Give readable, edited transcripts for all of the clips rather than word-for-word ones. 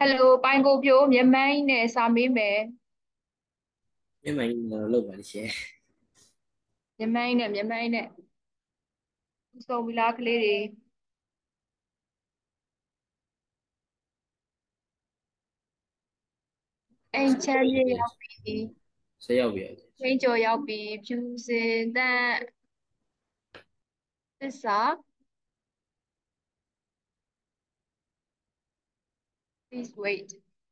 Hello ပိုင်ကိုဖြိုးမြန်မာနဲ့စာမေးမယ်မြန်မာကြီးလောက်ပါလိမ့်ရှင်မြန်မာနဲ့စုံပြီလားကလေးတွေအိမ်ချမ်းမြေရောက်ပြီဆက်ရောက်ပြီရဝင်းကျော်ရောက်ပြီဖြူစင်တန်းသစ္စာ please wait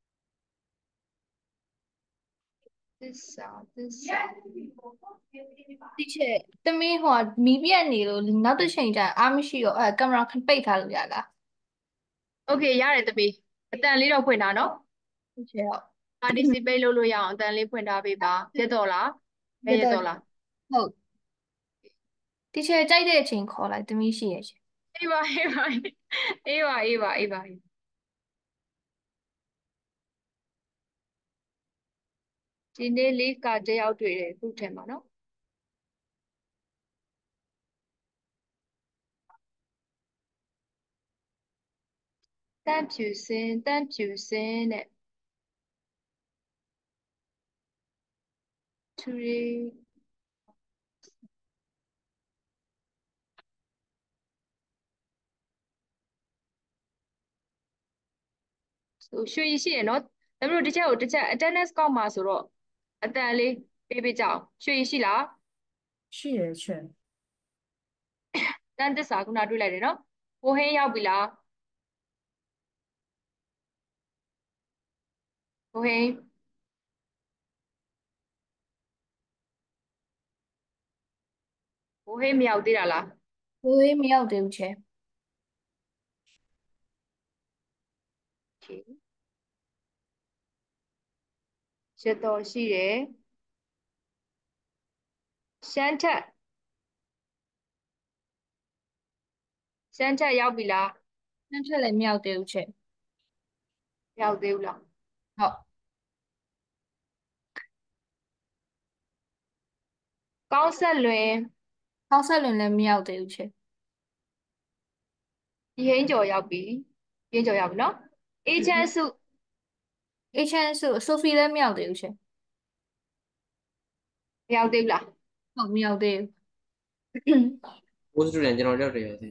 သစ္စာ的确，တမင်းဟိုကမီးပြတ်နေလို့နောက်တစ်ချိန်ကျရင်အားမရှိတော့ကင်မရာပိတ်ထားလို့ရလား okay ရတယ်တပီအတန်လေးတော့ဖွင့်ထားနော်的确တော့ participate လုပ်လို့ရအောင်အတန်လေးဖွင့်ထားပေးပါရတော့လားမရတော့ရတော့လားဟုတ်的确ကြိုက်တဲ့အချိန်ခေါ်လိုက်တမီးရှိရဲ့ရှင်အေးပါဒီနေ့လေးကတယောက်တွေ့တယ်ခုထဲမှာနော်တန့်ဖြူစင်တဲ့သူတွေဟိုရွှေရည်ရှိရနော်ဒါပေမဲ့တစ်ချက်ကိုတစ်ချက် attendance ကောက်မှာဆိုတော့အတန်လေးပေးပေးကြအောင်ရွှေရည်ရှိလားရှိရဲ့ရှင်တန်းသစ္စာခုနတွေ့လိုက်တယ်နော်ကိုဟင်းရောက်ပြီလားကိုဟင်းကိုဟင်းမရောက်သေးတာလားဘိုးမရောက်သေးဘူးရှင်โอเคရတော်ရှိတယ်ရှမ်းထက်ရောက်ပြီလားနှမ်းထက်လည်းမရောက်သေးဘူးရှင်မရောက်သေးဘူးလားဟုတ်ကောင်းဆက်လွင်ကောက်ဆက်လွင်လည်းမရောက်သေးဘူးရှင်ဒီဟင်းကျော်ရောက်ပြီဟင်းကျော်ရောက်ပြီနော်အေးချမ်းစုအေချန်ဆိုဖီလည်းမရောက်သေးဘူးရှင်မရောက်သေးဘူးလားဟုတ်မရောက်သေးဘူးဘူးစတူဒန်ကျွန်တော်ရောက်တယ်ရတယ်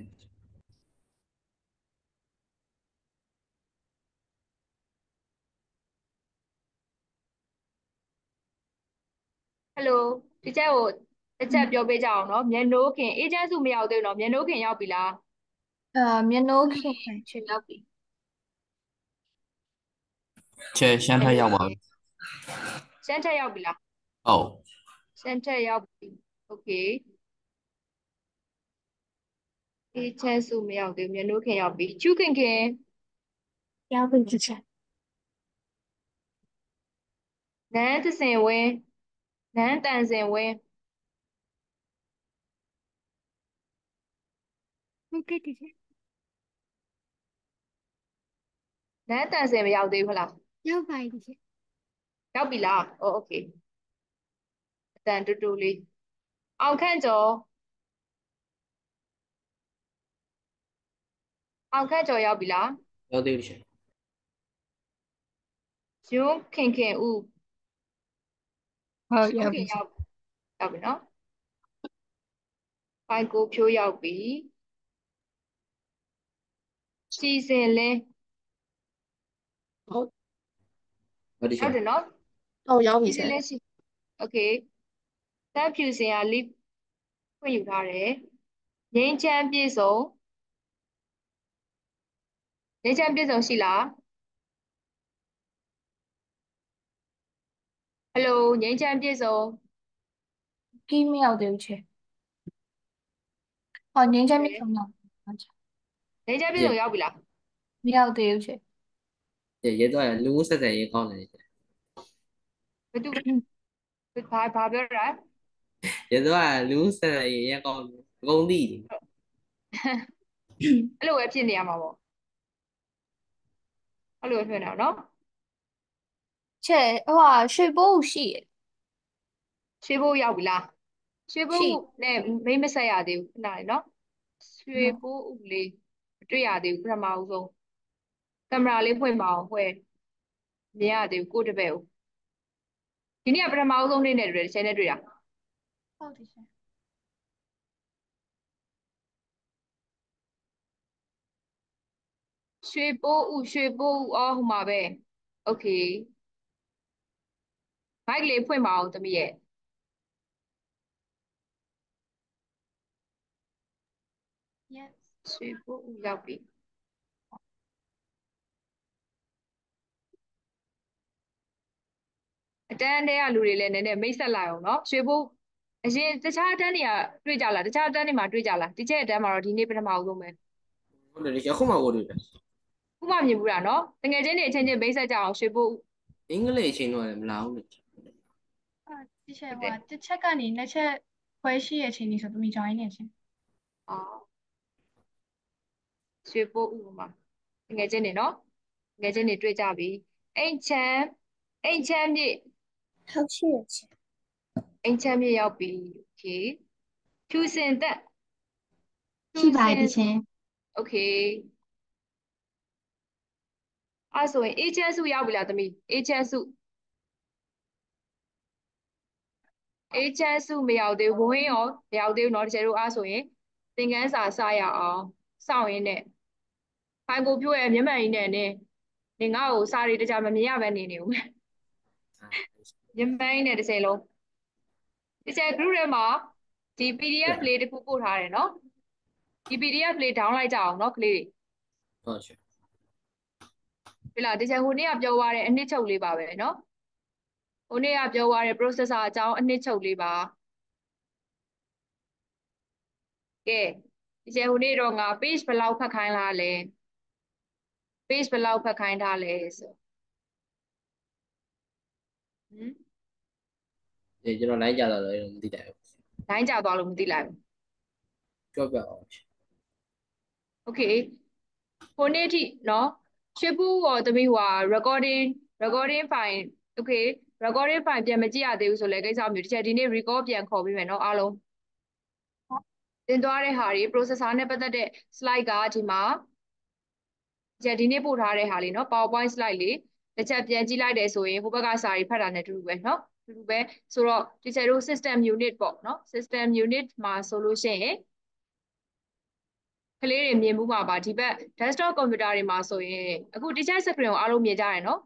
ဟယ်လိုဒီချက်ကိုတစ်ချက်ပြောပေးကြအောင်နော်မျက်နှိုးခင်အေးချမ်းစုမရောက်သေးဘူးနော်မျက်နှိုးခင်ရောက်ပြီလားမျက်နှိုးခင်ရှင်ရောက်ပြီချဲရှမ်းထက်ရောက်ပါပြီရှမ်းထက်ရောက်ပြီလားဟုတ်ရှမ်းထက်ရောက်ပြီโอเคအေးချမ်းစုမရောက်သေးဘူးမျက်နှိုးခင်ရောက်ပြီချူခင်ရောက်ပြီတချက်နန်းသစင်ဝင်းနန်းတန်စင်ဝင်းဟုတ်ကဲ့တချက်နန်းတန်စင်မရောက်သေးဘူးဟုတ်လားရောက်ပါပြီတချက်ရောက်ပြီလားโอเคအတန်တူတူလေးအောင်ခန့်ကျော်အောင်ခန့်ကျော်ရောက်ပြီလားရောက်သေးတယ်ရှင်ယွန်းခင်ဦးဟုတ်ယွရောက်ပြီန်းခင်ရောက်ပြီနော်ဖိုင်ကိုဖြိုးရောက်ပြီကြည်စင်လင်းဟုတ်ဟုတ်တယ်ရှင်ရောက်တယ်နော်ဟုတ်ရောက်ကြပြီစင်ည်စင်လင်းရှိโอเคတန်းဖြူစင်က leave ဖွင့်ယူထားတယ်ငိမ့်ချမ်းပြေဆုံးငိမ့်ချမ်းပြေဆုံးရှိလားဟယ်လိုငိမ့်ချမ်းပြေဆုံးကီးမရောက်သေးဘူးရှင်ဟောငင်းချက်မြင့်ဆုံးရောက်ဟုတ်ချငိမ့်ချမ်းပြေဆုံးရောက်ပြီလားမရောက်သေးဘူးရှင်ရဲတော့လူမှုဆက်ဆံရေးကောင်းတယ်ရှင်ဘယ်သူဘာပြောတာရဲတော့လူမှုဆက်ဆံရေးရကောင်းတယ်အကုန်သိတယ်အဲ့လိုပဲဖြစ်နေရမှာပေါ့အဲ့လိုပဲဖြစ်နေတာနော်ချက်ဟိုဟာရွှေဘိုးရှိရရွှေဘိုးရောက်ပြီလားရွှေဘိုးရှိနဲ့မိတ်မဆက်ရသေးဘူးခဏလေးနော်ရွှေဟုတ်ဘိုးဦးလေးမတွေ့ရသေးဘူးပထမဦးဆုံးကင်မရာလေးဖွင့်ပါအောင်ဖွဲ့မြင်ရသေးဘူးကိုတပည့်ကိုဒီနေ့ကပထမဆုံးနေ့နဲ့တွေ့တယ်တစ်ချက်နဲ့တွေ့တာဟုတ်တယ်ရှင်ရွှေပိုးဥရွှေပိုးဥအော်ဟိုမှာပဲโอเคဘိုက်လေးဖွင့်ပါအောင်သမီးရဲ့ yes ရွှေပိုးဥရောက်ပြီအတန်းတွေကလူတွေလည်းနည်းနည်းမိတ်ဆက်လိုက်အောင်နော်ရွှေပိုးအရင်တခြားအတန်းတွေကတွေ့ကြလားတခြားအတန်းတွေမှာတွေ့ကြလားဒီချက်အတန်းမှာတော့ဒီနေ့ပထမဆုံးပဲဟုတ်တယ်အခုမှကိုတွေ့တယ်ခုမှမြင်ဘူးလားနော်တကယ်ချင်းတွေအချင်းချင်းမိတ်ဆက်ကြအောင်ရွှေပိုးဥအင်္ဂလိပ်အချိန်တော့လည်းမလာဘူးလေတိကျဟုတ်တယ်ဟိုတစ်ချက်ကနေနှစ်ချက်ခွဲရှိရဲ့အချိန်ကြီးဆိုသမီး join နေရှင်အော်ရွှေပိုးဥမှာတကယ်ချင်းတွေနော်တကယ်ချင်းတွေတွေ့ကြပြီအိမ်ချမ်းအိမ်ချမ်းမြေဟုတ်ရှိရဲ့ရှင်အိမ်ချမ်းမြေရောက်ပြီโอเคဖြူစင်သက်ဖြူရှိပါစင်ရဲ့ရှင်โอเคအဲ့ဆိုရင်အေးချမ်းစုရောက်ပြီလားသမီးအေးချမ်းစုအေးချမ်းစုမရောက်သေးဘူးဘဝင်းရောမရောက်သေးဘူးเนาะတကယ်လို့အဲ့ဆိုရင်သင်ခန်းစာစရအောင်စောင့်ရင်းနဲ့ဖိုင်ကိုပြို့ရဲ့မျက်မှန်ကြီးနဲ့နင်ငါ့ကိုစာရီတကြမမြင်ရပဲနေနေဦးမယ်မျက်မှန်ကြီးနဲ့တစ်ချိန်လုံးဒီချက် group ထဲမှာဒီ PDF လေးတစ်ခုပို့ထားတယ်เนาะဒီ PDF လေး down လိုက်ကြအောင်เนาะကလေးတွေဟုတ်ရှင်ပြီလားဒီချက်ဟိုနေ့ကပြောသွားတဲ့အနှစ်ချုပ်လေးပါပဲเนาะဟိုနေ့ကပြောသွားတဲ့ processor အကြောင်းအနှစ်ချုပ်လေးပါကဲဒီချက်ဟိုနေ့တော့ငါ page ဘယ်လောက်ဖတ်ခိုင်းလားလဲ page ဘယ်လောက်ဖတ်ခိုင်းထားလဲဆိုဟမ်ဒီကျွန်တော်လိုက်ကြတော့လည်းမသိတယ်လိုင်းကြသွားလို့မသိလိုက်ဘူးကြောက်ပြအောင်ရှင်โอเคဟိုနေ့ထိเนาะရွှေပူးရောသမီးဟိုဟာ recording file okay recording file ပြန်မကြည့်ရသေးဘူးဆိုလဲကိစ္စမျိုးတစ်ချက်ဒီနေ့ record ပြန်ခေါ်ပြီးမယ်เนาะအားလုံးသင်သွားတဲ့ဟာတွေ processor နဲ့ပတ်သက်တဲ့ slide ကဒီမှာဒီနေ့ပို့ထားတဲ့ဟာလေးเนาะ PowerPoint slide လေးတစ်ချက်ပြန်ကြည့်လိုက်တယ်ဆိုရင်ဟိုဘက်ကစာတွေဖတ်တာနဲ့အတူတူပဲเนาะအတူတူပဲဆိုတော့ဒီချက်တို့ system unit ပေါ့เนาะ system unit မှာဆိုလို့ရှိရင်ကလေးတွေမြင်မှုမှာပါဒီဘက် desktop computer တွေမှာဆိုရင်အခု teacher screen ကိုအားလုံးမြင်ကြရနော်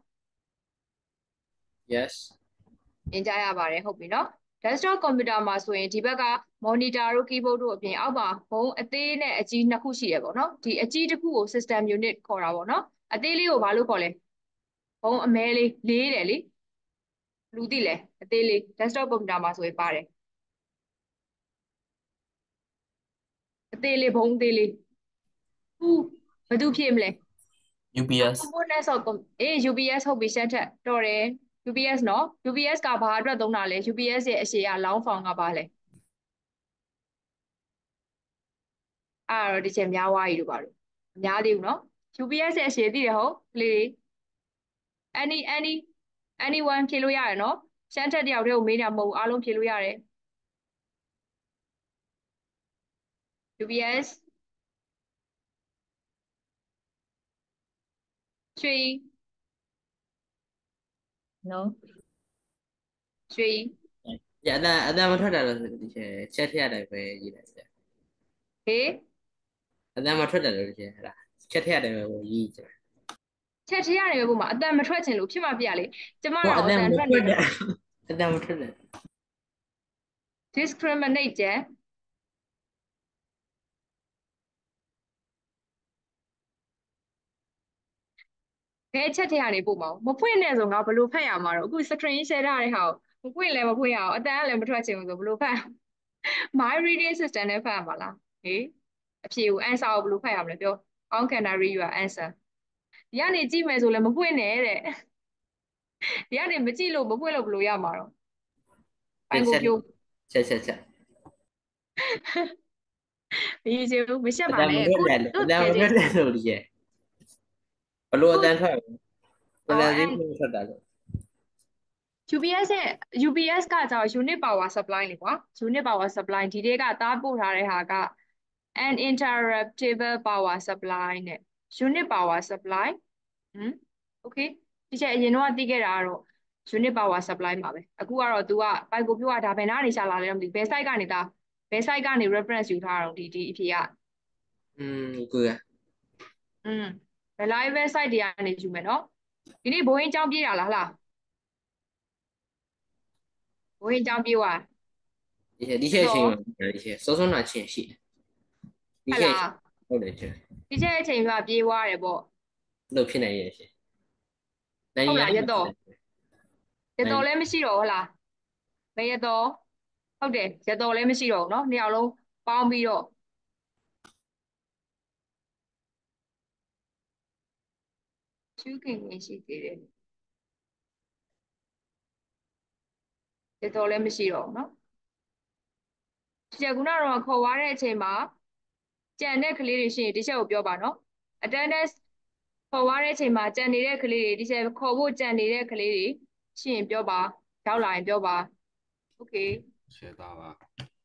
yes မြင်ကြရပါတယ်ဟုတ်ပြီနော် desktop computer မှာဆိုရင်ဒီဘက်က monitor တို့ keyboard တို့အပြင်အောက်မှာဘုံအသေးနဲ့အကြီးနှစ်ခုရှိရပေါ့နော်ဒီအကြီးတစ်ခုကို system unit ခေါ်တာပေါ့နော်အသေးလေးကိုဘာလို့ခေါ်လဲဘုံအမဲလေးလေးတယ်လေလူသိလဲအသေးလေး desktop computer မှာဆိုရင်ပါတယ်အသေးလေးဘုံအသေးလေးဦးဘာသူဖြစ်မလဲ UPS components of UPS ဟုတ်ပြီရှမ်းထက်တော်တယ် UPS နော် UPS ကဘာအတွက်သုံးတာလဲ UPS ရဲ့အရှေ့က long form ကဘာလဲအဲ့တော့ဒီချက်များွားကြီးတို့ပါလို့အများသေးဘူးနော် UPS ရဲ့အရှေ့သိတယ်ဟုတ်ကလေး anyone ဖြေလို့ရတယ်နော်ရှမ်းထက်တယောက်တည်းကိုမေးတာမဟုတ်ဘူးအားလုံးဖြေလို့ရတယ် UPS ရွှေ no ရွှေရအတန်မထွက်တာလို့ဒီချက်ထည့်ရတယ်ပဲရေးတယ်ဗျဟေးအတန်မထွက်တယ်လို့ဒီဟဲ့လားချက်ထည့်ရတယ်ပဲရေးကြတယ်ချက်ထရတယ်ပဲပုံမှာအတန်မထွက်ချင်လို့ဖြစ်မှပြရလေကျမဟောတော့အတန်ထွက်နေတယ်အတန်မထွက်တယ် discriminate ကျန်ဘယ်ချက်ထရနေပို့မအောင်မဖွင့်နဲ့ဆိုငါဘယ်လိုဖတ်ရမှာတော့အခု screen share ထားတဲ့ဟာကိုမဖွင့်လည်းမဖွင့်ရအောင်အတန်ကလည်းမထွက်ချင်ဘူးဆိုဘယ်လိုဖတ် my reading system နဲ့ဖတ်ရမှာလားဟေးအဖြေကို answer ကိုဘယ်လိုဖတ်ရမလဲပြော how can I read your answer ဒီကနေကြည့်မယ်ဆိုလည်းမဖွင့်နဲ့တဲ့ဒီကနေမကြည့်လို့မဖွင့်လို့ဘယ်လိုရမှာတော့ပိုင်ကိုပြိုးချက်မရည်ချင်ဘူးမရှက်အတန်မပါနဲ့ထွက်တယ်အတန်မထွက်တယ်လို့ဒီဘလို့အတန်ထွက်ဘယ်လိုသိမထွက်တာလဲ UPS ရဲ့ UPS ကကြောင့် unit power supply လေကွာ unit power supply ဒီတေးကသားပို့ထားတဲ့ဟာက an interruptible power supply နဲ့ unit power supply ဟမ် okay ဒီဒီချက်အရင်တော့တည်ခဲ့တာကတော့ unit power supply မှာပဲအခုကတော့ तू ကပိုက်ကိုပြောတာဒါဘယ်နာနေရှာလာလဲမသိဘယ် site ကနေဒါဘယ် site ကနေ reference ယူထားတာတော့ဒီအဖြေကကိုရ reliable site တွေကနေယူမယ်နော်ဒီနေ့ဘိုးရင်းကြောင်းပြေးတာလားဟလားဘိုးရင်းကြောင်းပြေးသွားဒီချက်ချင်းဒီချက်စောစောနာချင်းရှိဒီချက်ဟုတ်တယ်ချင်းဒီချက်အချိန်ကပြေးသွားတယ်ပေါ့လို့ဖြစ်နိုင်ရဲ့ရှင်ဟုတ်လားရတော့လည်းမရှိတော့ဟုတ်လားမရတော့ဟုတ်တယ်ရတော့လည်းမရှိတော့ဘူးเนาะနှစ်ယောက်လုံးပေါင်းပြီးတော့ရှုခင်ရှိသေးတယ်ရတော့လည်းမရှိတော့ဘူးเนาะဒီချက်ခုနကတော့ခေါ်သွားတဲ့အချိန်မှာကြံတဲ့ကလေးတွေရှိရင်ဒီချက်ကိုပြောပါနော် attendance ခေါ်သွားတဲ့အချိန်မှာကြံနေတဲ့ကလေးတွေဒီချက်ခေါ်ဖို့ကြံနေတဲ့ကလေးတွေရှိရင်ပြောပါရောက်လာရင်ပြောပါ okay ရှင်းသားပါ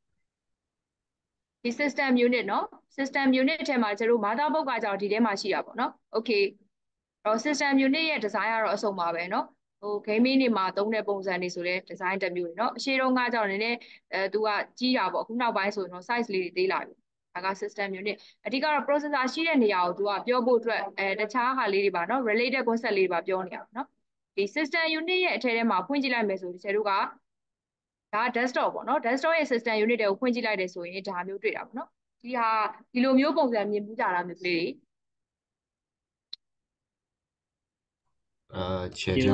ဒီ system unit เนาะ system unit ထဲမှာကျတို့ mother board ကကြောင့်ဒီထဲမှာရှိတာပေါ့เนาะ okay တော့ system unit ရဲ့ design ကတော့အစုံပါပဲเนาะဟို gaming တွေမှာသုံးတဲ့ပုံစံတွေဆိုလဲ design တစ်မျိုးเนาะအရှိတုန်းကကြောင့်နည်းနည်းသူကကြီးတာပေါ့အခုနောက်ပိုင်းဆိုရင်တော့ size လေးတွေသေးလာပြီဒါက system unit အဓိကတော့ processor ရှိတဲ့နေရာကိုသူကပြောဖို့အတွက်တခြားဟာလေးတွေပါเนาะ related concept လေးတွေပါပြောနေရပါเนาะဒီ system unit ရဲ့အထက်ထဲမှာဖွင့်ကြည့်လိုက်မယ်ဆိုဒီကျတို့ကဒါ desktop ပေါ့နော် desktop ရဲ့ system unit တွေကိုဖွင့်ကြည့်လိုက်တယ်ဆိုရင်ဒါမျိုးတွေ့တာပေါ့နော်ဒီလိုမျိုးပုံစံမြင်မှုကြတာမျိုးကလေးခြေချ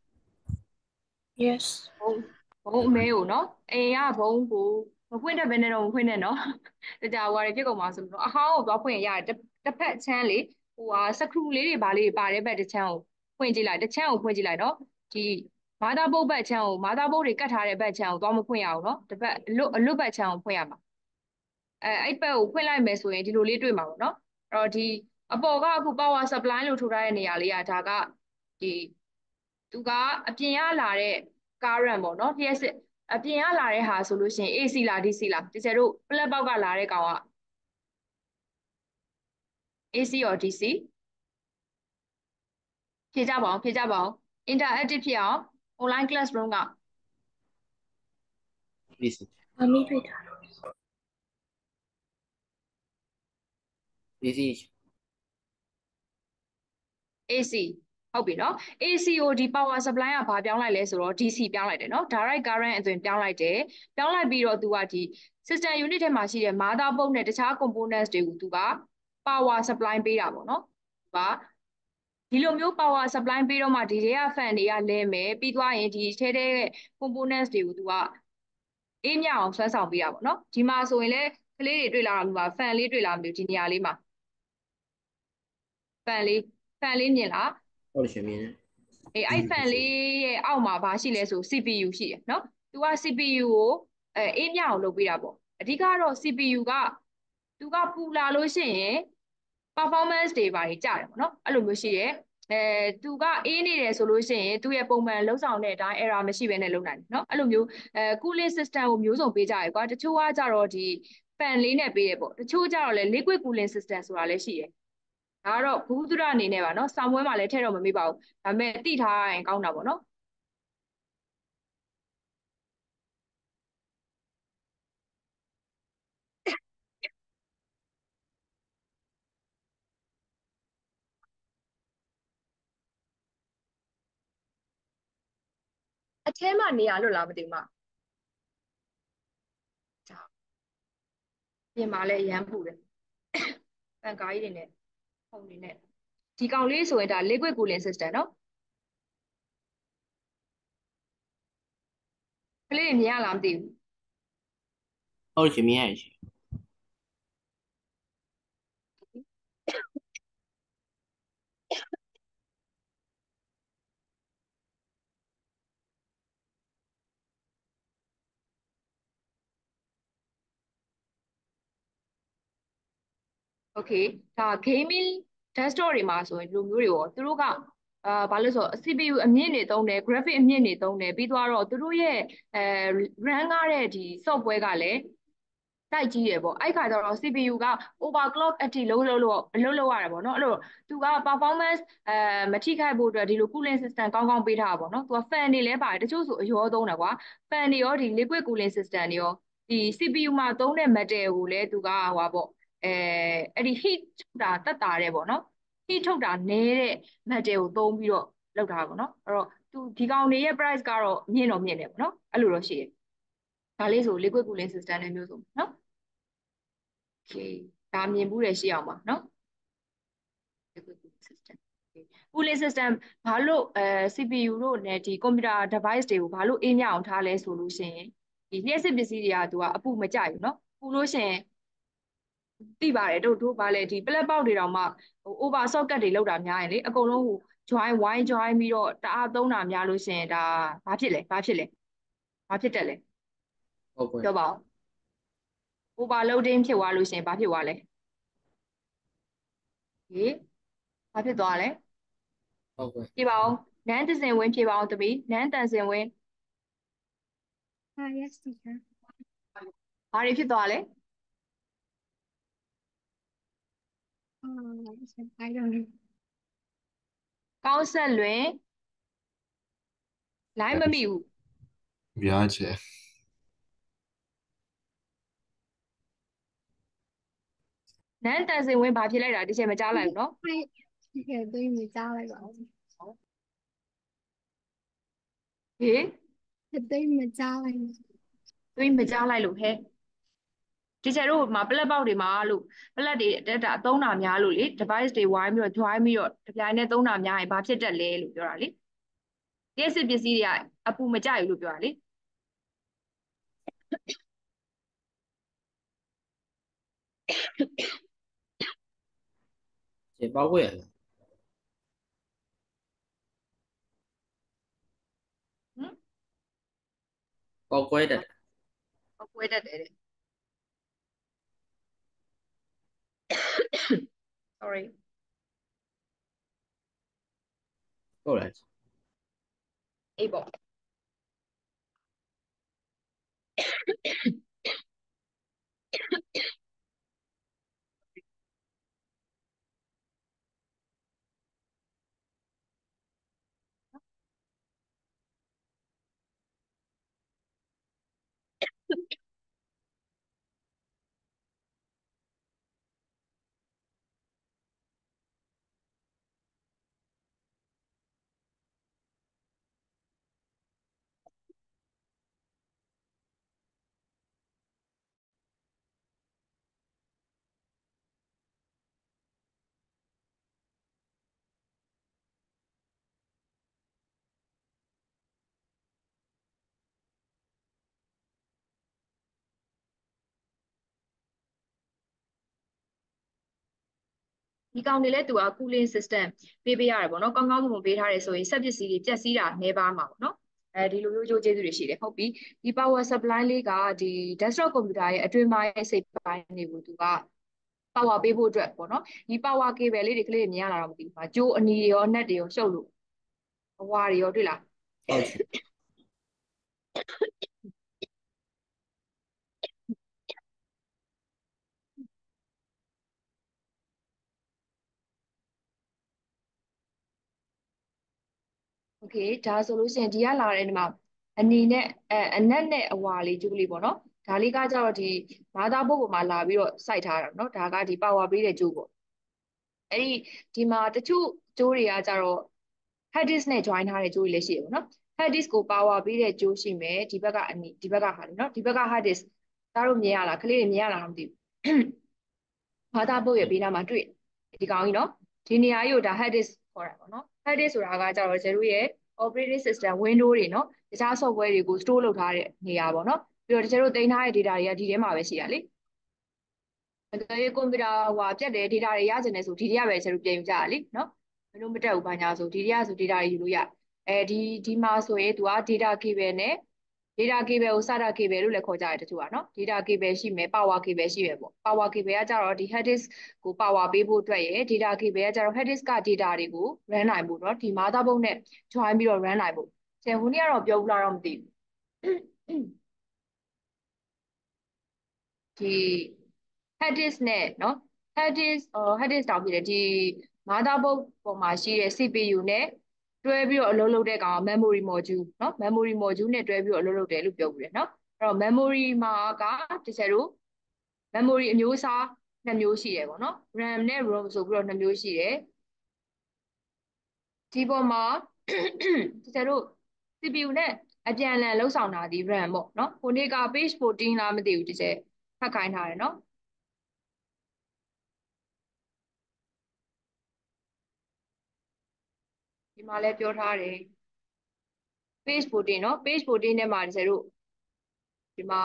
yes ဘုံအမဲကိုနော်အိမ်ကဘုံကိုမဖွင့်တဲ့ဘယ်နဲ့တော့မဖွင့်နဲ့နော်တကြဟိုဟာတွေဖြစ်ကုန်မှာဆိုလို့အဟောင်းကိုသွားဖွင့်ရတယ်တစ်ဖက်ချမ်းလေဟိုဟာစကရူလေးတွေဗာလေးပါတဲ့ဘက်တစ်ချမ်းကိုဖွင့်ကြည့်လိုက်တစ်ချမ်းကိုဖွင့်ကြည့်လိုက်နော်ဒီမာသာဘုတ်ဘက်ချမ်းကိုမာသာဘုတ်တွေကတ်ထားတဲ့ဘက်ချမ်းကိုသွားမဖွင့်ရအောင်နော်တစ်ဖက်အလွတ်ဘက်ချမ်းကိုဖွင့်ရမှာအဲ့ဘက်ကိုဖွင့်လိုက်မယ်ဆိုရင်ဒီလိုလေးတွေ့မှာပေါ့နော်အဲ့တော့ဒီအပေါ်ကအခု power supply လို့ထိုးထားတဲ့နေရာလေးကဒါကဒီသူကအပြင်ကလာတဲ့ current ပေါ့နော်လျှက်စစ်အပြင်ကလာတဲ့ဟာဆိုလို့ရှိရင် AC လား DC လားတကယ်တို့ plug ပေါက်ကလာတဲ့ကောင်က AC ရော DC ဖြေကြပါအောင်ဖြေကြပါအောင် interactive ဖြစ်အောင် online classroom က PC မမီးတွေ့တာ PC AC ဟုတ်ပြီနော် AC ကိုဒီ power supply ကဘာပြောင်းလိုက်လဲဆိုတော့ DC ပြောင်းလိုက်တယ်နော် direct current အသွင်ပြောင်းလိုက်တယ်ပြောင်းလိုက်ပြီးတော့သူကဒီ system unit ထဲမှာရှိတဲ့ motherboard နဲ့တခြား components တွေကိုသူက power supply ပေးတာပေါ့နော်သူကဒီလိုမျိုး power supply ပေးတော့မှဒီထဲက fan တွေကလဲမယ်ပြီးသွားရင်ဒီထဲတဲ့ components တွေကိုသူကအေးမြအောင်ဆွဲဆောင်ပေးတာပေါ့နော်ဒီမှာဆိုရင်လည်းကလေးတွေတွေ့လာတာမျိုးပါ fan လေးတွေ့လာမျိုးဒီနေရာလေးမှာ fan လေးမြင်လားဟုတ်တယ်ရှင်မြင်တယ်အဲ့ fan လေးရဲ့အောက်မှာဘာရှိလဲဆို CPU ရှိတယ်နော်သူက CPU ကိုအေးမြအောင်လုပ်ပေးတာပေါ့အဓိကတော့ CPU ကသူကပူလာလို့ရှိရင် performance တွေပါကြတယ်ပေါ့နော်အဲ့လိုမျိုးရှိတယ်သူကအေးနေတယ်ဆိုလို့ရှိရင်သူ့ရဲ့ပုံမှန်လုံးဆောင်တဲ့အတိုင်း error မရှိဘဲနဲ့လုပ်နိုင်တယ်เนาะအဲ့လိုမျိုးcooling system ကိုမျိုးစုံပေးကြရကွာတချို့ကကြတော့ဒီ fan လေးနဲ့ပေးတယ်ပေါ့တချို့ကြတော့လေ liquid cooling system ဆိုတာလည်းရှိတယ်ဒါကတော့ဘူးသူရအနေနဲ့ပါเนาะစာမွေးမှာလည်းထည့်တော့မမေ့ပါဘူးဒါပေမဲ့တိထားရင်ကောင်းတာပေါ့เนาะအထဲမှာနေရလို့လားမသိဘူးမပြင်မှာလည်းအရန်ပူတယ်ပန်ကားကြီးတွေနဲ့ဖုန်တွေနဲ့ဒီကောင်လေးဆိုရင်ဒါ liquid cooling system เนาะကလေးတွေမြင်ရလားမသိဘူးဟုတ်ရှင်မြင်ရတယ်ရှင်โอเคဒါ gaming desktop တွေမှာဆိုရင်ဒီလိုမျိုးတွေရောသူတို့ကဘာလို့ဆို CPU အမြင့်တွေသုံးတယ် graphic အမြင့်တွေသုံးတယ်ပြီးသွားတော့သူတို့ရဲ့run ကားတဲ့ဒီ software ကလည်းတိုက်ကြီးရပေါ့အဲ့ခါကျတော့ CPU က overclock အထိလုံးရတယ်ပေါ့နော်အဲ့လိုသူက performance မထိခိုက်ဖို့အတွက်ဒီလို cooling system ကောင်းကောင်းပေးထားတာပေါ့နော်သူက fan တွေလည်းပါတယ်တချို့ဆိုအရောသုံးတယ်ကွာ fan တွေရောဒီ liquid cooling system တွေရောဒီ CPU မှာသုံးတဲ့ metal ကိုလည်းသူကဟွာပေါ့အဲ့ဒီ heat ထုတ်တာတက်တာတဲ့ပေါ့နော် heat ထုတ်တာနည်းတဲ့ metal ကိုသုံးပြီးတော့လုပ်ထားတာပေါ့နော်အဲ့တော့သူဒီကောင်တွေရဲ့ price ကတော့မြင့်တော့မြင့်တယ်ပေါ့နော်အဲ့လိုတော့ရှိတယ်ဒါလေးဆို liquid cooling system နဲ့မျိုးစုံနော် okay ဒါမြင်ဘူးတယ်ရှိအောင်ပါနော် liquid cooling system cooling system ဘာလို့CPU တို့နဲ့ဒီ computer device တွေကိုဘာလို့အေးမြအောင်ထားလဲဆိုလို့ရှိရင်ဒီလျှက်စစ်ပစ္စည်းတွေကသူကအပူမကြိုက်ဘူးเนาะပူလို့ရှိရင်သိပါတယ်တို့ဘာလဲဒီ plug ပေါက်တွေတောင်မှဟို over socket တွေလောက်တာများရင်လေအကုန်လုံးဟို join ဝိုင်း join ပြီးတော့တအားသုံးတာများလို့ရှိရင်ဒါဘာဖြစ်လဲဘာဖြစ်တက်လဲဟုတ်ကဲ့ပြောပါဦး overloading ဖြစ်သွားလို့ရှိရင်ဘာဖြစ်သွားလဲဟေးဘာဖြစ်သွားလဲဟုတ်ကဲ့ဖြေပါဦးနန်းတစင်ဝင်းဖြေပါဦးတပီနန်းတန်စင်ဝင်း Yes teacher ဘာတွေဖြစ်သွားလဲ I don't know ကောင်းဆက်လွင်လိုင်းမမိဘူး Viaje. နန်းတန်စင်ဝင်းဘာဖြစ်လိုက်တာဒီချိန်မကြားလိုက်ဘူးနော် teacher 对你家来吧ဟေး对你家来သူမကြားလိုက်လို့ဟဲ့ဒီချိန်တို့မှာ plug ပေါက်တွေမှာလို့ plug တွေတက်တာသုံးတာများလို့လေ device တွေဝိုင်းပြီးတော့ join ပြီးတော့တပြိုင်တည်းသုံးတာများရင်ဘာဖြစ်တတ်လဲလို့ပြောတာလေလျှက်စစ်ပစ္စည်းတွေကအပူမကြိုက်ဘူးလို့ပြောတာလေ这包贵了， ဟမ်包贵的， ဟောကွဲတတ်တယ်တဲ့ sorry 够了。 အေးပေါ့ ဒီကောင်တွေလည်းသူက cooling system ပေးရတယ်ပေါ့နော်ကောင်းကောင်းမွန်ပေးထားတယ်ဆိုရင်စက်ပစ္စည်းတွေပျက်စီးတာနည်းပါးမှာပေါ့နော်ဒီလိုမျိုးကြိုးကျေးဇူးတွေရှိတယ်ဟုတ်ပြီဒီ power supply လေးကဒီ desktop computer ရဲ့အတွင်းပိုင်းရဲ့စိတ်ပိုင်းတွေကိုသူက power ပေးဖို့အတွက်ပေါ့နော်ဒီ power cable လေးတွေကလေးတွေမြင်ရတာတော့မသိဘူး။ကြိုးအနီတွေရောအနက်တွေရောရှုပ်လို့အဝါတွေရောတွေ့လား好奇， โอเคဒါဆိုလို့ရှိရင်ဒီကလာတဲ့ဒီမှာအနီနဲ့အနက်နဲ့အဝါလေးကျိုးလေးပေါ့နော်ဒါလေးကကြတော့ဒီဘာသာဘုတ်ပေါ်မှာလာပြီးတော့စိုက်ထားတာနော်ဒါကဒီ power ပေးတဲ့ကျိုးပေါ့အဲ့ဒီမှာတချို့ကျိုးတွေကကြတော့ hard disk နဲ့ join ထားတဲ့ကျိုးတွေလည်းရှိတယ်ပေါ့နော် hard disk ကို power ပေးတဲ့ကျိုးရှိမယ်ဒီဘက်ကအနီဒီဘက်ကဟာလေနော်ဒီဘက်က hard disk ဒါတို့မြင်ရလားကလေးတွေမြင်ရလားမသိဘူးဘာသာဘုတ်ရဲ့ဘေးနားမှာတွေ့ဒီကောင်ကြီးနော်ဒီနေရာကြီးကိုဒါ hard disk ခေါ်တာပေါ့နော် hard disk ဆိုတာကကြတော့ကျတို့ရဲ့ operating system Windows တွေနော်တခြား software တွေကို store လုပ်ထားတဲ့နေရာပေါ့နော်ပြီးတော့ကျတို့တင်ထားတဲ့ data တွေကဒီထဲမှာပဲရှိတာလေအကယ်၍ကွန်ပျူတာဟိုပြတ်တယ် data တွေရချင်တယ်ဆိုဒီတွေကပဲကျတို့ပြင်ယူကြတာလေနော်မလို့မတက်ဘူးဘာညာဆိုဒီတွေကဆို data တွေယူလို့ရဒီမှာဆိုရင်သူက data cable နဲ့ data cable ကို SATA cable လို့လည်းခေါ်ကြတယ်တချို့ကနော် data cable ရှိမယ် power cable ရှိမယ်ပေါ့ power cable ကကြတော့ဒီ hard disk ကို power ပေးဖို့အတွက်ရယ် data cable ကကြတော့ hard disk က data တွေကို run နိုင်ဖို့နော်ဒီ motherboard နဲ့ join ပြီးတော့ run နိုင်ဖို့ဆယ်ဟိုနေ့ကတော့ပြောဘူးလားတော့မသိဘူးဒီ hard disk နဲ့เนาะ hard disk တောင်ပြည့်တယ်ဒီ motherboard ပေါ်မှာရှိတဲ့ CPU နဲ့တွဲပြီးတော့အလုပ်လုပ်တဲ့ကောင် memory module เนาะ memory module နဲ့တွဲပြီးတော့အလုပ်လုပ်တယ်လို့ပြောပြတယ်เนาะအဲ့တော့ memory မှာကတကယ်လို့ memory အမျိုးအစား2မျိုးရှိတယ်ပေါ့เนาะ RAM နဲ့ ROM ဆိုပြီးတော့2မျိုးရှိတယ်ဒီပေါ်မှာတကယ်လို့ CPU နဲ့အပြန်အလှန်လှုပ်ဆောင်တာဒီ RAM ပေါ့เนาะဟိုနေ့က page 14လားမသိဘူးတကယ်ဖတ်ခိုင်းထားတယ်เนาะဒီမှာလည်းပြောထားတယ် page 14เนาะ page 14ထဲမှာတကယ်လို့ဒီမှာ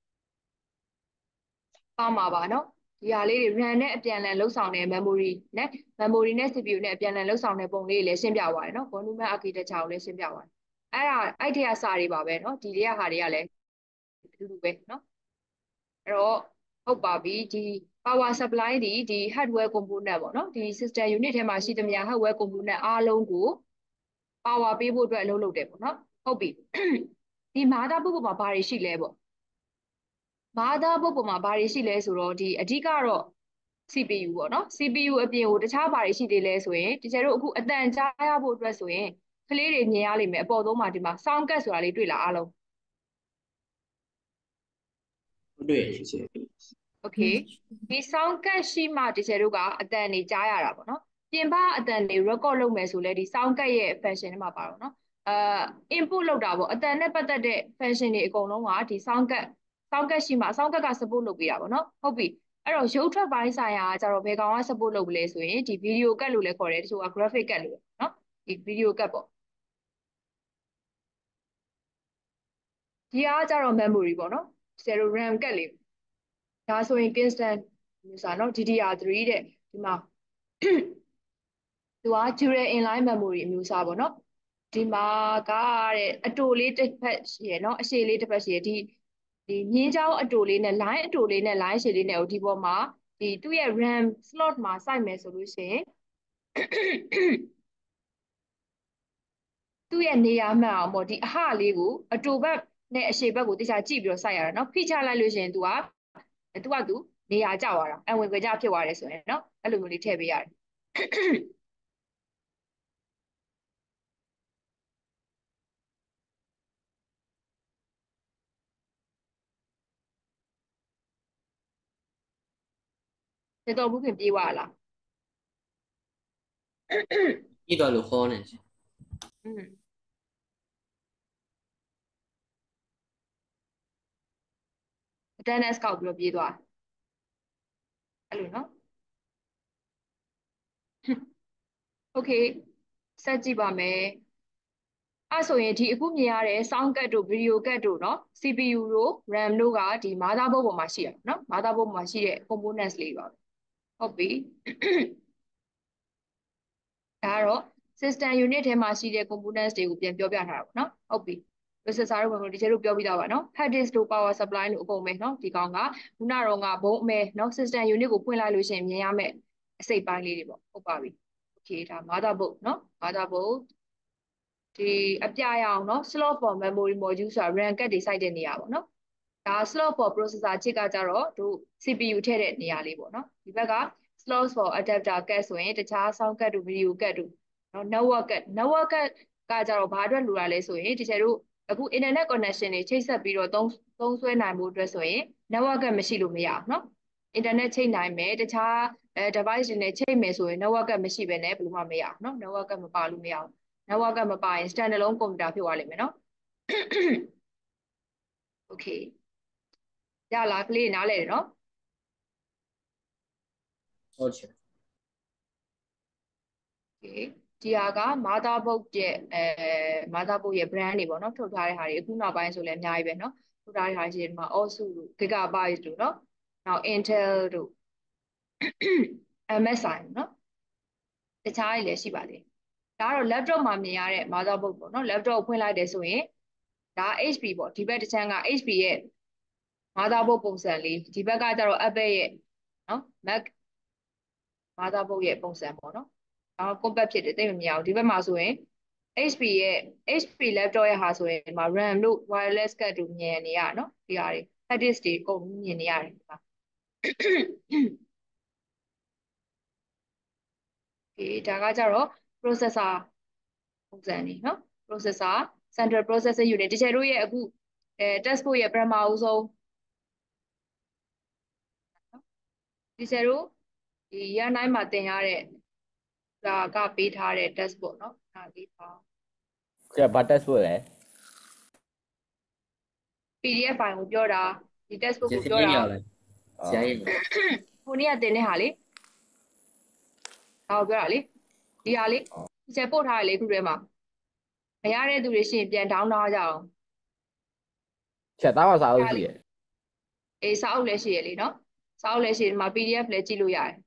ပါမှာပါเนาะဒီဟာလေးတွေ RAM နဲ့အပြန်အလှန်လှုပ်ဆောင်တဲ့ memory နဲ့ memory နဲ့ CPU နဲ့အပြန်အလှန်လှုပ်ဆောင်တဲ့ပုံလေးတွေလည်းရှင်းပြသွားတယ်เนาะ volume architecture ကိုလည်းရှင်းပြသွားတယ်အဲ့ဒီကစာတွေပါပဲเนาะဒီတွေကဟာတွေကလည်းအတူတူပဲเนาะအဲ့တော့ဟုတ်ပါပြီဒီ power supply ဒီ hardware component ပေါ့เนาะဒီ system unit ထဲမှာရှိသမျှ hardware component အားလုံးကို power ပေးဖို့အတွက်အလုပ်လုပ်တယ်ပေါ့เนาะဟုတ်ပြီဒီ motherboard ပေါ်မှာဘာတွေရှိလဲပေါ့ motherboard ပေါ်မှာဘာတွေရှိလဲဆိုတော့ဒီအဓိကတော့ CPU ပေါ့เนาะ CPU အပြင်ကိုတခြားဘာတွေရှိသေးလဲဆိုရင်တကယ်လို့အခုအတန်ကြားရဖို့အတွက်ဆိုရင်ကလေးတွေမြင်ရလိမ့်မယ်အပေါ်ဆုံးမှာဒီမှာ sound card ဆိုတာလေးတွေ့လားအားလုံးတွေ့ရရှိ okay ဒီ sound card ရှိမှတကယ်လို့ကအတန်တွေကြားရတာပေါ့เนาะပြင်ပအတန်တွေ record လုပ်မယ်ဆိုလဲဒီ sound card ရဲ့ function ထဲမှာပါတော့เนาะinput လုပ်တာပေါ့အတန်နဲ့ပတ်သက်တဲ့ function တွေအကုန်လုံးကဒီ sound card ရှိမှ sound card က support လုပ်ပေးတာပေါ့เนาะဟုတ်ပြီအဲ့တော့ရုပ်ထွက်ပိုင်းဆိုင်ရာကျတော့ဘယ်ကောင်က support လုပ်လဲဆိုရင်ဒီ video card လို့လည်းခေါ်တယ်တချို့က graphic card လို့เนาะဒီ video card ပေါ့ဒီအားကျတော့ memory ပေါ့เนาะ RAM card လေးဒါဆိုရင် Kingston မျိုးစားเนาะ DDR3 တဲ့ဒီမှာသူက dual inline memory အမျိုးအစားပေါ့နော်ဒီမှာကတဲ့အတိုလေးတစ်ဖက်ရှိရယ်เนาะအရှည်လေးတစ်ဖက်ရှိရယ်ဒီမြင်းချောင်းအတိုလေးနဲ့ line အတိုလေးနဲ့ line ရှည်လေးနဲ့ကိုဒီပေါ်မှာဒီသူ့ရဲ့ RAM slot မှာစိုက်မယ်ဆိုလို့ရှိရင်သူ့ရဲ့နေရာမှန်အောင်ပေါ့ဒီအဟလေးကိုအတိုဘက်နဲ့အရှည်ဘက်ကိုတခြားကြည့်ပြီးတော့စိုက်ရတာเนาะဖိချလိုက်လို့ရှိရင်သူကသူနေရာကျသွားတာအဝင်ခွေကျဖြစ်သွားတယ်ဆိုရင်เนาะအဲ့လိုမျိုးလေးထည့်ပေးရတယ်တေတော်ဘူးခင်ပြေးသွားလားပြီးတော့လို့ခေါ်နေတယ်อืมattendance ကောက်ပြီးတော့ပြေးသွားအဲ့လိုနော် okay ဆက်ကြည့်ပါမယ်အဲ့ဆိုရင်ဒီအခုမြင်ရတဲ့ sound card တို့ video card တို့เนาะ CPU တို့ RAM တို့ကဒီ motherboard ပေါ်မှာရှိရเนาะ motherboard ပေါ်မှာရှိတဲ့ components လေးပါဟုတ်ပြီဒါကတော့ system unit ထဲမှာရှိတဲ့ components တွေကိုပြန်ပြောပြထားတာပေါ့နော်ဟုတ်ပြီ processor တို့ဝင်လို့ဒီချက်တို့ပြောပြသားပါနော် hard disk တို့ power supply တို့အကုန်ပဲနော်ဒီကောင်ကခုနတော့ကဘုံအမဲနော် system unit ကိုဖွင့်လိုက်လို့ရှိရင်မြင်ရမယ့်အစိတ်ပိုင်းလေးတွေပေါ့ဟုတ်ပါပြီ okay ဒါ motherboard နော် motherboard ဒီအပြရအောင်နော် slot for memory module ဆိုတာ RAM card တွေစိုက်တဲ့နေရာပေါ့နော်ဒါ slot for processor chip ကကြတော့တို့ CPU ထည့်တဲ့နေရာလေးပေါ့နော်ဒီဘက်က slot for adapter card ဆိုရင်တခြား sound card တို့ video card တို့နော် network card ကကြတော့ဘာအတွက်လိုတာလဲဆိုရင်တကယ်လို့အခု internet connection တွေချိတ်ဆက်ပြီးတော့သုံးစွဲနိုင်မှုအတွက်ဆိုရင် network card မရှိလို့မရဘူးနော် internet ချိတ်နိုင်မယ်တခြားdevice တွေနဲ့ချိတ်မယ်ဆိုရင် network card မရှိဘဲနဲ့ဘယ်လိုမှမရဘူးနော် network card မပါလို့မရဘူး network card မပါရင် standalone computer ဖြစ်သွားလိမ့်မယ်နော် okay ရလားကလေးနားလဲတယ်နော်ဟုတ်ချင် okay ဒီဟာက motherboard ရဲ့motherboard ရဲ့ brand တွေပေါ့နော်ထုတ်ထားတဲ့ဟာတွေအခုနောက်ပိုင်းဆိုလည်းအများကြီးပဲเนาะထုတ်ထားတဲ့ဟာရှိတယ်ဒီမှာ ASUS တို့ Gigabyte တို့เนาะနောက် Intel တို့ MSI เนาะတခြားတွေလည်းရှိပါသေးတယ်ဒါကတော့ laptop မှာမြင်ရတဲ့ motherboard ပေါ့เนาะ laptop ကိုဖွင့်လိုက်တယ်ဆိုရင်ဒါ HP ပေါ့ဒီဘက်တစ်ချမ်းက HP ရဲ့ motherboard ပုံစံလေးဒီဘက်ကကျတော့ Apple ရဲ့เนาะ Mac motherboard ရဲ့ပုံစံပေါ့เนาะဒါ compact ဖြစ်တယ်သိမမြင်အောင်ဒီဘက်မှာဆိုရင် HP ရဲ့ HP laptop ရဲ့ဟာဆိုရင်ဒီမှာ RAM တို့ wireless card တို့မြင်နေရเนาะဒီဟာတွေ practice တွေအကုန်မြင်နေရတယ်ဒီမှာ okay ဒါကကြတော့ processor ပုံစံနေเนาะ processor central processing unit တကယ်တို့ရဲ့အခု textbook ရဲ့ပထမအဆုံးဒီဆယ်တို့ဒီရနိုင်မှာသင်ရတဲ့ဒါကပေးထားတဲ့ textbook เนาะဒါလေးပါဆရာဘာတက်ဆိုလဲ PDF file ကိုပြောတာဒီ textbook ကိုပြောတာဆရာကြီးဟိုနေ့ကသင်တဲ့ဟာလေဒါကိုပြောတာလေဒီဟာလေဒီချက်ပို့ထားရလေခုထဲမှာမရတဲ့သူတွေရှိရင်ပြန် down ထားကြအောင်ဆရာသားမစားလို့ရှိရအေးစာအုပ်လည်းရှိရလေเนาะစာအုပ်လည်းရှိတယ်ဒီမှာ PDF လည်းကြည့်လို့ရတယ်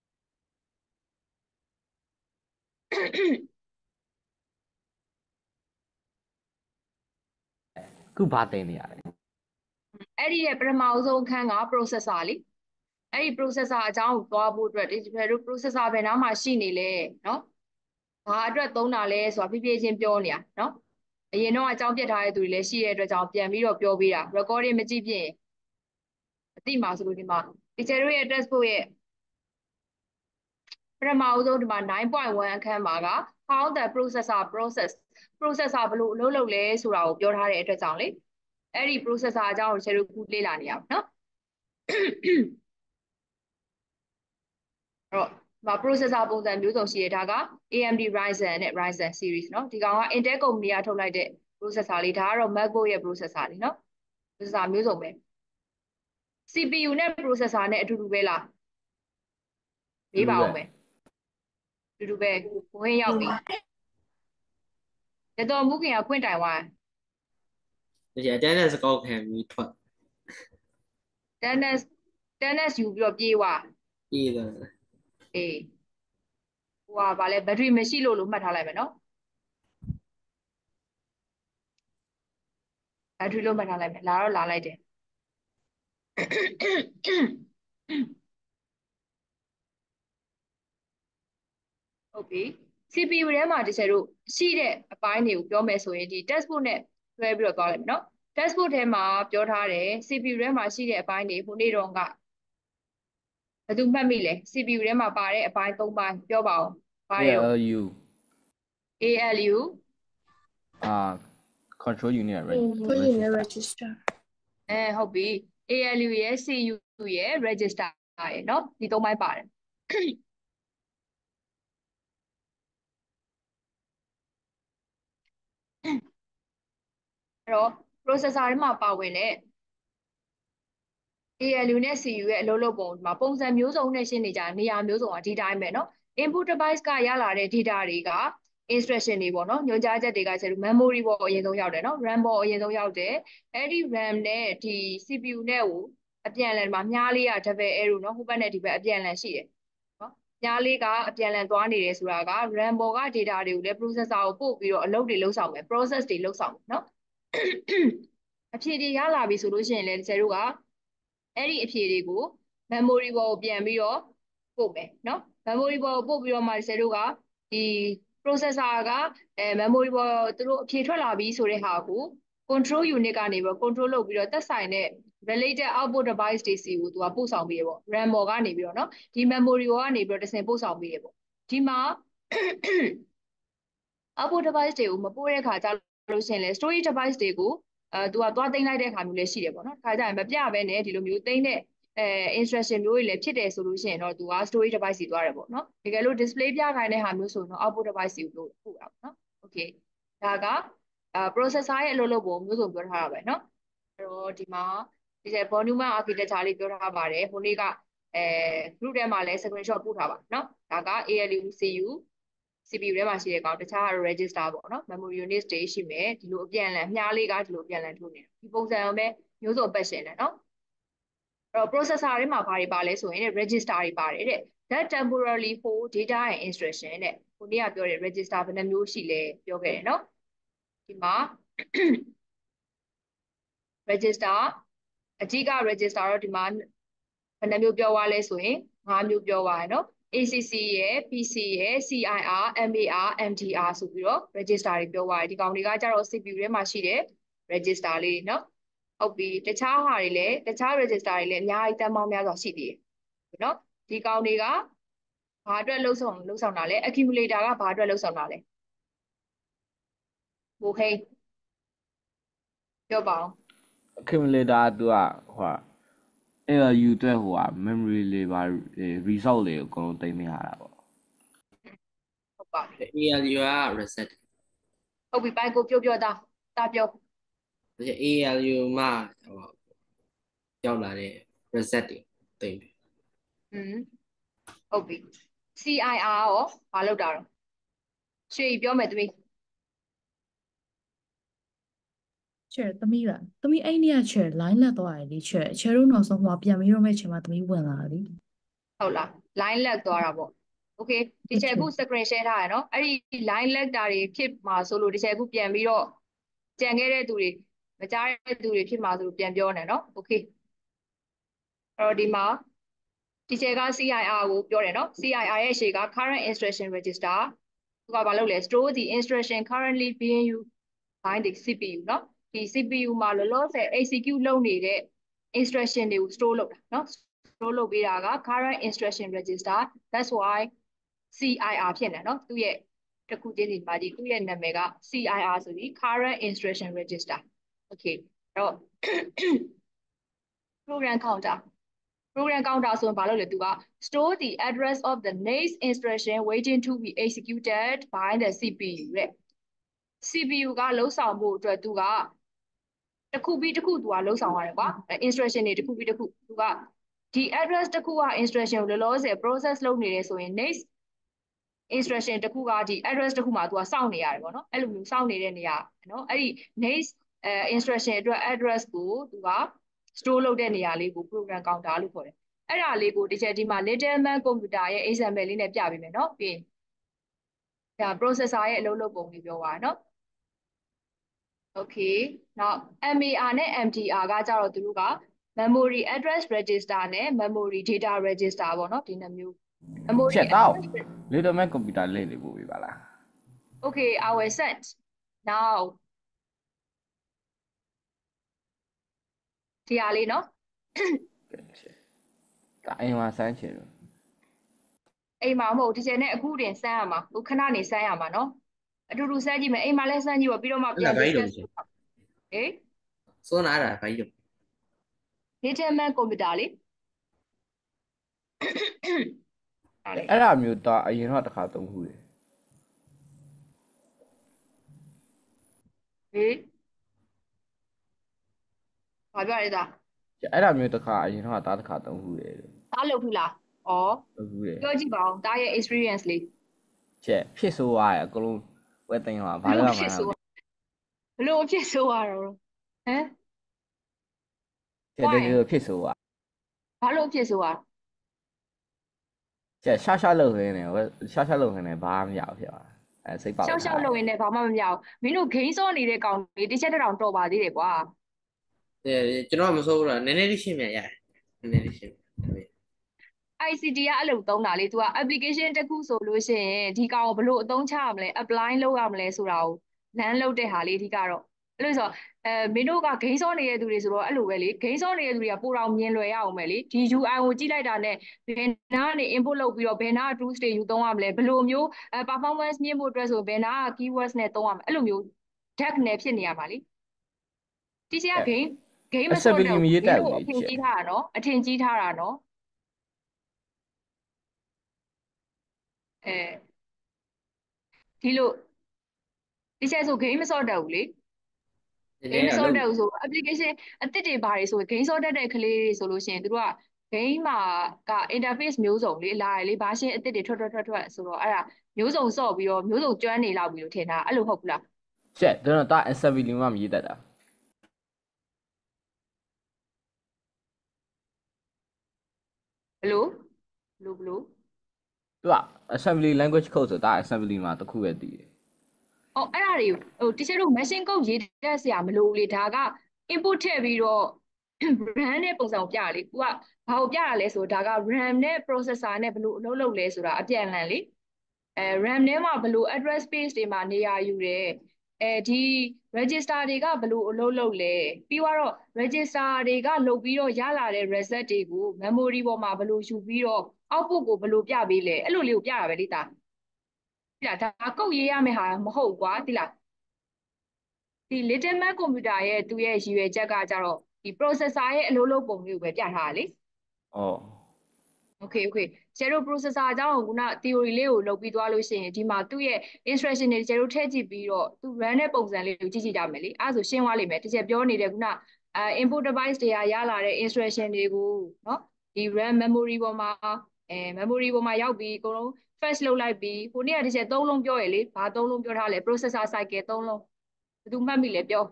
ခုဘာတင်နေရလဲအဲ့ဒီရဲ့ပထမအဆုံးအခန်းက processor လေအဲ့ဒီ processor အကြောင်းကိုသွားဖို့အတွက်ဒီတို့ processor ဘယ်နားမှာရှိနေလဲเนาะဘာအတွက်သုံးတာလဲဆိုတာဖြည်းဖြည်းချင်းပြောနေရเนาะအရင်တော့အကြောင်းပြထားတဲ့သူတွေလည်းရှိတဲ့အတွက်ကြောင့်ပြန်ပြီးတော့ပြောပေးတာ recording မကြည့်ဖြစ်ရင်အတိမှာဆိုလို့ဒီမှာ teacher တို့ရဲ့ textbook ရဲ့ပထမအဆုံးဒီမှာ 9.1 အခန်းမှာက how the processor processor ဘယ်လိုအလုပ်လုပ်လဲဆိုတာကိုပြောထားတဲ့အတွက်ကြောင့်လေအဲ့ဒီ processor အကြောင်းကို teacher တို့ခုလေ့လာနေရအောင်เนาะအဲ့တော့ဒီမှာ processor ပုံစံမျိုးစုံရှိတယ်ဒါက AMD Ryzen နဲ့ Ryzen series เนาะဒီကောင်က Intel ကုမ္ပဏီကထုတ်လိုက်တဲ့ processor လေးဒါကတော့ MacBook ရဲ့ processor လေးเนาะ processor မျိုးစုံပဲ CPU နဲ့ processor နဲ့အတူတူပဲလားမေးပါအောင်မယ်အတူတူပဲဘဝင်ရောက်ပြီတတော်မူခင်ကခွင့်တိုင်သွားဆရာတက်တဲ့စကောက်ခံပြီးထွက် tennis ယူပြီးတော့ပြေးသွားပြီးတော့အေးဟိုကဗာလဲဘက်ထရီမရှိလို့မှတ်ထားလိုက်မယ်နော်ဘက်ထရီလို့မှတ်ထားလိုက်မယ်လာတော့လာလိုက်တယ်ဟုတ်ပြီ CPU ထဲမှာတကယ်လို့ရှိတဲ့အပိုင်းတွေကိုပြောမယ်ဆိုရင်ဒီ textbook နဲ့တွဲပြီးတော့သွားလိုက်မယ်နော် textbook ထဲမှာပြောထားတယ် CPU ထဲမှာရှိတဲ့အပိုင်းတွေဟိုနေ့တော့ကဘယ်သူမှတ်မိလဲ CPU ထဲမှာပါတဲ့အပိုင်း၃ပိုင်းပြောပါဦးဘာတွေ ALU ALU control unit register ဟုတ်ပြီ ALU ရဲ့ CU ရဲ့ register ရဲ့เนาะဒီ၃ပိုင်းပါတယ်အဲ့တော့ processor ထဲမှာပါဝင်တဲ့ ALU နဲ့ CU ရဲ့အလုပ်လုပ်ပုံဒီမှာပုံစံမျိုးစုံနဲ့ရှင်းနေကြနေရာမျိုးစုံကဒီတိုင်းပဲเนาะ input device ကရလာတဲ့ data တွေက instruction တွေပေါ့နော်ညွှန်ကြားချက်တွေကဆိုလို့ memory ပေါ်အရင်ဆုံးရောက်တယ်နော် RAM ပေါ်အရင်ဆုံးရောက်တယ်အဲ့ဒီ RAM နဲ့ဒီ CPU နဲ့ကိုအပြန်အလှန်မှာမြားလေးက double arrow နော်ဟိုဘက်နဲ့ဒီဘက်အပြန်အလှန်ရှိတယ်နော်မြားလေးကအပြန်အလှန်သွားနေတယ်ဆိုတာက RAM ပေါ်က data တွေကိုလည်း processor ကိုပို့ပြီးတော့အလုပ်တွေလုပ်ဆောင်မယ် process တွေလုပ်ဆောင်မယ်နော်အဖြေတွေရလာပြီဆိုလို့ရှိရင်လည်းကျတို့ကအဲ့ဒီအဖြေတွေကို memory ပေါ်ကိုပြန်ပြီးတော့ပို့မယ်နော် memory ပေါ်ကိုပို့ပြီးတော့မှကျတို့ကဒီ processor ကmemory ပေါ်သူတို့အဖြေထွက်လာပြီဆိုတဲ့ဟာကို control unit ကနေပြီးတော့ control လုပ်ပြီးတော့သက်ဆိုင်တဲ့ related output device တွေစီကိုသူကပို့ဆောင်ပေးရပေါ့ RAM ပေါ်ကနေပြီးတော့เนาะဒီ memory ပေါ်ကနေပြီးတော့တစ်ဆင့်ပို့ဆောင်ပေးရပေါ့ဒီမှာ output device တွေကိုမပို့တဲ့အခါကျလို့ရှိရင်လေ storage device တွေကိုသူကသွားသိမ်းလိုက်တဲ့အခါမျိုးလည်းရှိတယ်ပေါ့နော်။ခါကျရင်မပြဘဲနဲ့ဒီလိုမျိုးသိမ်းတဲ့instruction မျိုးတွေလည်းဖြစ်တယ်ဆိုလို့ရှိရင်တော့သူက storage device တွေသွားတယ်ပေါ့နော်။တကယ်လို့ display ပြခိုင်းတဲ့ဟာမျိုးဆိုရင်တော့ output device တွေကိုပို့တာပေါ့နော်။ Okay ဒါကprocessor ရဲ့အလုပ်လုပ်ပုံမျိုးစုံပြောထားတာပဲเนาะ။အဲ့တော့ဒီမှာဒီ volume architecture လေးပြောထားပါတယ်။ဟိုနေ့ကgroup ထဲမှာလည်း screenshot ပို့ထားပါเนาะ။ဒါက ALU CU CPU ထဲမှာရှိတဲ့ကောင်တခြား register ပေါ့နော် memory unit တွေရှိမယ်ဒီလိုအပြန်အလှန်မြားလေးကဒီလိုအပြန်အလှန်ထိုးနေတယ်ဒီပုံစံအောင်ပဲမျိုးစုံပတ်ရှင်တယ်နော်အဲ့တော့ processor ထဲမှာဘာတွေပါလဲဆိုရင် register တွေပါတယ်တဲ့ that temporarily hold data and instruction တဲ့ခုနေ့ကပြောတဲ့ register ဘယ်နှမျိုးရှိလဲပြောခဲ့တယ်နော်ဒီမှာ register အဓိက register တော့ဒီမှာဘယ်နှမျိုးပြောသွားလဲဆိုရင်၅မျိုးပြောသွားရနော် ACC ရယ် PC ရယ် CIR MAR MDR ဆိုပြီးတော့ register တွေပြောသွားတယ်ဒီကောင်တွေကကြတော့ CPU ထဲမှာရှိတဲ့ register လေးเนาะဟုတ်ပြီတခြားဟာတွေလည်းတခြား register တွေလည်းအများကြီးတန်းပေါင်းများစွာရှိသေးတယ်နော်ဒီကောင်တွေကဘာအတွက်လှုပ်ဆောင်တာလဲ accumulator ကဘာအတွက်လှုပ်ဆောင်တာလဲဘိုဟိန်းပြောပါအောင် accumulator သူကဟို ALU အတွက်ဟို memory လေးပါ result လေးကိုအကုန်လုံးသိမ်းမရတာပေါ့ဟုတ်ပါပြီ ALU က reset ဟုတ်ပြီပိုင်ကိုပြောတာပြော ALU မှာဟိုရောက်လာတဲ့ reset တွေသိမ့်ပြီဟုတ်ပြီ CIR ရောဘာလုပ်တာတော့ရွှေပြောမယ်သမီး Chair သမီးလားသမီးအဲ့နေ့က Chair line လက်သွားတယ်လေ Chair တို့နောက်ဆုံးဟိုပြန်ပြီးတော့မဲ့ချိန်မှာသမီးဝင်လာတယ်ဟုတ်လား line lag သွားတာပေါ့ okay ဒီချက်အခု screen share ထားရနော်အဲ့ဒီ line lag တာတွေဖြစ်မှာဆိုလို့ဒီချက်အခုပြန်ပြီးတော့ကြံခဲ့တဲ့သူတွေမကြားတဲ့သူတွေဖြစ်မှာဆိုလို့ပြန်ပြောနေနော် okay အဲ့တော့ဒီမှာဒီချက်က CIR ကိုပြောတယ်နော် CIR ရဲ့ရှေ့က current instruction register သူကဘာလုပ်လဲ store the instruction currently being used by the CPU နော်ဒီ CPU မှာလောလောဆယ် execute လုပ်နေတဲ့ instruction တွေကို store လုပ်တာနော် store လုပ်ပေးတာက current instruction register that's why CIR ဖြစ်နေနော်သူ့ရဲ့တစ်ခုချင်းစီမှာဒီသူ့ရဲ့နာမည်က CIR ဆိုပြီး current instruction register okay အဲ့တော့ program counter ဆိုရင်ဘာလုပ်လဲသူက store the address of the next instruction waiting to be executed by the CPU တဲ့ CPU ကလှုပ်ဆောင်ဖို့အတွက်သူကတစ်ခုပြီးတစ်ခုသူကလှုပ်ဆောင်ရတယ်ကွာ instruction တွေတစ်ခုပြီးတစ်ခုသူကဒီ address တစ်ခုက instruction ကိုလောလောဆယ် process လုပ်နေတယ်ဆိုရင် next instruction တစ်ခုကဒီ address တစ်ခုမှာသူကစောင့်နေရတယ်ပေါ့နော်အဲ့လိုမျိုးစောင့်နေတဲ့နေရာနော်အဲ့ဒီ next instruction အတွက် address ကိုသူက store လုပ်တဲ့နေရာလေးကို program counter လို့ခေါ်တယ်အဲ့ဒါလေးကိုဒီချက်ဒီမှာ little man computer ရဲ့ example လေးနဲ့ပြပေးမယ်နော်ပြီးရင်ဒါ processor ရဲ့အလုပ်လုပ်ပုံလေးပြောပါနော် okay now MAR နဲ့ MTR ကကြတော့သူတို့က memory address register နဲ့ memory data register ပေါ့နော်ဒီနှစ်မျိုး memory ချက်တော့ little man computer လေးလေးပို့ပေးပါလား okay I will send now ဒီဟာလေးနော်ဒါအိမ်မှာစမ်းချင်လို့အိမ်မှာမဟုတ်ဒီချက်နဲ့အခုတင်စမ်းရမှာခုခဏနေစမ်းရမှာနော်အတူတူစမ်းကြည့်မယ်အိမ်မှာလည်းစမ်းကြည့်ပါပြီးတော့မှပြန်ပြီးဟေးစွန်းလာတာဘာကြီး little man computer လေးအဲ့ဒါမျိုးတော့အရင်တော့တစ်ခါသုံးခုတယ်ဟေးဘာပြောရလဲသားအဲ့ဒါမျိုးတစ်ခါအရင်တော့တားတစ်ခါသုံးခုတယ်သားလုပ်ဘူးလားဩသုံးခုတယ်ပြောကြည့်ပါဦးသားရဲ့ experience လေးချက်ဖြစ်ဆိုးသွားရအကုန်လုံးဝက်သိမ်းသွားဘာလို့မှမလုပ်ဘလို့ဖြစ်ဆိုးရတော့ဟမ်ချက်တကယ်ဖြစ်ဆိုးသွားဘာလို့ဖြစ်ဆိုးရချက်ရှာလုပ်ရင်းနဲ့ရှာလုပ်ရင်းနဲ့ဘာမှမရဘူးဖြစ်သွားအဲစိတ်ပေါက်ရှောက်ရှောက်လုပ်ရင်လည်းဘာမှမမြောက်မင်းတို့ဂိမ်းစောနေတဲ့ကောင်လေးတစ်ချက်တစ်တောင်တော်ပါသေးတယ်ကွာကျွန်တော်မစိုးဘူးလားနည်းနည်းလေးရှင်းပြရတယ်နည်းနည်းလေးရှင်း ICT ကအဲ့လိုသုံးတာလေ तू က application တစ်ခုဆိုလို့ရှိရင်ဒီကောင်ကိုဘလို့အသုံးချရမလဲ apply လုပ်ရမလဲဆိုတာကိုလမ်းလုပ်တဲ့ဟာလေးအဓိကတော့အဲ့လိုဆိုမင်းတို့ကဂိမ်းစောနေတဲ့သူတွေဆိုတော့အဲ့လိုပဲလေဂိမ်းစောနေတဲ့သူတွေကပိုတော့မြင်လွယ်ရအောင်ပဲလေဒီ UI ကိုကြည့်လိုက်တာနဲ့ဘယ်နာကနေ input လုပ်ပြီးတော့ဘယ်နာက tools တွေယူသုံးရမလဲဘယ်လိုမျိုးperformance မြင့်ဖို့အတွက်ဆိုဘယ်နာက keywords နဲ့သုံးရမလဲအဲ့လိုမျိုး deck နဲ့ဖြစ်နေရပါလေဒီချက်ကဂိမ်းမစောတဲ့ဘူးမင်းတို့အထင်ကြီးထားတာနော်အထင်ကြီးထားတာနော်ဒီလိုဒီချက်ဆို game မစော့တတ်ဘူးလေ game မစော့တတ်ဘူးဆို application အသစ်တွေဘာတွေဆို game စော့တတ်တဲ့ကလေးတွေဆိုလို့ရှိရင်တို့က game မှာက interface မျိုးစုံလေလာရလေဘာရှင်းအသစ်တွေထွက်ဆိုတော့အဲ့ဒါမျိုးစုံစော့ပြီးတော့မျိုးစုံကျွမ်းနေလောက်ပြီးလို့ထင်တာအဲ့လိုဟုတ်ဘူးလားချက်တော့တာ assembly မှမရေးတတ်တာဘလို့သူက assembly language code ဆိုတာ assembly မှာတစ်ခုပဲတည်တယ်အော်အဲ့ဒါတွေဟိုတချို့တို့ machine code ရေးတတ်စရာမလိုဘူးလေဒါက input ထည့်ပြီးတော့ run တဲ့ပုံစံကိုပြရလေ။ तू ကဘာကိုပြရလဲဆိုတော့ဒါက RAM နဲ့ processor နဲ့ဘယ်လိုအလုပ်လုပ်လဲဆိုတာအပြန်အလှန်လေ။ RAM ထဲမှာဘယ်လို address space တွေမှာနေရာယူတယ်ဒီ register တွေကဘယ်လိုအလုပ်လုပ်လဲပြီးတော့ register တွေကလုပ်ပြီးတော့ရလာတဲ့ result တွေကို memory ပေါ်မှာဘယ်လိုယူပြီးတော့ output ကိုဘယ်လိုပြပေးလဲအဲ့လိုလေးကိုပြတာပဲလေတာသိလားဒါကုတ်ရေးရမယ့်ဟာမဟုတ်ကွာသိလားဒီ little mac computer ရဲ့သူရဲ့ရည်ရွယ်ချက်ကကြတော့ဒီ processor ရဲ့အလုပ်လုပ်ပုံလေးကိုပဲပြထားတာလေအော် Okay okay ကျတို့ processor အကြောင်းကိုခုန theory လေးကိုလုပ်ပြီးသွားလို့ရှိရင်ဒီမှာသူ့ရဲ့ instruction တွေကျတို့ထည့်ကြည့်ပြီးတော့သူ run တဲ့ပုံစံလေးကိုကြည့်ကြည့်ကြမယ်လေအဲ့ဒါဆိုရှင်းသွားလိမ့်မယ်တစ်ချက်ပြောနေတဲ့ခုနinput device တွေကရလာတဲ့ instruction တွေကိုเนาะဒီ RAM memory ပေါ်မှာmemory ပေါ်မှာရောက်ပြီးအကုန်လုံး fetch လုပ်လိုက်ပြီးဟိုနေ့ကတစ်ချက်သုံးလုံးပြောရလေဘာသုံးလုံးပြောထားလဲ processor cycle သုံးလုံးဘယ်သူမှတ်မိလဲပြော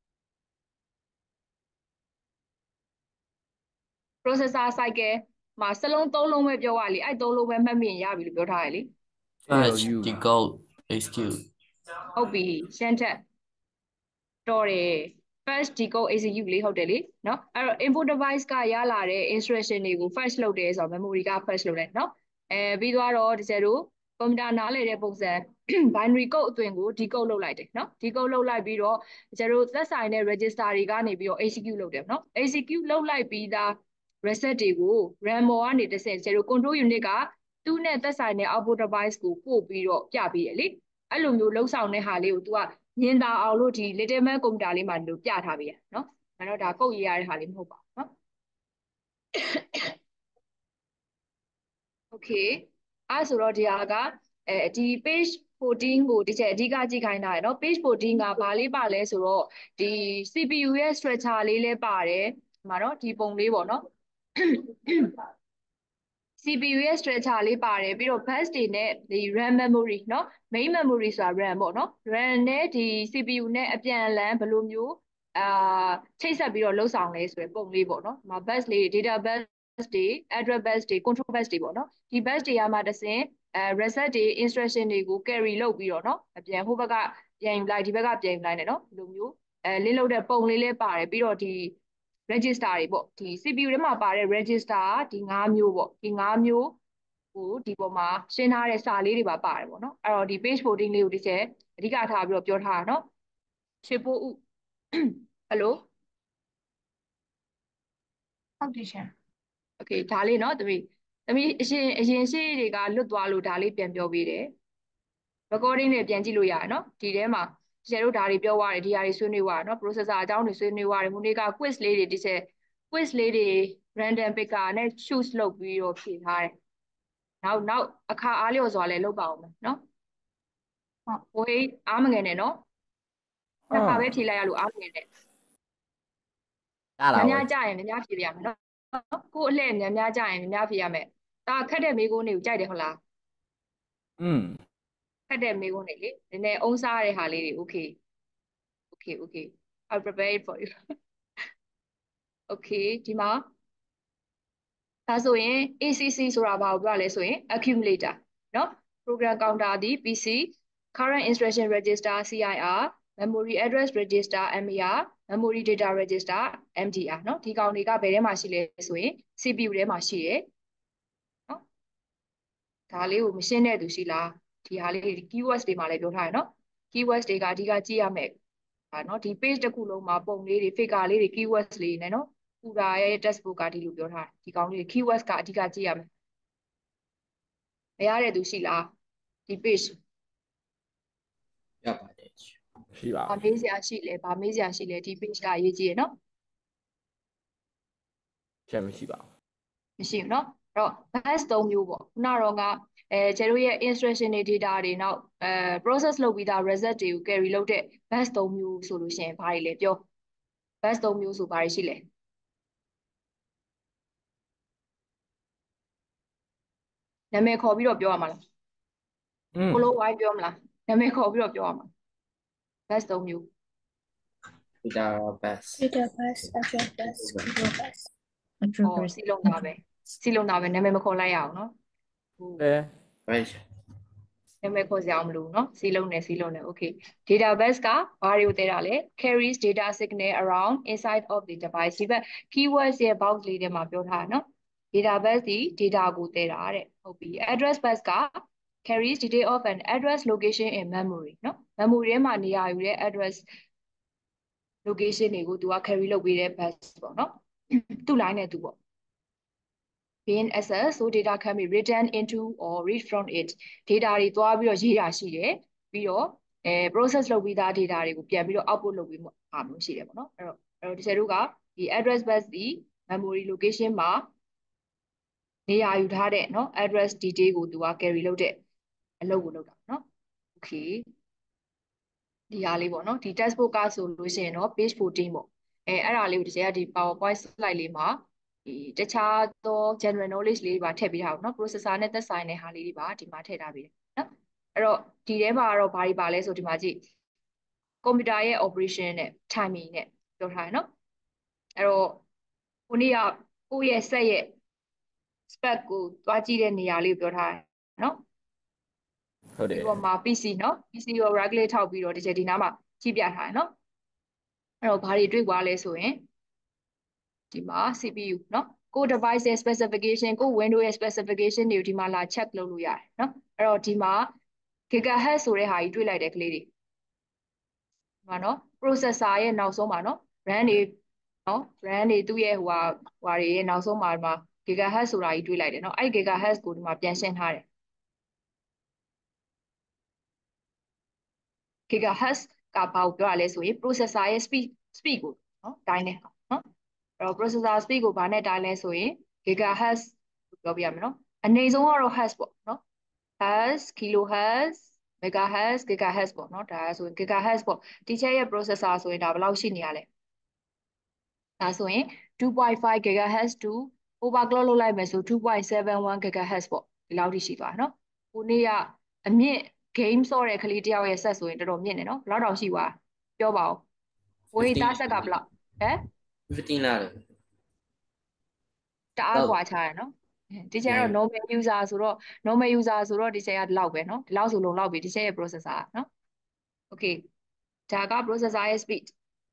processor cycle မှာစလုံးသုံးလုံးပဲပြောရလေအဲ့သုံးလုံးပဲမှတ်မိရင်ရပြီလို့ပြောထားရလေ Fetch, decode, execute. ဟုတ်ပြီရှင်းထက်တော်တယ် first decode execute လေးဟုတ်တယ်လေเนาะအဲ့တော့ input device ကရလာတဲ့ instruction တွေကို fetch လုပ်တယ်ဆိုတော့ memory က fetch လုပ်တယ်เนาะပြီးသွားတော့ဒီကျတို့ computer နားလည်တဲ့ပုံစံ binary code အသွင်ကို decode လုပ်လိုက်တယ်เนาะ decode လုပ်လိုက်ပြီးတော့ကျတို့သက်ဆိုင်တဲ့ register တွေကနေပြီးတော့ execute လုပ်တယ်เนาะ execute လုပ်လိုက်ပြီးသား result တွေကို RAM ပေါ်ကနေတစ်ဆင့်ကျတို့ control unit ကသူ့နဲ့သက်ဆိုင်တဲ့ output device ကိုပို့ပြီးတော့ပြပေးတယ်လေအဲ့လိုမျိုးလှုပ်ဆောင်တဲ့ဟာလေးကို तू ကမြင်သာအောင်လို့ဒီ little man computer လေးမှာလို့ပြထားပေးရနော်အဲ့တော့ဒါကုတ်ရေးရတဲ့ဟာလေးမဟုတ်ပါဘူးနော် okay အဲ့ဆိုတော့ဒီဟာကဒီ page 14ကိုဒီချက်အဓိကကြည့်ခိုင်းတာရယ်နော် page 14ကဘာလေးပါလဲဆိုတော့ဒီ CPU ရဲ့ structure လေးလည်းပါတယ်ဒီမှာနော်ဒီပုံလေးပေါ့နော် CPU ရဲ့ structure လေးပါတယ်ပြီးတော့ bus တွေနဲ့ဒီ RAM memory เนาะ main memory ဆိုတာ RAM ပေါ့เนาะ RAM နဲ့ဒီ CPU နဲ့အပြန်အလှန်ဘယ်လိုမျိုးချိတ်ဆက်ပြီးတော့လှုပ်ဆောင်လဲဆိုရယ်ပုံလေးပေါ့เนาะဒီမှာ bus လေး data bus တွေ address bus တွေ control bus တွေပေါ့เนาะဒီ bus တွေကမှတစ်ဆင့်reset တွေ instruction တွေကို carry လုပ်ပြီးတော့เนาะအပြန်ဟိုဘက်ကပြန်ယူလိုက်ဒီဘက်ကပြန်ယူလိုက်နဲ့เนาะဒီလိုမျိုးလင်းလုပ်တဲ့ပုံလေးလေးပါတယ်ပြီးတော့ဒီ register တွေပေါ့ဒီ CPU ထဲမှာပါတဲ့ register ဒီ5မျိုးပေါ့ဒီ5မျိုးကိုဒီပေါ်မှာရှင်းထားတဲ့စာလေးတွေပါပါတယ်ပေါ့နော်အဲ့တော့ဒီ page 14လေးကိုဒီချက်အဓိကထားပြီးတော့ပြောထားတာနော်ရှေ့ပို့ဥဟယ်လိုဟုတ်တယ်ရှင် okay ဒါလေးနော်သမီးအရင်ရှေ့တွေကလွတ်သွားလို့ဒါလေးပြန်ပြောပေးတယ် recording တွေပြန်ကြည့်လို့ရတယ်နော်ဒီထဲမှာဒီချက်တို့ဒါတွေပြောသွားတယ်ဒီဟာတွေဆွေးနွေးသွားတယ်နော် processor အကြောင်းတွေဆွေးနွေးသွားတယ်ခုနေ့က quiz လေးတွေဒီချက် quiz လေးတွေ random picker နဲ့ choose လုပ်ပြီးတော့ဖြေထားတယ်နောက်အခါအားလျော်စွာလည်းလုပ်ပါအောင်မယ်နော်ဟုတ်ဟိုအားမငယ်နဲ့နော်တစ်ခါပဲဖြေလိုက်ရလို့အားမငယ်နဲ့ရတာများပဲများကြရင်များဖြေရမယ်နော်ကို့အလှည့်များကြရင်များဖြေရမယ်ဒါခက်တဲ့မိကုန်းတွေကိုကြိုက်တယ်ဟုတ်လားอืมခက်တဲ့မိကုန်းတွေလေနည်းနည်းအုံးစားတဲ့ဟာလေးတွေ okay I'll prepare it for you okay ဒီမှာဒါဆိုရင် ACC ဆိုတာဘာကိုပြောလဲဆိုရင် accumulator เนาะ program counter ဒီ PC current instruction register CIR memory address register MER memory data register MDR เนาะဒီကောင်တွေကဘယ်ထဲမှာရှိလဲဆိုရင် CPU ထဲမှာရှိတယ်เนาะဒါလေးကိုမရှင်းတဲ့သူရှိလားဒီဟာလေး keywords တွေမှာလည်းပြောထားရเนาะ keywords တွေကအဓိကကြည့်ရမယ်ဒါเนาะဒီ page တစ်ခုလုံးမှာပုံလေးတွေ figure လေးတွေ keywords လေးနဲ့เนาะပူတာရဲ့ textbook ကဒီလိုပြောထားတယ်ဒီကောင်လေး keywords ကအဓိကကြည့်ရမယ်မရတဲ့သူရှိလားဒီ page ရပါတယ်ရှိပါဗာမေးစရာရှိလဲဗာမေးစရာရှိလဲဒီ page ကအရေးကြီးရယ်နော်ချက်မရှိပါဘူးမရှိဘူးနော်အဲ့တော့ bus 3မျိုးပေါ့ခုနတော့ကကျတို့ရဲ့ instruction တွေ data တွေနောက် process လုပ်ပြီးသား result တွေကို carry လုပ်တဲ့ bus 3မျိုးဆိုလို့ရှိရင်ဘာတွေလဲပြော bus 3မျိုးဆိုဘာတွေရှိလဲနာမည်ခေါ်ပြီးတော့ပြောရမှာလားอืมကိုလိုဝိုင်းပြောမလားနာမည်ခေါ်ပြီးတော့ပြောရမှာ bus 3မျိုး data bus data bus address bus control bus address စီလုံးတာပဲနာမည်မခေါ်လိုက်ရအောင်နော်ဟုတ် right နာမည်ခေါ်စရာမလိုဘူးเนาะစီလုံးနဲ့ okay database ကဘာတွေကိုတည်တာလဲ carries data signal around inside of the device ဒီဘက် keywords ရဲ့ box လေးထဲမှာပြောထားတာเนาะ database ဒီ data ကိုတည်တာတဲ့ဟုတ်ပြီ address bus က carries detail of an address location in memory နော် memory ထဲမှာနေရာယူတဲ့ address location တွေကိုသူက carry လုပ်ပေးတဲ့ bus ပေါ့နော်သူ့ line နဲ့သူပေါ့ being accessed so data can be written into or read from it data တွေသွားပြီးတော့ရေးတာရှိတယ်ပြီးတော့process လုပ်ပြီးသား data တွေကိုပြန်ပြီးတော့ output လုပ်ပြီးမှအားမျိုးရှိတယ်ပေါ့နော်အဲ့တော့ဒီဆယ်တို့ကဒီ address bus ဒီ memory location မှာနေရာယူထားတဲ့เนาะ address detail ကိုသူက carry လုပ်တဲ့အလုပ်ကိုလုပ်တာเนาะ okay ဒီဟာလေးပေါ့เนาะဒီ textbook ကဆိုလို့ရှိရင်เนาะ page 14ပေါ့အဲ့ဒါလေးကိုတစ်ချက်ဒီ PowerPoint slide လေးမှာဒီတခြားသော general knowledge လေးတွေပါထည့်ပေးထားအောင်เนาะ processor နဲ့သက်ဆိုင်တဲ့ဟာလေးတွေပါဒီမှာထည့်ထားပေးတယ်เนาะအဲ့တော့ဒီထဲမှာတော့ဘာတွေပါလဲဆိုဒီမှာကြည့် computer ရဲ့ operation နဲ့ timing နဲ့ပြောထားတယ်เนาะအဲ့တော့ခုနေ့ကကိုယ့်ရဲ့ set ရဲ့ spec ကိုတွားကြည့်တဲ့နေရာလေးကိုပြောထားတယ်เนาะဟုတ်တယ်ဒီပေါ်မှာ PC เนาะ PC ကို regulate ထောက်ပြီးတော့ဒီချက်ဒီနားမှာကြည့်ပြထားတယ်เนาะအဲ့တော့ဘာတွေတွေ့သွားလဲဆိုရင်ဒီမှာ CPU เนาะကို device ရဲ့ specification ကို window ရဲ့ specification တွေကိုဒီမှာလာ check လုပ်လို့ရတယ်เนาะအဲ့တော့ဒီမှာ gigahertz ဆိုတဲ့ဟာကြီးတွေ့လိုက်တယ်ကလေးတွေဒီမှာเนาะ processor ရဲ့နောက်ဆုံးမှာเนาะ RAM တွေเนาะ RAM တွေသူ့ရဲ့ဟိုဟာတွေရဲ့နောက်ဆုံးမှာဒီမှာ gigahertz ဆိုတာကြီးတွေ့လိုက်တယ်เนาะအဲ့ gigahertz ကိုဒီမှာပြန်ရှင်းထားတယ် gigahertz ကဘာကိုပြောရလဲဆိုရင် processor ရဲ့ speed ကိုเนาะတိုင်းတဲ့ဟာเนาะအဲ့တော့ processor speed ကိုဘာနဲ့တိုင်းလဲဆိုရင် gigahertz လို့ပြောပြရမယ်เนาะအနည်းဆုံးကတော့ hertz ပေါ့เนาะ hertz kilohertz megahertz gigahertz ပေါ့เนาะဒါဆိုရင် gigahertz ပေါ့ဒီချက်ရဲ့ processor ဆိုရင်ဒါဘယ်လောက်ရှိနေရလဲဒါဆိုရင် 2.5 gigahertz to overclock လုပ်လိုက်မယ်ဆို 2.71 gigahertz ပေါ့ဒီလောက်ထိရှိသွားเนาะကိုနေ့ကအမြင့် game ဆော့တဲ့ကလေးတယောက်ရဲ့ဆက်ဆိုရင်တော်တော်မြင့်တယ်เนาะဘယ်လောက်တောင်ရှိသွားပြောပါဦးဝေးသားဆက်ကဘယ်လောက်ဟမ် 15လားတအားกว่าချရတယ်เนาะဒီချက်တော့ normal user ဆိုတော့ဒီချက်ကဒီလောက်ပဲเนาะဒီလောက်ဆိုလုံလောက်ပြီဒီချက်ရဲ့ processor เนาะ okay ဒါက processor ရဲ့ speed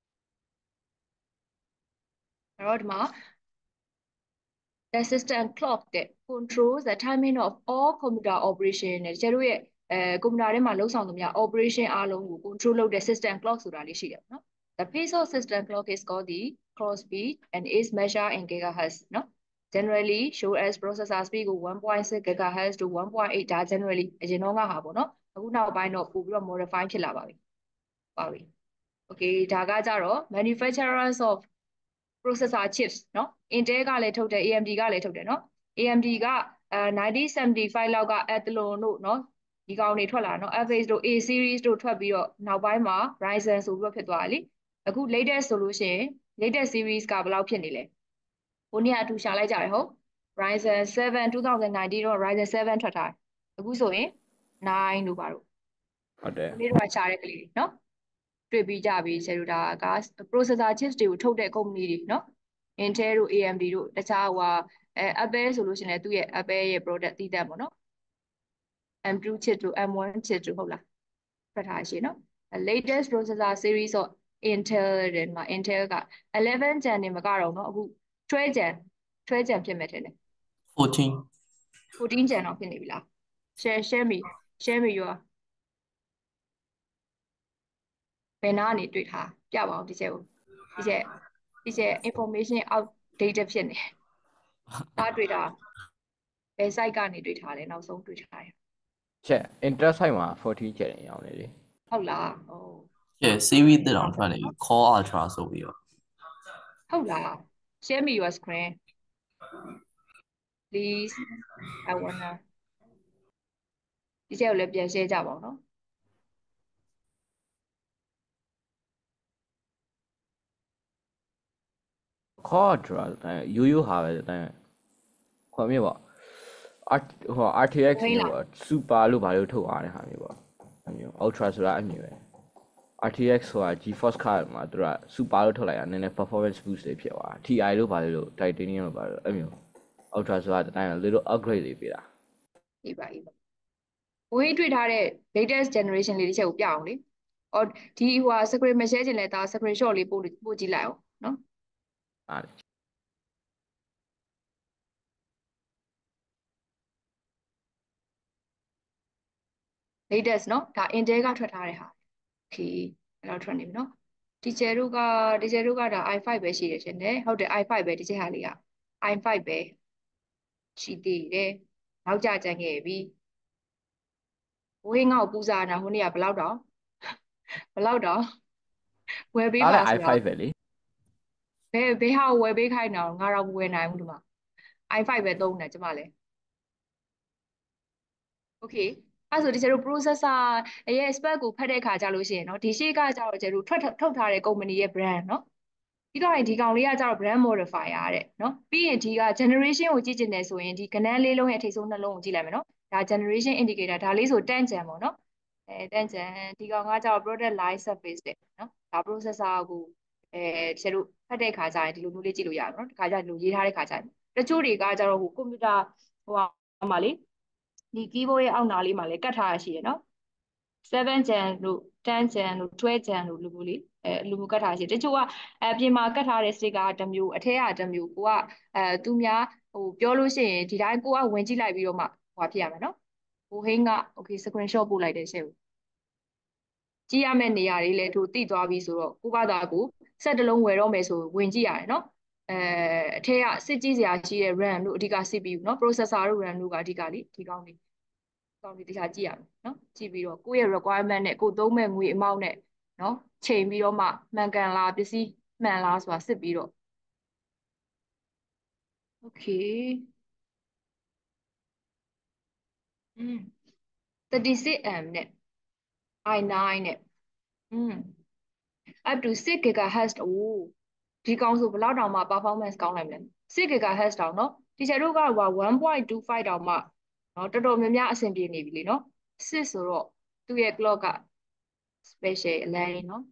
အဲ့တော့ဒီမှာ the system clock that controls the timing of all computer operation နဲ့ကျတို့ရဲ့ကွန်ပျူတာထဲမှာလုပ်ဆောင်သမျှ operation အားလုံးကို control လုပ်တဲ့ system clock ဆိုတာလေးရှိတယ်နော် the pace of system clock is called the clock speed and is measured in gigahertz နော် generally show as processor speed ကို 1.6 gigahertz to 1.8 ဒါ generally အရင်တော့ကဟာပေါ့နော်အခုနောက်ပိုင်းတော့ပို့ပြီးတော့ modify ဖြစ်လာပါပြီ okay ဒါကကြတော့ manufacturers of processor chips เนาะ Intel ကလည်းထုတ်တယ် AMD ကလည်းထုတ်တယ်เนาะ AMD က1975လောက်က Athlon တို့เนาะဒီကောင်တွေထွက်လာเนาะ FH တို့ A series တို့ထွက်ပြီးတော့နောက်ပိုင်းမှာ Ryzen ဆိုပြီးတော့ဖြစ်သွားတယ်လीအခု latest ဆိုလို့ရှိရင် latest series ကဘယ်လောက်ဖြစ်နေလဲဟိုနေ့အတူရှာလိုက်ကြတယ်ဟုတ် Ryzen 7 2019တော့ Ryzen 7ထွက်ထားတယ်အခုဆိုရင်9တို့ပါတော့ဟုတ်တယ်ဒီနေ့တော့ရှာတဲ့ကလေးတွေเนาะတွေ့ပြီးကြပြီဆယ်တို့ဒါက processor chips တွေကိုထုတ်တဲ့ company တွေเนาะ Intel တို့ AMD တို့တခြားဟိုApple ဆိုလို့ရှိရင်လည်းသူ့ရဲ့ Apple ရဲ့ product တည်တဲ့ပေါ့နော် M2 chip တို့ M1 chip တို့ဟုတ်လားဖတ်ထားရှိเนาะ latest processor series of Intel တဲ့မှာ Intel က11 gen နေမကတော့เนาะအခု12 gen ဖြစ်မယ်ထင်တယ် 14 14 gen တော့ဖြစ်နေပြီလား share me your ဘယ်နာကနေတွေ့ထားပြပါအောင်ဒီချက်ကိုဒီချက် information outdated ဖြစ်နေဒါတွေ့တာဘယ် site ကနေတွေ့ထားလဲနောက်ဆုံးတွေ့ထားတယ်ချက် interest site မှာ14ချက်နေအောင်လေလေဟုတ်လားဩ Yeah series တက်အောင်ထွက်နေပြီ Core Ultra ဆိုပြီးတော့ဟုတ်လား share me your screen please I wanna ဒီချက်ကိုလည်းပြန် share ကြပါဦးနော်ခေါ်ဒရာရိုးရိုးဟာပဲတိုင်းခေါ်မြေပေါ့ဟို RTX လို့ super လို့ဘာလို့ထုတ်သွားတဲ့ဟာမျိုးပေါ့အမျိုး ultra ဆိုတာအမျိုးပဲ RTX ဆိုတာ GeForce card မှာသူက super လို့ထုတ်လိုက်တာနည်းနည်း performance boost တွေဖြစ်သွား TI လို့ဘာလို့ titanium လို့ဘာလို့အမျိုး ultra ဆိုတာတိုင်း little upgrade တွေပေးတာအေးပါဘိုးကြီးတွေ့ထားတဲ့ latest generation လေးတစ်ချက်ကိုပြအောင်လေအော်ဒီဟို screen မ share ချင်လဲဒါ screenshot လေးပို့ကြည့်လိုက်အောင်နော်အား latest เนาะဒါ Intel ကထွက်ထားတဲ့ဟာ okay အဲ့တော့ထွက်နေပြီเนาะ teacher တို့ကဒါ i5 ပဲရှိတယ်ရှင်တယ်ဟုတ်တယ် i5 ပဲဒီချက်ဟာလေးက i5 ပဲရှိသေးတယ်နောက်ကြကြံခဲ့ပြီဝင်းငေါ့ပူစားနာဟိုနေ့ကဘယ်လောက်တော့ဝယ်ပေးဒါပါလည်းဆိုတာ i5 ပဲလေဘယ်ဟာကိုဝယ်ပေးခိုင်းတာငါတော့မဝယ်နိုင်ဘူးဒီမှာ i5 ပဲသုံးတယ်ကျမလည်း okay အဲ့ဆိုဒီကျတို့ processor ရဲ့ spec ကိုဖတ်တဲ့အခါကြလို့ရှိရင်เนาะဒီရှေ့ကကြတော့ကျတို့ထုတ်ထားတဲ့ company ရဲ့ brand เนาะပြီးတော့ဒီကောင်လေးကကြတော့ brand modifier တဲ့เนาะပြီးရင်ဒီက generation ကိုကြည့်ကျင်တယ်ဆိုရင်ဒီကဏ္ဍလေးလုံးရဲ့အထိပ်ဆုံးနှလုံးကိုကြည့်လိုက်မယ်เนาะဒါ generation indicator ဒါလေးဆို10 gen ပေါ့เนาะ10 gen ဒီကောင်ကကြတော့ product line surface တဲ့เนาะဒါ processor ကိုကျတို့ဖတ်တဲ့အခါကျရင်ဒီလိုမျိုးလေးကြည့်လို့ရတယ်เนาะဒီခါကျဒီလိုရေးထားတဲ့ခါကျရင်တချို့တွေကကြတော့ဟို computer ဟိုမှာလေဒီ keyboard ရဲ့အောက်နာလေးမှာလည်းကတ်ထားရရှိရနော်7 gen လို့10 gen လို့12 gen လို့လူမျိုးလေးလူမျိုးကတ်ထားရှိတချို့ကအပြင်မှာကတ်ထားတဲ့ sticker တစ်မျိုးအထက်ကတစ်မျိုးကိုကသူများဟိုပြောလို့ရှိရင်ဒီတိုင်းကိုကဝင်ကြည့်လိုက်ပြီးတော့မှဟိုဖြစ်ရမယ်နော်ဟိုဟင်းက okay screenshot ပို့လိုက်တဲ့ရှေ့ကိုကြည့်ရမယ့်နေရာလေးလည်းသူတိသွားပြီဆိုတော့ကိုကသာကိုဆက်တစ်လုံးဝယ်တော့မယ်ဆိုဝင်ကြည့်ရတယ်နော်အထက်ကစစ်ကြည့်စရာရှိတဲ့ RAM တို့အဓိက CPU เนาะ processor တို့ RAM တို့ကအဓိကလေဒီကောင်းလေးတရားကြည့်ရမယ်เนาะကြည့်ပြီးတော့ကိုယ့်ရဲ့ requirement နဲ့ကိုသုံးမဲ့ငွေအမောက်နဲ့เนาะချိန်ပြီးတော့မှမှန်ကန်လားပစ္စည်းမှန်လားဆိုတာစစ်ပြီးတော့ okay 36M နဲ့ i9 နဲ့up to 6 GHz အိုးဒီကောင်ဆိုဘယ်လောက်တောင်မှ performance ကောင်းနိုင်မလဲ6 GHz တောင်เนาะဒီချက်တို့က1.25တောင်မှเนาะတော်တော်များများအဆင်ပြေနေပြီလေเนาะ6ဆိုတော့သူ့ရဲ့ clock က special အလန်းเนาะ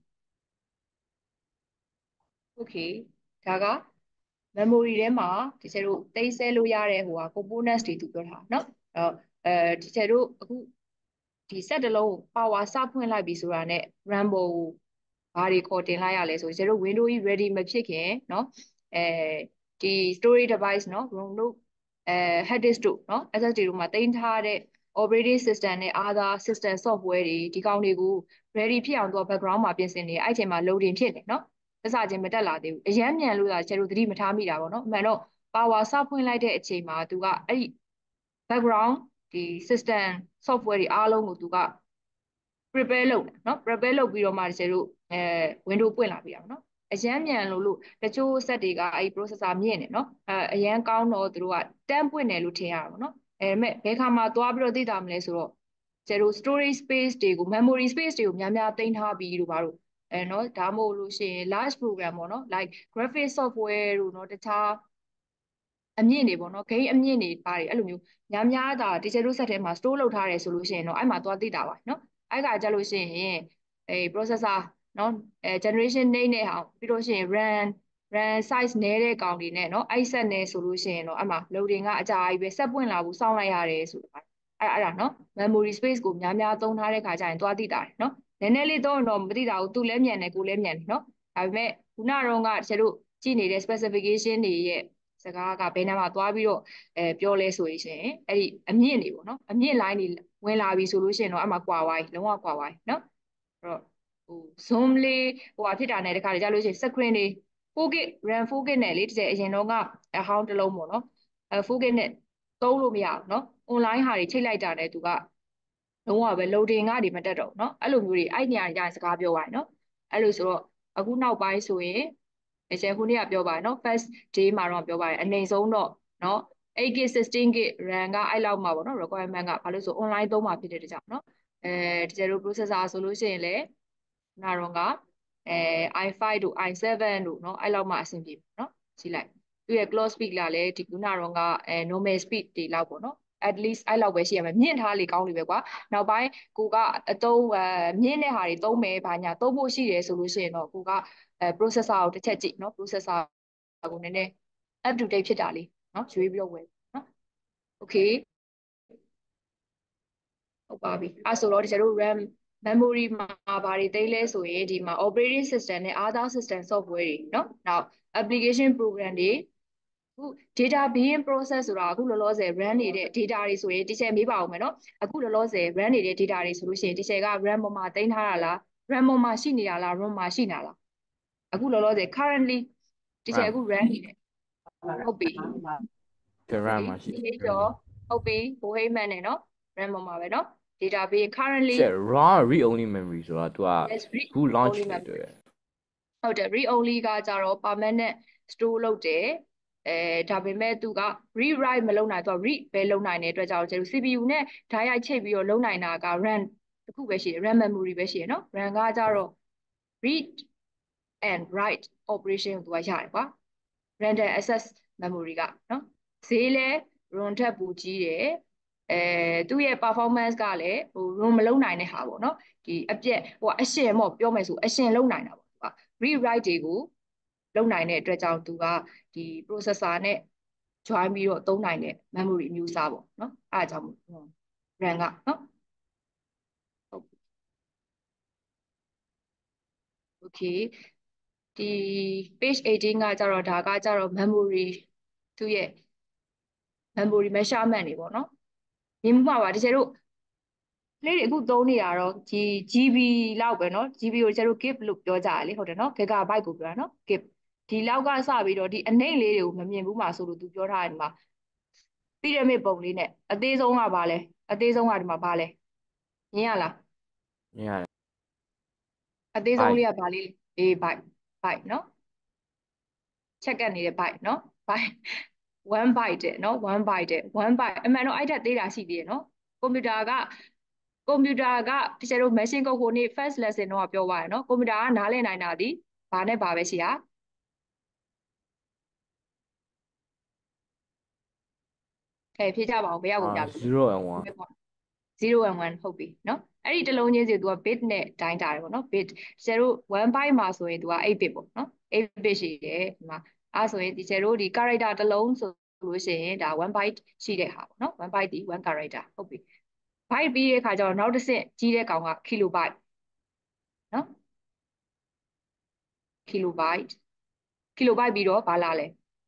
okay ဒါက memory ထဲမှာဒီချက်တို့သိမ်းဆည်းလို့ရတဲ့ဟိုဟာ components တွေသူပြောထားเนาะဒီချက်တို့အခုဒီ set တစ်လုံး power စဖွင့်လိုက်ပြီဆိုတာနဲ့ RAM ပေါ်ကိုဘာတွေခေါ်တင်လိုက်ရလဲဆိုကျတို့ window ကြီး ready မဖြစ်ခင်เนาะဒီ storage device เนาะ ROM တို့hard disk တို့เนาะ SSD တို့မှာတင်ထားတဲ့ operating system နဲ့ other system software တွေဒီကောင်တွေကို ready ဖြစ်အောင်သူက background မှာပြင်ဆင်နေအဲ့အချိန်မှာ loading ဖြစ်နေเนาะသက်စာချင်းမတက်လာသေးဘူးအရန်မြန်လို့ကျတို့သတိမထားမိတာပေါ့เนาะအမှန်တော့ power စဖွင့်လိုက်တဲ့အချိန်မှာသူကအဲ့ဒီ background ဒီ system software တွေအားလုံးကိုသူက prepare လုပ်တယ်เนาะ prepare လုပ်ပြီးတော့မှကျတို့window ပွင့်လာပြီအောင်เนาะအရန်မြန်လို့တချို့ set တွေကအဲ့ processor မြင့်တယ်เนาะအရန်ကောင်းတော့သူတို့က10ပွင့်တယ်လို့ထင်ရတာပေါ့เนาะမဲ့ဘယ်ခါမှသွားပြီးတော့သိတာမလဲဆိုတော့ကျတို့ storage space တွေကို memory space တွေကိုများများသိမ်းထားပြီးတို့ဘာလို့เนาะဒါမှမဟုတ်လို့ရှိရင် large program ပေါ့เนาะ like graphic software တို့เนาะတခြားအမြင့်တွေပေါ့နော် gain အမြင့်တွေပါတယ်အဲ့လိုမျိုးများများတာ teacher တို့ set ထဲမှာ store လုပ်ထားတယ်ဆိုလို့ရှိရင်တော့အဲ့မှာသွားသိတာပါနော်အဲ့ကကြလို့ရှိရင်processor နော် generation နေတဲ့ဟာပြီးလို့ရှိရင် RAM size နည်းတဲ့ကောင်တွေနဲ့နော်အဲ့ set နဲ့ဆိုလို့ရှိရင်တော့အဲ့မှာ loading ကအကြာကြီးပဲဆက်ပွင့်လာဘူးစောင့်လိုက်ရတယ်ဆိုတာအဲ့ဒါနော် memory space ကိုများများသုံးထားတဲ့ခါကျရင်သွားသိတာနော်နည်းနည်းလေးသုံးတော့မသိတာဘူးသူလည်းမြန်တယ်ကိုလည်းမြန်တယ်နော်ဒါပေမဲ့ခုနကတော့ကကျတို့ကြည့်နေတဲ့ specification တွေရဲ့စကားကဘယ်နာမှာသွားပြီးတော့ပြောလဲဆိုရင်အဲ့ဒီအမြင့်တွေပေါ့နော်အမြင့် line တွေဝင်လာပြီဆိုလို့ရှိရင်တော့အမှကွာဝိုင်းလုံးဝကွာဝိုင်းနော်အဲ့တော့ဟို zoom လေးဟိုဟာဖြစ်တာနဲ့တခါကြလို့ရှိရင် screen တွေ 4K RAM 4K နဲ့လေတစ်အရင်တော့ကအဟောင်းတစ်လုံးပေါ့နော်4K နဲ့သုံးလို့မရဘူးနော် online ဟာတွေချိန်လိုက်တာနဲ့သူကလုံးဝပဲ loading ကနေမတက်တော့เนาะအဲ့လိုမျိုးတွေအဲ့နေရာကြရင်စကားပြောပါရနော်အဲ့လိုဆိုတော့အခုနောက်ပိုင်းဆိုရင်ကျန်ခုနေ့ကပြောပါတယ်နော် first day မှာတော့ပြောပါတယ်အနေဆုံးတော့နော် 8GB 16GB RAM ကအဲ့လောက်မှာပေါ့နော် requirement ကဘာလို့ဆို online သုံးမှာဖြစ်တဲ့တကြောင်နော်တကယ်လို့ processor ဆိုလို့ရှိရင်လည်းနာတော့ကi5 တို့ i7 တို့เนาะအဲ့လောက်မှအဆင်ပြေပါเนาะကြည့်လိုက်သူရဲ့ clock speed လာလဲဒီခုနတော့ကnormal speed တွေလောက်ပေါ့เนาะ at least အဲ့လောက်ပဲရှိရမယ်မြင့်ထားလေကောင်းလေပဲကွာနောက်ပိုင်းကိုကအသုံးမြင့်တဲ့ဟာတွေသုံးမယ်ဘာညာသုံးဖို့ရှိတယ်ဆိုလို့ရှိရင်တော့ကိုကprocessor ကိုတစ်ချက်ကြည့်เนาะ processor ကိုနည်းနည်း up to date ဖြစ်တာလေးเนาะရွေးပြီးတော့ဝယ်เนาะ okay ဟုတ်ပါပြီအဲ့ဆိုတော့ဒီကျတို့ RAM memory မှာဘာတွေသိလဲဆိုရင်ဒီမှာ operating system နဲ့ other system software တွေเนาะနောက် application program တွေအခု data being process ဆိုတာအခုလောလောဆယ် run နေတဲ့ data တွေဆိုရင် teacher မေးပါအောင်မယ်နော်အခုလောလောဆယ် run နေတဲ့ data တွေဆိုလို့ရှိရင် teacher က RAM ပေါ်မှာတင်ထားတာလား RAM ပေါ်မှာရှိနေတာလား ROM မှာရှိနေတာလားအခုလောလောဆယ် currently teacher အခု run နေတယ်ဟုတ်ပြီ RAM မှာရှိဒီတော့ဟုတ်ပြီဘိုးဟိမန်နဲ့နော် RAM ပေါ်မှာပဲနော် data being currently ချက် raw read only memory ဆိုတာ तू က yes read ခု launch only ဖြစ်တယ်ဟုတ်တယ် read only ကကြတော့ permanent store လုပ်တယ်ဒါပေမဲ့သူက read write မလုပ်နိုင်သူက read ပဲလုပ်နိုင်တဲ့အတွက်ကြောင့်ကျတော့ CPU နဲ့ဓာတ်ရိုက်ချိတ်ပြီးတော့လုပ်နိုင်တာက RAM တစ်ခုပဲရှိတယ် RAM memory ပဲရှိတယ်နော် RAM ကကြတော့ read and write operation ကိုသူကရတယ်ကွာ random access memory ကနော်ဈေးလဲ ROM ထက်ပိုကြီးတယ်သူ့ရဲ့ performance ကလည်းဟို ROM မလုပ်နိုင်တဲ့ဟာပေါ့နော်ဒီအပြက်ဟိုအရှင်ပေါ့ပြောမယ်ဆိုအရှင်လုပ်နိုင်တာပေါ့သူက read write တွေကိုလုပ်နိုင်တဲ့အတွက်ကြောင့်သူကဒီ processor နဲ့ join ပြီးတော့သုံးနိုင်တဲ့ memory အမျိုးအစားပေါ့နော်အဲအကြောင်း RAM ကနော် okay ဒီ page 18ကကြတော့ဒါကကြတော့ memory သူ့ရဲ့ memory measurement တွေပေါ့နော်မြင်မှာပါတကယ်လို့လေးတွေအခုသုံးနေတာတော့ဒီ GB လောက်ပဲเนาะ GB ကိုကျတော့ gig လို့ပြောကြတယ်လေဟုတ်တယ်เนาะ gigabyte ကိုပြောတာเนาะ gig ဒီလောက်ကစပြီးတော့ဒီအနှိမ့်လေးတွေကိုမမြင်ဘူးမှာဆိုလို့သူပြောထားတယ်ဒီမှာ pyramid ပုံလေးနဲ့အသေးဆုံးကဘာလဲအသေးဆုံးကဒီမှာဘာလဲမြင်ရလားမြင်ရတယ်အသေးဆုံးလေးကဘာလေးအေး byte byte เนาะ check ကနေတဲ့ byte เนาะ byte 1 byte တဲ့เนาะ1 byte တဲ့1 byte အမှန်တော့အဲ့ထက်သေးတာရှိသေးတယ်เนาะကွန်ပျူတာကတကယ်လို့ machine code ကိုနေ့ first lesson တော့ပြောပါရနော်ကွန်ပျူတာကနားလည်နိုင်တာဒီဘာနဲ့ဘာပဲရှိတာဖြေကြပါအောင်ဘယ်ရောက်ကိုပြလို့ 0 and 1 0 and 1ဟုတ်ပြီเนาะအဲ့ဒီတစ်လုံးချင်းစီသူက bit နဲ့တိုင်းတာတယ်ပေါ့နော် bit 0 1 byte မှာဆိုရင်သူက8 bit ပေါ့နော်8 bit ရှိတယ်ဒီမှာအဲ့ဆိုရင်ဒီ character တစ်လုံးဆိုလို့ရှိရင်ဒါ1 byte ရှိတဲ့ဟာပေါ့နော်1 byteဒီ1 character ဟုတ်ပြီ byte ပြီးတဲ့အခါကျတော့နောက်တစ်ဆင့်ကြီးတဲ့ကောင်က kilobyte နော် kilobyte ပြီးတော့ဘာလာလဲ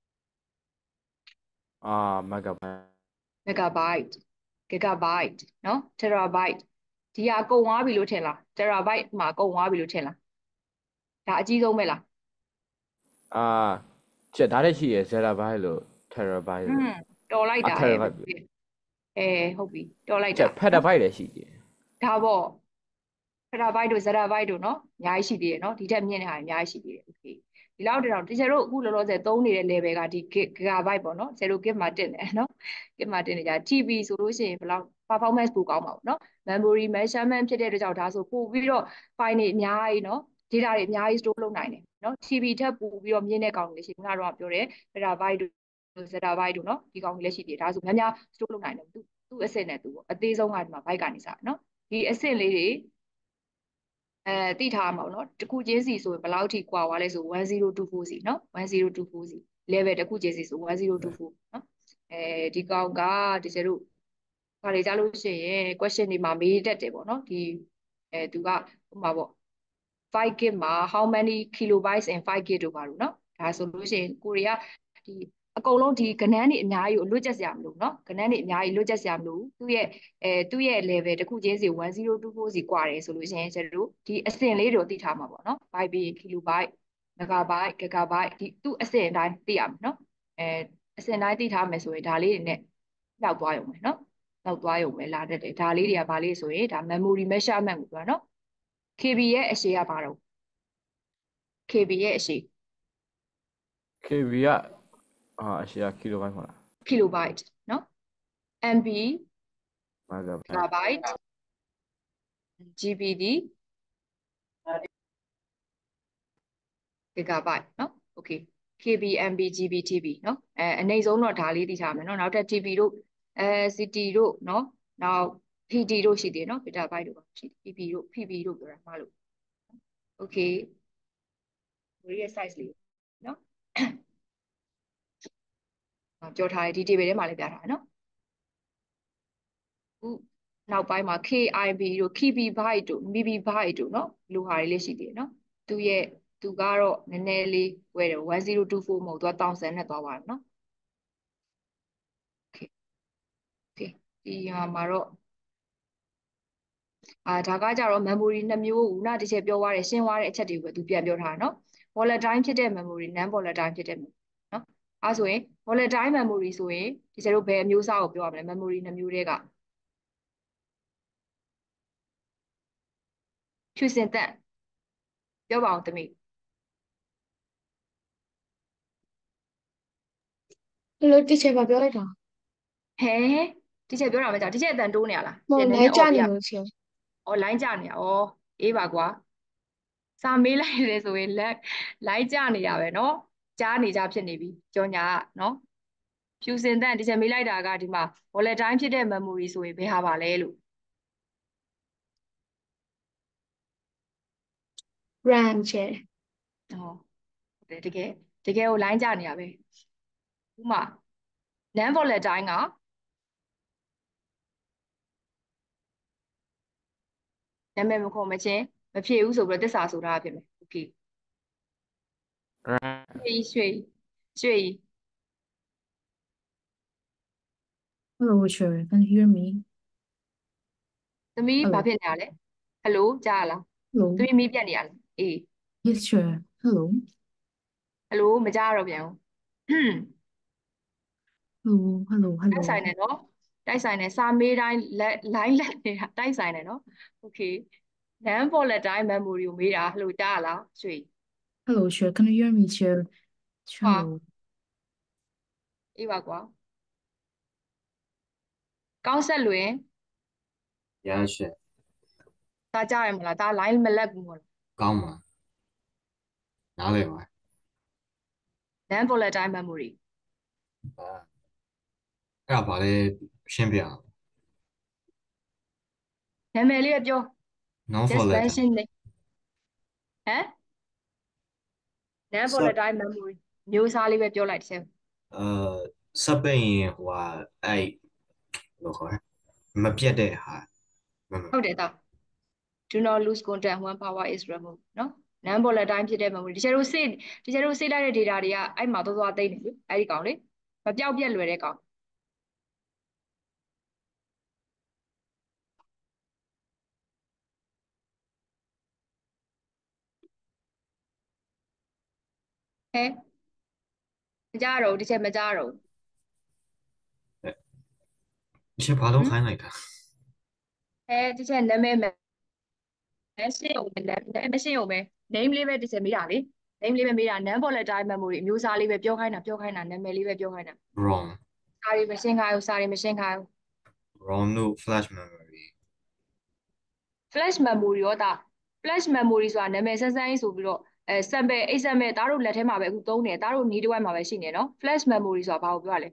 megabyte megabyte gigabyte နော် terabyte ဒီဟာကုန်သွားပြီလို့ထင်လား terabyte မှာကုန်သွားပြီလို့ထင်လားဒါအကြီးဆုံးပဲလားချက်ဒါလည်းရှိရယ် zettabyte လို့ terabyte လို့တော်လိုက်တာ terabyte ဟုတ်ပြီတော်လိုက်တာချက် petabyte လည်းရှိတယ်ဒါပေါ့ petabyte တို့ zettabyte တို့နော်အများကြီးရှိသေးတယ်နော်ဒီထက်မြင့်တဲ့ဟာအများကြီးရှိသေးတယ် okay ဒီလောက်တောင်တကယ်လို့အခုလောလောဆယ်သုံးနေတဲ့ level ကဒီ gigabyte ပေါ့နော်0 gig မှာတင်တယ်နော် gig မှာတင်နေကြ TB ဆိုလို့ရှိရင်ဘယ်လောက် performance ပိုကောင်းမှာပေါ့နော် memory measurement ဖြစ်တဲ့အတွက်ကြောင့်ဒါဆိုပို့ပြီးတော့ file တွေအများကြီးနော် data တွေအများကြီး store လုပ်နိုင်တယ်နော် TB ထက်ပိုပြီးတော့မြင့်တဲ့ကောင်တွေရှိခုနကတော့ပြောတယ် petabyte တို့ zettabyte တို့နော်ဒီကောင်တွေလည်းရှိသေးတယ်ဒါဆိုများများ store လုပ်နိုင်တယ်သူ့အဆင့်နဲ့သူပေါ့အသေးဆုံးကဒီမှာ byte ကနေစနော်ဒီအဆင့်လေးတွေသိထားမှာပေါ့နော်တစ်ခုချင်းစီဆိုရင်ဘယ်လောက်ထိကွာသွားလဲဆို1024စီနော်1024စီ level တစ်ခုချင်းစီဆို1024နော်ဒီကောင်ကဒီကျတို့ဘာတွေကြားလို့ရှိရင် question တွေမှာမေးတတ်တယ်ပေါ့နော်ဒီသူကဥပမာပေါ့5 gig မှာ how many kilobytes in 5 gig တို့ပါလို့နော်ဒါဆိုလို့ရှိရင်ကိုရီးယားဒီအကုန်လုံးဒီကဏ္ဍတွေအများကြီးကိုလွတ်ကျက်စရာမလိုနော်ကဏ္ဍတွေအများကြီးလွတ်ကျက်စရာမလိုသူ့ရဲ့ level တစ်ခုချင်းစီ1024စီกว่าတယ်ဆိုလို့ရှိရင်ကျတို့ဒီအဆင့်လေးတွေကိုသိထားမှာပေါ့နော် byte ပြီး kilobyte megabyte gigabyte ဒီသူ့အဆင့်အတိုင်းသိရမှာနော်အဆင့်တိုင်းသိထားမယ်ဆိုရင်ဒါလေးတွေနဲ့လောက်သွားရုံပဲနော်လောက်သွားရုံပဲလာတတ်တယ်ဒါလေးတွေကဘာလေးဆိုရင်ဒါ memory measurement ကိုပြောနော် KB ရဲ့အရှိကဘာတော့ KB ရဲ့အရှိ KB ကအရှိ kilobyte ဟုတ်လား kilobyte နော် MB megabyte gigabyte GB ဒီ gigabyte နော် okay KB MB GB TB နော်အနေဆုံးတော့ဒါလေးသိထားမယ်နော်နောက်ထပ် TB တို့CT တို့နော်နောက် PD တို့ရှိသေးတယ်နော် petabyte တို့ရှိ PP တို့ PB တို့ပြောတာမှားလို့ okay ဝေးရဲ့ size လေးနော်ပြောထားတယ်ဒီ table ထဲမှာလည်းပြထားတယ်နော်ခုနောက်ပိုင်းမှာ KIB တို့ KB byte တို့ MB byte တို့နော်လူဟာတွေလည်းရှိသေးတယ်နော်သူကတော့နည်းနည်းလေးဝယ်တယ်1024မဟုတ်သူက1000နဲ့သွားပါတယ်နော်ဒီမှာတော့ဒါကကြတော့ memory 2မျိုးကိုတစ်ချက်ပြောသွားတယ်ရှင်းသွားတဲ့အချက်တွေကိုပဲသူပြန်ပြောထားတာနော် volatile ဖြစ်တဲ့ memory non volatile ဖြစ်တဲ့ memory နော်အဲဆိုရင် volatile memory ဆိုရင်ဒီကျတို့ဘယ်အမျိုးအစားကိုပြောရမလဲ memory 2မျိုးတည်းကဖြူစင်သက်ပြောပါအောင်သမီးလို့တစ်ချက်ပါပြောလိုက်တာဟဲဒီချက်ပြောတာမကြောက်ဒီချက်အတန်တိုးနေရလားမဟုတ်နည်းလိုနင်းည်းကြအော်ပြနေရလို့ရှင်အော်လိုင်းကြနေရဩအေးပါကွာစာမေးလိုက်ရတယ်ဆိုရင်လိုင်းကြနေရပဲเนาะကြားနေကြဖြစ်နေပြီကြောညာကเนาะဖြူစင်သက်ဒီချက်မေးလိုက်တာကဒီမှာ volatile ဖြစ်တဲ့ memory ဆိုရင်ဘယ်ဟာပါလဲလို့ RAM ချက်ဟောဟုတ်တယ်တကယ်ကိုလိုင်းကြနေရပဲဥမာ non volatile ကနာမည်မခေါ်မချင်းမဖြစ်ဘူးဆိုပြီးတော့သစ္စာဆိုထားတာဖြစ်မယ်โอเคရွှေ Hello, sure. Can you hear me? သမီးဘာ Hello. ဖြစ်နေရလဲ hello ကြားရလား Hello. သမီးမီးပြတ်နေရလားအေး Yes, sure. Hello. hello မကြားရတော့ပြန်ဘူး Hello. တိုက်ဆိုင် Hello. တယ်နော်တိုက်ဆိုင်တယ်စာမေးတိုင်းလိုင်းလက်နေတာတိုက်ဆိုင်တယ်နော် okay non volatile memory ကိုမေးတာ hello ကြားရလားရွှေ Hello, sure. Can you hear me, sure? ဟာ Hello. အေးပါကွာကောင်းဆက်လွင်ရရှင်ဒါကြားရမလားဒါ line မလက်ဘူးမလားကောင်းပါနားလည်ပါ non volatile memory အဲ့ဒါဘာလဲရှင်းပြအောင်နာမည်လေးပဲပြော non just volatile mention it ဟမ် non volatile memory မျိုးစားလေးပဲပြောလိုက်တစ်ချက်စပ်ပိန်ဟိုဟာအဲ့လို့ခေါ်မပြတ်တဲ့ဟာဟုတ်တယ်သား do not lose contact when power is removed နော် non volatile ဖြစ်တဲ့ memory ဒီကျတို့စေးလိုက်တဲ့ data တွေကအဲ့မှာသွားသိနေပြီအဲ့ဒီကောင်လေမပြောက်ပြက်လွယ်တဲ့ကောင်ဟဲမကြတော့ဒီချက်မကြတော့ရှင်းဘာလို့ခိုင်းလိုက်တာဒီချက်နာမည်ရှင်းအောင်ပဲ name လေးပဲဒီချက်မေးတာလေ name လေးပဲမေးတာ non volatile memory အမျိုးအစားလေးပဲပြောခိုင်းတာနာမည်လေးပဲပြောခိုင်းတာ wrong စာရီမရှင်းခိုင်းဘူးစာရီမရှင်းခိုင်းဘူး wrong လို့ flash memory flash memory ရောဒါ flash memory ဆိုတာနာမည်ဆန်းဆန်းကြီးဆိုပြီးတော့sample အိတ် sample သားတို့လက်ထဲမှာပဲအခုသုံးတယ်သားတို့နီးတစ်ဝိုက်မှာပဲရှိနေနော် flash memory ဆိုတာဘာကိုပြောရလဲ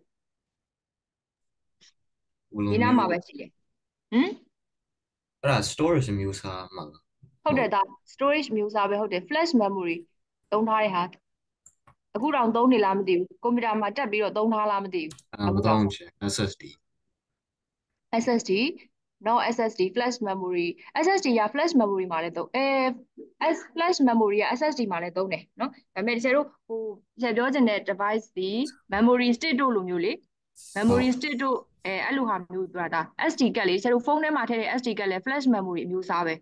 ဘယ်လိုဒီနားမှာပဲရှိတယ်ဟမ်အဲ့ဒါ storage မျိုးစားမှာလားဟုတ်တယ်ဒါ storage မျိုးစားပဲဟုတ်တယ် flash memory သုံးထားတဲ့ဟာအခုတောင်သုံးနေလားမသိဘူးကွန်ပျူတာမှာတက်ပြီးတော့သုံးထားလားမသိဘူးမတောင်းချင် SSD SSD no SSD flash memory SSD က flash memory မှာလည်းသုံးflash memory က SSD မှာလည်းသုံးတယ်နော်ဒါပေမဲ့တကယ်လို့ပြောချင်တဲ့ device ဒီ memory stick တို့လိုမျိုးလေ memory stick တို့အဲ့လိုဟာမျိုးပြောတာ SD ကတ်လေတကယ်လို့ဖုန်းထဲမှာထည့်တဲ့ SD ကတ်လည်း flash memory အမျိုးအစားပဲ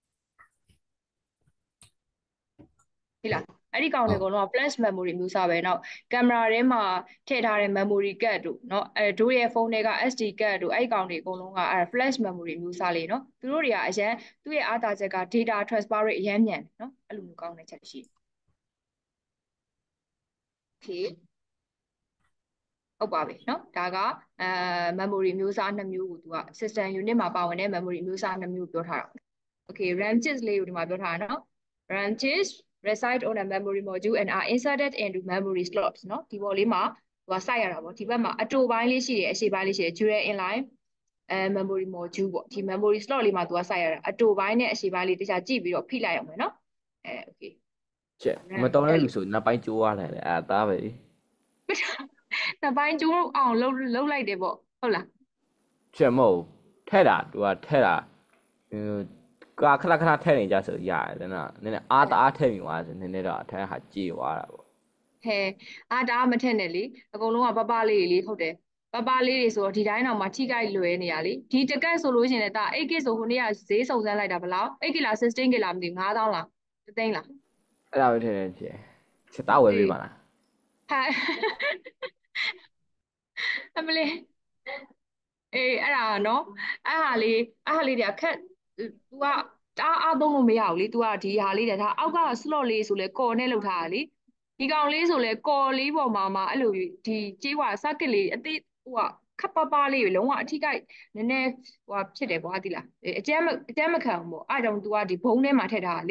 ဟိလားအဲ့ဒီကောင်တွေကတော့ flash memory မျိုးစားပဲเนาะကင်မရာထဲမှာထည့်ထားတဲ့ memory card တို့เนาะတို့ရဲ့ဖုန်းတွေက SD card တို့အဲ့ဒီကောင်တွေအကုန်လုံးကflash memory မျိုးစားလေးเนาะသူတို့တွေကအရင်သူ့ရဲ့အားသာချက်က data transfer rate အရင်မြန်เนาะအဲ့လိုမျိုးကောင်းတဲ့ချက်ရှိတယ် okay ဟုတ်ပါပြီเนาะဒါကmemory မျိုးစား2မျိုးကိုသူက system unit မှာပါဝင်တဲ့ memory မျိုးစား2မျိုးပြောထားတာ okay RAM chips လေးကိုဒီမှာပြောထားတာเนาะ RAM chips reside on a memory module and are inserted into memory slots เนาะဒီပေါ်လေးမှာဟိုစိုက်ရတာပေါ့ဒီဘက်မှာအတူပိုင်းလေးရှိတယ်အရှေ့ပိုင်းလေးရှိတယ် dual inline memory module ပေါ့ဒီ memory slot လေးမှာသူကစိုက်ရတာအတူပိုင်းနဲ့အရှေ့ပိုင်းလေးတခြားကြည့်ပြီးတော့ဖိလိုက်အောင်မယ်เนาะokay ချက်မတော်တဲ့လူဆိုနှစ်ပိုင်းကျိုးသွားတယ်အဲ့ဒါသားပဲလေနှစ်ပိုင်းကျိုးအောင်လှုပ်လိုက်တယ်ပေါ့ဟုတ်လားချက်မဟုတ်ထဲတာသူကထဲတာကာခဏခဏထဲနေကြဆိုရတယ်နော်နည်းနည်းအားတအားထဲမိသွားဆိုနည်းနည်းတော့အထဲဟာကြေသွားတာပေါ့ဟဲဒါမထက်နဲ့လေအကုန်လုံးကပပလေးလေးဟုတ်တယ်ပပါလေးတွေဆိုတော့ဒီတိုင်းတော့မှထိခိုက်လွယ်နေရလေဒီတကက်ဆိုလို့ရှိရင်လည်းဒါ 8K ဆိုခုနေ့ကဈေးစုံစမ်းလိုက်တာဘယ်လောက် 8K လား 16K လားမသိဘူး9000လားတသိန်းလားအဲ့ဒါပဲထင်တယ်ချစ်ချစ်သားဝယ်ပေးပါလားဟာ အမလေးအေးအဲ့ဒါနော်အဲ့ဟာလေးတွေကခက် तू ကတအားအားသုံးလို့မရဘူးလေ तू ကဒီဟာလေးတွေဒါအောက်က slot လေးဆိုလဲကော်နဲ့လောက်ထားတာလေဒီကောင်လေးဆိုလဲကော်လေးပေါ်မှာအဲ့လိုဒီကြေးဝါ circuit လေးအသေးဟိုကခပ်ပါးပါးလေးပဲလုံးဝအထိကိုက်နည်းနည်းဟိုဖြစ်တယ်ကွာသိလားအကျမ်းမခံဘူးပေါ့အဲ့ဒါကြောင့် तू ကဒီဘုံထဲမှာထည့်ထားတာလေ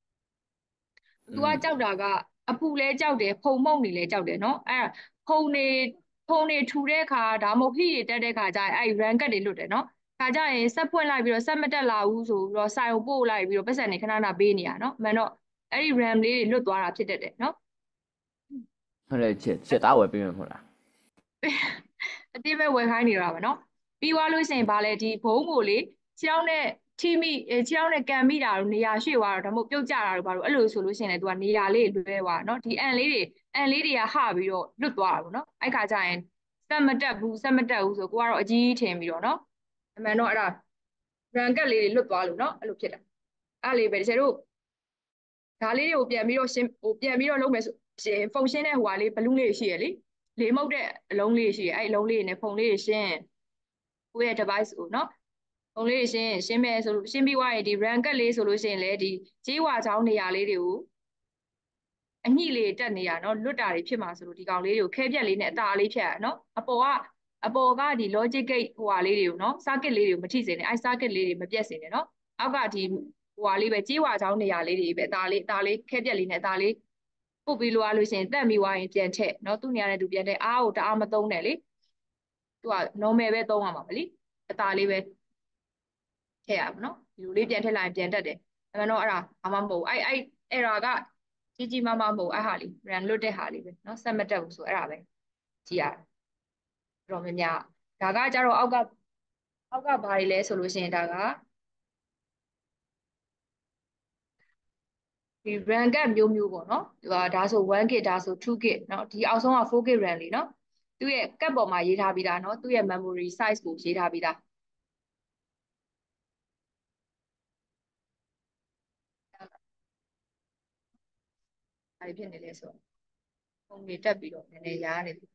तू ကကြောက်တာကအပူလဲကြောက်တယ်ဖုံမုံနေလဲကြောက်တယ်နော်အဲ့ဖုံနေထူတဲ့အခါဒါမှမဟုတ်ဟိတွေတက်တဲ့အခါကျရင်အဲ့ run ကတ်တွေလွတ်တယ်နော်ခါကြရင်ဆက်ဖွင့်လိုက်ပြီးတော့ဆက်မတက်လာဘူးဆိုပြီးတော့စာရုံပို့လိုက်ပြီးတော့ပတ်စံနေခဏခဏပေးနေရနော်အမှန်တော့အဲ့ဒီ RAM လေးတွေလွတ်သွားတာဖြစ်တတ်တယ်နော်ဟုတ်တယ်ချစ်သားဝယ်ပေးမယ်မဟုတ်လားအတိပဲဝယ်ခိုင်းနေတာပဲနော်ပြီးသွားလို့ရှိရင်ဗာလဲဒီဘုံကိုလေခြေထောက်နဲ့ထိမိခြေထောက်နဲ့ကန်မိတာတို့နေရာရွှေ့သွားတာဒါမှမဟုတ်ပြုတ်ကျတာတို့ဘာလို့အဲ့လိုဆိုလို့ရှိရင်လည်း तू ကနေရာလေးလွဲသွားတာနော်ဒီအန်လေးတွေကဟပြီးတော့လွတ်သွားတာပေါ့နော်အဲ့ခါကျရင်ဆက်မတက်ဘူးဆိုကိုကတော့အကြီးထင်ပြီးတော့နော်အမှန်တော့အဲ့ဒါ run ကတ်လေးတွေလွတ်သွားလို့နော်အဲ့လိုဖြစ်တာအဲ့လေးပဲတကယ်လို့ဒါလေးတွေကိုပြန်ပြီးတော့လုပ်မယ်ဆိုရှင်ဖုန်ရှင်းတဲ့ဟိုဟာလေးဘလူးလေးရှိရလေလေးမုတ်တဲ့အလုံးလေးရှိရအဲ့အလုံးလေးနဲ့ဖုန်လေးရှင်းကိုယ့်ရဲ့ device ကိုနော်ဖုန်လေးရှင်းမယ်ဆိုရှင်းပြီးွားရင်ဒီ run ကတ်လေးဆိုလို့ရှိရင်လေဒီကြေးဝါချောင်းနေရာလေးတွေကိုအညှိလေးတက်နေရနော်လွတ်တာတွေဖြစ်မှာဆိုလို့ဒီကောင်လေးတွေကိုခဲပြက်လေးနဲ့အตาလေးဖြတ်ရနော်အပေါ်ကဒီ logic gate ဟိုဟာလေးတွေကိုနော် circuit လေးတွေကိုမထိစေနဲ့အဲ circuit လေးတွေမပြတ်စေနဲ့နော်အောက်ကဒီဟိုဟာလေးပဲကြေးဝါချောင်းနေရာလေးတွေပဲအตาလေးခဲပြက်လေးနဲ့အตาလေးပုတ်ပြီးလို့ရှိရင်တက်ပြီးွားရင်ပြန်ထည့်နော်သူ့နေရာနဲ့သူပြန်ထည့်အားကိုတအားမသုံးနဲ့လေသူက normal ပဲသုံးရမှာပဲလေအตาလေးပဲထည့်ရပါနော်ဒီလိုလေးပြန်ထည့်လိုက်ရင်ပြန်တက်တယ်အဲ့တော့အဲ့ဒါဘာမှမဟုတ်ဘူးအဲ့ error ကကြီးမမမဟုတ်အဲ့ဟာလေး run လွတ်တဲ့ဟာလေးပဲเนาะဆက်မတက်ဘူးဆိုအဲ့ဒါပဲကြည့်ရတော့များများဒါကကြတော့အောက်ကဘာတွေလဲဆိုလို့ရှိရင်ဒါကဒီ run gap မျိုးပေါ့เนาะဒါဆို 1K ဒါဆို 2K เนาะဒီအောက်ဆုံးက 4K run လေးเนาะသူ့ရဲ့ cap ပေါ်မှာရေးထားပြီးသားเนาะသူ့ရဲ့ memory size ကိုရေးထားပြီးသားဘာဖြစ်နေလဲဆိုတော့ပုံတွေတက်ပြီးတော့နည်းနည်းရားနေပြီ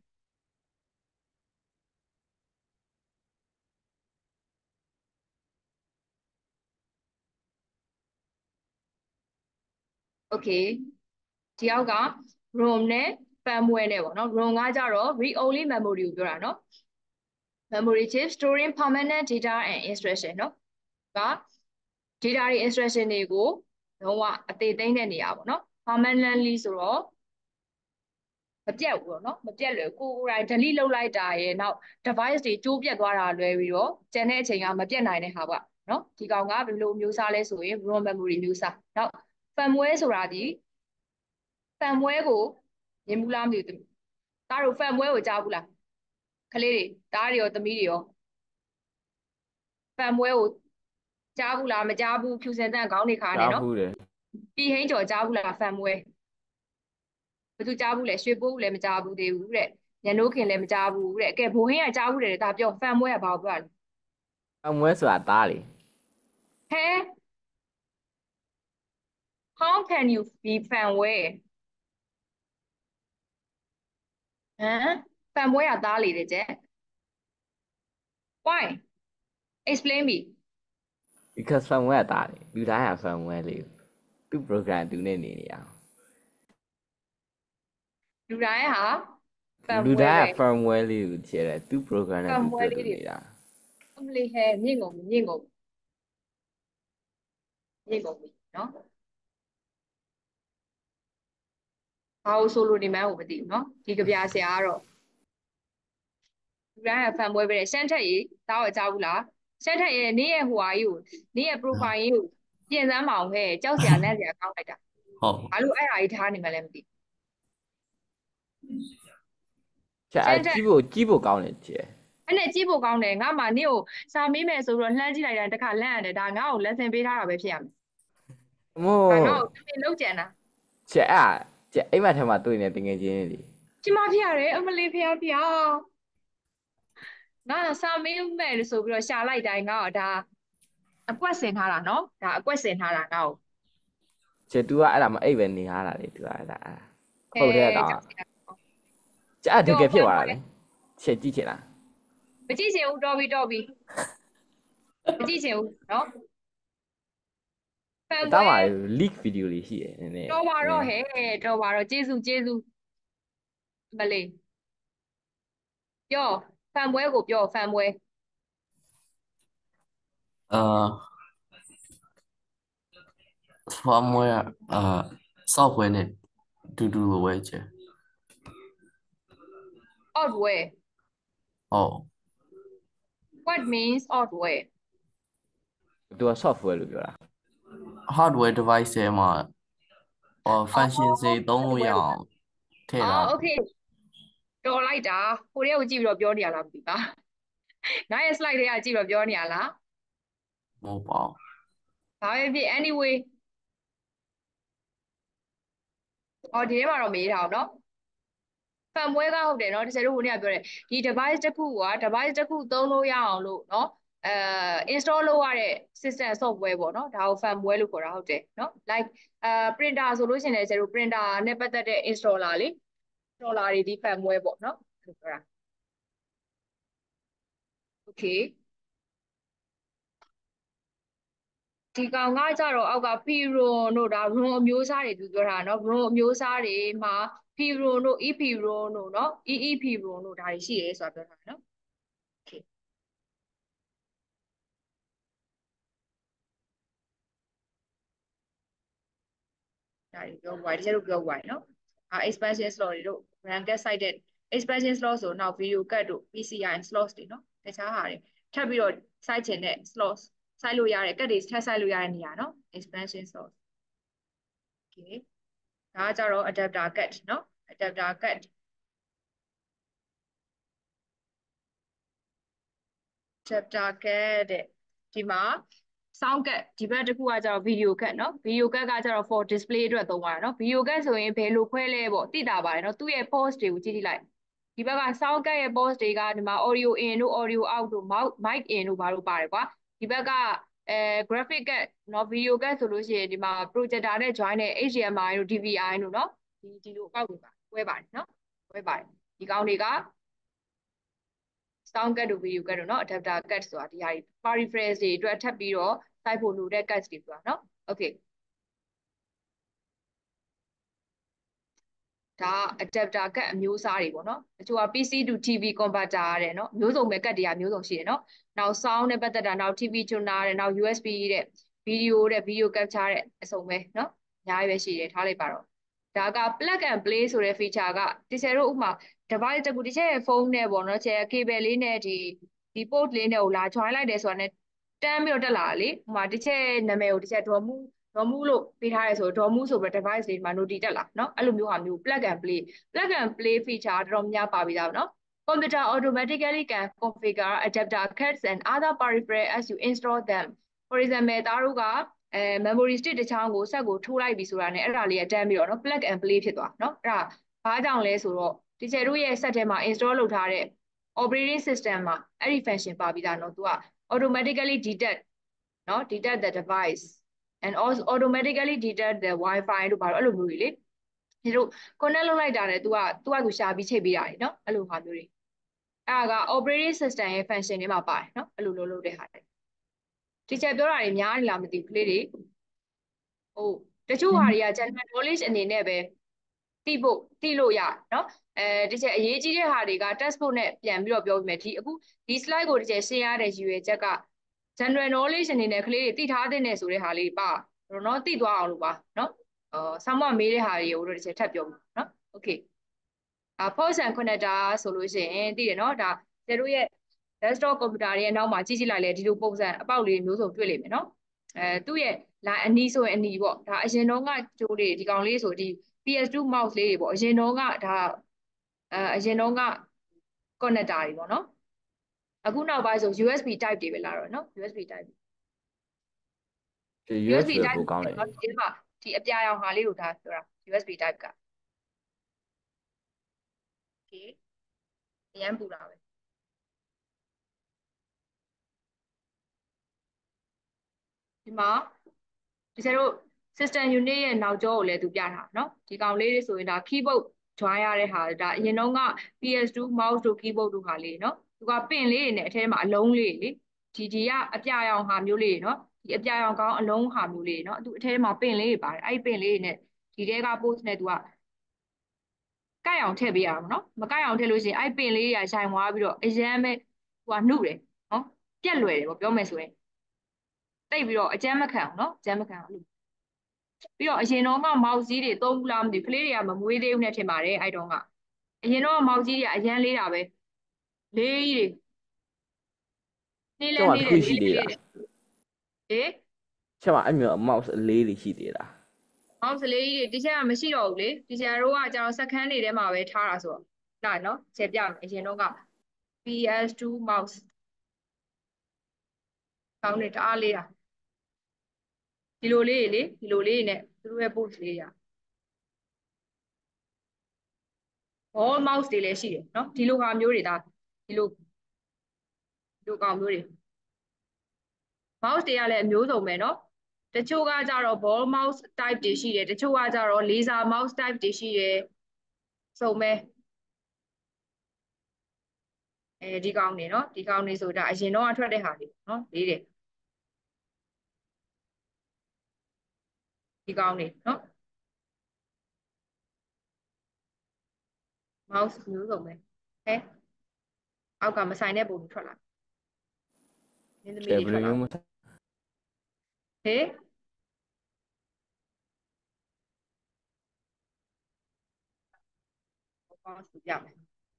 โอเคဒီအောက်က ROM နဲ့ firmware နဲ့ပေါ့နော် ROM ကကြတော့ read only memory ကိုပြောတာနော် memory chip storing permanent data and instruction နော်က data တွေ instruction တွေကိုလုံးဝအသေးသိမ်းတဲ့နေရာပေါ့နော် permanently ဆိုတော့မပြတ်ဘူးပေါ့နော်မပြတ်လွယ်ကိုယ်တိုင် delete လုပ်လိုက်တာရဲ့နောက် device တွေကျိုးပြတ်သွားတာလွယ်ပြီးတော့ကျန်တဲ့အချိန်ကမပြတ်နိုင်တဲ့ဟာပေါ့နော်ဒီကောင်ကဘယ်လိုမျိုးစားလဲဆိုရင် ROM memory မျိုးစားနောက် firmware ဆိုတာဒီ firmware ကိုမြင်ဘူးလားမသိဘူးဒါတို့ firmware ကိုကြားဘူးလားကလေးတွေဒါတွေရောသမီးတွေရော firmware ကိုကြားဘူးလားမကြားဘူးဖြူစင်တန့်ခေါင်းတွေခါနေနော်ကြားဘူးတယ်ပြီးဟင်းကျော်ကြားဘူးလား firmware ဘယ်သူကြားဘူးလဲရွှေပိုးလည်းမကြားဘူးသေးဘူးတဲ့ညနိုးခင်လည်းမကြားဘူးတဲ့ကဲဘိုးဟင်းကကြားဘူးတယ်ဒါပြော firmware ကဘာကိုပြောလဲအမွဲဆိုတာသားလေဟဲ how can you be firmware ဟမ် firmware ကသားလေတဲ့ကျက် why explain me because firmware ကသားလေလူတိုင်းက firmware လေးသူ့ program သူနဲ့နေရအောင်လူတိုင်းဟာလူ firmware တိုင်းကပဲ firmware လေးကိုကျဲတယ်သူ့ program နဲ့သူ firmware တွေ့လေးတွေနေတာအမလေးဟဲမြင့်ကုန်ပြီနော်ဘာလို့ဆိုလို့ဒီမှန်းကိုမသိဘူးနော်ဒီကြပြဆရာကတော့လူတိုင်းက firmware ပဲတဲ့ရှမ်းထက်ရေးဒါတော့ကြားဘူးလားရှမ်းထက်ရေးနေ့ရဲ့ဟိုဟာကြီးကိုနေ့ရဲ့ profile ကြီးကိုပြင်စမ်းမအောင်ဟဲ့ကြောက်စရာနဲ့စရာကောင်းလိုက်တာဟုတ်ဘာလို့အဲ့ဟာကြီးထားနေမှလည်းမသိကျဲကြီးဖို့ကောင်းတယ်ကျဲအဲ့နဲ့ကြည့်ဖို့ကောင်းတယ်ငါမှနေ့ကိုစာမေးမယ်ဆိုတော့လှမ်းကြည့်လိုက်တာတခါလန့်ရတယ်ဒါငါ့ကို lesson ပေးထားတာပဲဖြစ်ရမယ်မို့ဒါငါ့ကိုသင်လောက်ကြံတာကျဲအိမ်မက်ထဲမှာတွေ့နေတငယ်ချင်းတွေကျမဖြစ်ရတယ်အမလေးဖေဖေငါစာမေးမယ်လို့ဆိုပြီးတော့ရှာလိုက်တိုင်းငါ့ဒါအကွက်ဆင်ထားတာနော်ဒါအကွက်ဆင်ထားတာငါ့ကိုချေ तू ကအဲ့ဒါမအိပ်ပဲနေရတာလေ तू ကအဲ့ဒါခုတ်တဲ့ကောင်ကြာတကယ်ဖြစ်သွားတာလေချေကြည့်ချင်လားမကြည့်ချင်ဘူးတော်ပြီမကြည့်ချင်ဘူးနော်ဖန်တောပွဲင်းပါ leak video လေးရှိတယ်နည်းနည်းတော်ပါတော့ဟဲ့တော်ပါတော့ကျေးဇူးမလေးပြောဖန်ပွဲကိုပြောဖန်ပွဲ firmware software နဲ့တူတူလိုပဲကျ hardware ဟုတ် what means hardware तू က software လို့ပြောတာ hardware device ထဲမှာfunction တွေသုံးလို့ရအောင်ထည့်ထား okay တော်လိုက်တာဟိုတည်းကိုကြည့်ပြီးတော့ပြောနေရလားမသိပါငါရဲ့ slide တွေကကြည့်တော့ပြောနေရလားမဟုတ်ပါဘူးဘာပဲဖြစ် anyway ဒီထဲမှာတော့မေးထားအောင်နော်ဖန်ပွဲကဟုတ်တယ်နော်တကယ်လို့ဟိုနေ့ကပြောတယ်ဒီ device တစ်ခုက device တစ်ခုသုံးလို့ရအောင်လို့နော်install လုပ်ရတဲ့ system software ပေါ့နော်ဒါကို firmware လို့ခေါ်တာဟုတ်တယ်နော် like printer ဆိုလို့ရှိရင်လည်းကျတို့ printer နဲ့ပတ်သက်တဲ့ installer လေ installer တွေဒီ firmware ပေါ့နော်လို့ပြောတာ okay ဒီကောင်ကကြတော့အောက်က Piron တို့ဒါ ROM အမျိုးအစားတွေသူပြောတာနော် ROM အမျိုးအစားတွေမှာ Piron တို့ EPROM တို့နော် EEPROM တို့ဒါတွေရှိရဲဆိုတာပြောတာနော် okay ဒါတွေပြောဝိုင်တချို့ပြောဝိုင်နော်expansion slot တွေတို့ bracket sided expansion slot ဆိုနောက် video cut တို့ PCI slots တွေနော်တခြားဟာတွေထပ်ပြီးတော့ site ချင်တဲ့ slots စိုက်လို့ရတယ် cut တွေထပ်စိုက်လို့ရတဲ့နေရာနော် expansion slot okay ဒါကကြတော့ adapter cut နော် adapter cut chapter cut တဲ့ဒီမှာ sound cut ဒီဘက်တစ်ခုကကျတော့ video cut เนาะ video cut ကကျတော့ for display အတွက်သုံးရတာเนาะ video cut ဆိုရင်ဘယ်လိုခွဲလဲပေါ့သိတာပါတယ်เนาะသူ့ရဲ့ post တွေကိုကြည့်လိုက်ဒီဘက်က sound cut ရဲ့ post တွေကဒီမှာ audio in တို့ audio out တို့ mic in တို့ဘာလို့ပါတယ်ကွာဒီဘက်ကgraphic cut เนาะ video cut ဆိုလို့ရှိရင်ဒီမှာ projector နဲ့ join တဲ့ HDMI တို့ DVI တို့เนาะဒီလိုအောက်တွေပါခွဲပါတယ်เนาะခွဲပါတယ်ဒီကောင်တွေက sound cut တို့ video cut တို့เนาะ adapter cut ဆိုတာဒီဟာတွေ peripherals တွေအတွက်ထပ်ပြီးတော့စိုက်ဖို့လိုတဲ့ cut တွေဆိုတာเนาะ okay ဒါ adapter cut အမျိုးအစားတွေပေါ့နော်တချို့က PC to TV converter တဲ့เนาะမျိုးစုံပဲ cut တွေကမျိုးစုံရှိတယ်เนาะနောက် sound နဲ့ပတ်သက်တာနောက် TV tuner တဲ့နောက် USB တဲ့ video capture တဲ့အစုံပဲเนาะအများကြီးပဲရှိတယ်ထားလိုက်ပါတော့ဒါက plug and play ဆိုတဲ့ feature ကတချို့တို့ဥပမာ device တခုတချို့ရဲ့ဖုန်းနဲ့ပေါ့နော်တချို့ cable လေးနဲ့ဒီ port လေးနဲ့ကိုလာ join လိုက်တယ်ဆိုတာနဲ့တန်းပြီးတော့တက်လာတာလေဥပမာတချို့နာမည်ကိုတချို့ဒေါ်မှုလို့ပေးထားရဲဆိုဒေါ်မှုဆိုပြီး device လေးမှာ noti တက်လာเนาะအဲ့လိုမျိုးဟာမျိုး plug and play feature တော်တော်များပါပြီးသားเนาะ computer automatically can configure adapter kits and other peripherals as you install them for example သားတို့ကmemory stick တစ်ချောင်းကိုဆက်ကိုထိုးလိုက်ပြီဆိုတာနဲ့အဲ့ဒါလေးကတန်းပြီးတော့เนาะ plug and play ဖြစ်သွားเนาะအဲ့ဒါဘာကြောင့်လဲဆိုတော့ဒီကျတို့ရဲ့ set ထဲမှာ install လုပ်ထားတဲ့ operating system မှာအဲ့ဒီ function ပါပြီးသားเนาะသူက automatically detect เนาะ detect the device and also automatically detect the Wi-Fi တို့ဘာလို့အဲ့လိုမျိုးတွေလေဒီတို့ connect လုပ်လိုက်တာနဲ့ तू ကသူရှာပြီးချိန်ပေးတာလေเนาะအဲ့လိုဟာမျိုးတွေအဲ့ဒါက operating system ရဲ့ function တွေမှာပါတယ်เนาะအဲ့လိုလုပ်တဲ့ဟာတွေဒီချက်ပြောတာတွေများနေလားမသိဘူးကလေးတွေဟုတ်တချို့ဟာတွေက general knowledge အနေနဲ့ပဲသိလို့ရเนาะဒီချက်အရေးကြီးတဲ့ဟာတွေက textbook နဲ့ပြန်ပြီးတော့ပြောပြီးမယ်အခုဒီ slide ကိုဒီချက်ရှင်းရတဲ့ရည်ရွယ်ချက်က general knowledge အနေနဲ့ကလေးတွေသိထားတဲ့ဆိုတဲ့ဟာလေးပါတော့เนาะသိသွားအောင်လို့ပါเนาะဆောင်းမမေးတဲ့ဟာတွေကိုတော့ဒီချက်ထပ်ပြောမယ်เนาะ okay port and connector ဆိုလို့ရှိရင်သိတယ်เนาะဒါကျတို့ရဲ့ desktop computer ရဲ့နောက်မှာကြည့်လိုက်လဲဒီလိုပုံစံအပေါက်လေးမျိုးစုံတွေ့လိမ့်မယ်เนาะသူ့ရဲ့ line အနီးဆိုရင်အနီးပေါ့ဒါအရင်တော့ကကျိုးလေးဒီကောင်လေးဆိုဒီ PS2 mouse လေးတွေပေါ့အရင်တော့ကဒါအရင်တော့က connector တွေပေါ့เนาะအခုနောက်ပိုင်းဆို USB type တွေပဲလာတော့เนาะ USB type USB ပိုကောင်းတယ်ဒီမှာဒီအပြာရောင်ဟာလေးကိုဒါပြောတာ USB type က okay အရင်ပူတာပဲဒီမှာတကယ်တော့ system unit ရဲ့နောက်ကျောကိုလည်းသူပြတာနော်ဒီကောင်လေးတွေဆိုရင်ဒါ keyboard join ရတဲ့ဟာဒါအရင်တော့က PS2 mouse တို့ keyboard တို့ဟာလေးနော်သူကပင်လေးတွေနဲ့အထဲမှာအလုံးလေးလေဒီကအပြရောင်ဟာမျိုးလေးနော်ဒီအပြရောင်ကောင်းအလုံးဟာမျိုးလေးနော်သူအထဲမှာပင်လေးတွေပါတယ်အဲ့ဒီပင်လေးတွေနဲ့ဒီထဲက post နဲ့သူကကိုက်အောင်ထည့်ပေးရအောင်နော်မကိုက်အောင်ထည့်လို့ရှိရင်အဲ့ပင်လေးတွေကရိုင်သွားပြီးတော့အရန်ပဲသူကနှုတ်တယ်နော်ပြက်လွယ်တယ်ပေါ့ပြောမယ်ဆိုရင်တိတ်ပြီးတော့အကျမ်းမခံအောင်နော်အကျမ်းမခံအောင်ပြီးတော့အရင်တော့ကမောက်ကြီးတွေသုံးဘူးလားမသိဘူးကလေးတွေကမမွေးသေးဘူးနဲ့ထင်ပါတယ်အဲ့တော့ကအရင်တော့မောက်ကြီးတွေကအရန်လေးတာပဲလေးကြီးတွေကျမတစ်ခုရှိသေးတာဟေးကျမအဲ့မျိုး mouse အလေးတွေရှိသေးတာမောက်စလေးကြီးတွေတီချက်ကမရှိတော့ဘူးလေတီချက်တို့ကကျွန်တော်စက္ကန့်တွေထဲမှာပဲထားတာဆိုတော့နားနော်ချက်ပြမယ်အရင်တော့က PS2 mouse ကောင်းတယ်တအားလေးတာဒီလိုလေးလေဒီလိုလေးနဲ့သူတို့ရဲ့ post လေးရ ball mouse တွေလည်းရှိတယ်နော်ဒီလိုဟာမျိုးတွေဒါဒီလိုကောင်မျိုးတွေ mouse တွေကလည်းအမျိုးစုံပဲနော်တချို့ကကြတော့ ball mouse type တွေရှိတယ်တချို့ကကြတော့ laser mouse type တွေရှိတယ်စုံပဲဒီကောင်တွေနော်ဒီကောင်တွေဆိုဒါအရင်တော့ထွက်တဲ့ဟာတွေနော်လေးတယ်ဒီကောင်တွေနော် mouse မျိုးစုံပဲအောက်ကမဆိုင်တဲ့ပုံထွက်လာနင်းသမီးတယ်တွေဘယ်ထွက်လာလိုမျိုးမဟေးဘောင်းစုပြမယ်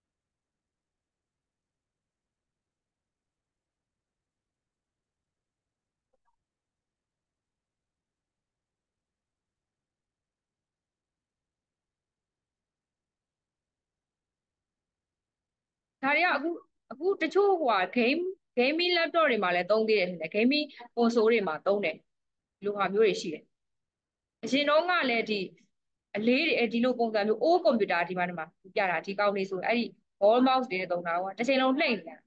ဒါတွေကအခုတချို့ဟို gaming laptop တွေမှာလည်းသုံးသေးတယ်ထင်တယ် gaming console တွေမှာသုံးတယ်ဒီလိုဟာမျိုးတွေရှိတယ်အရင်တော့ကလည်းဒီအလေးတွေဒီလိုပုံစံမျိုး old computer ဒီမှာပြတာဒီကောင်လေးဆိုအဲ့ဒီ ball mouse တွေနဲ့သုံးတာကတစ်ချိန်လုံးလှိမ့်နေတာ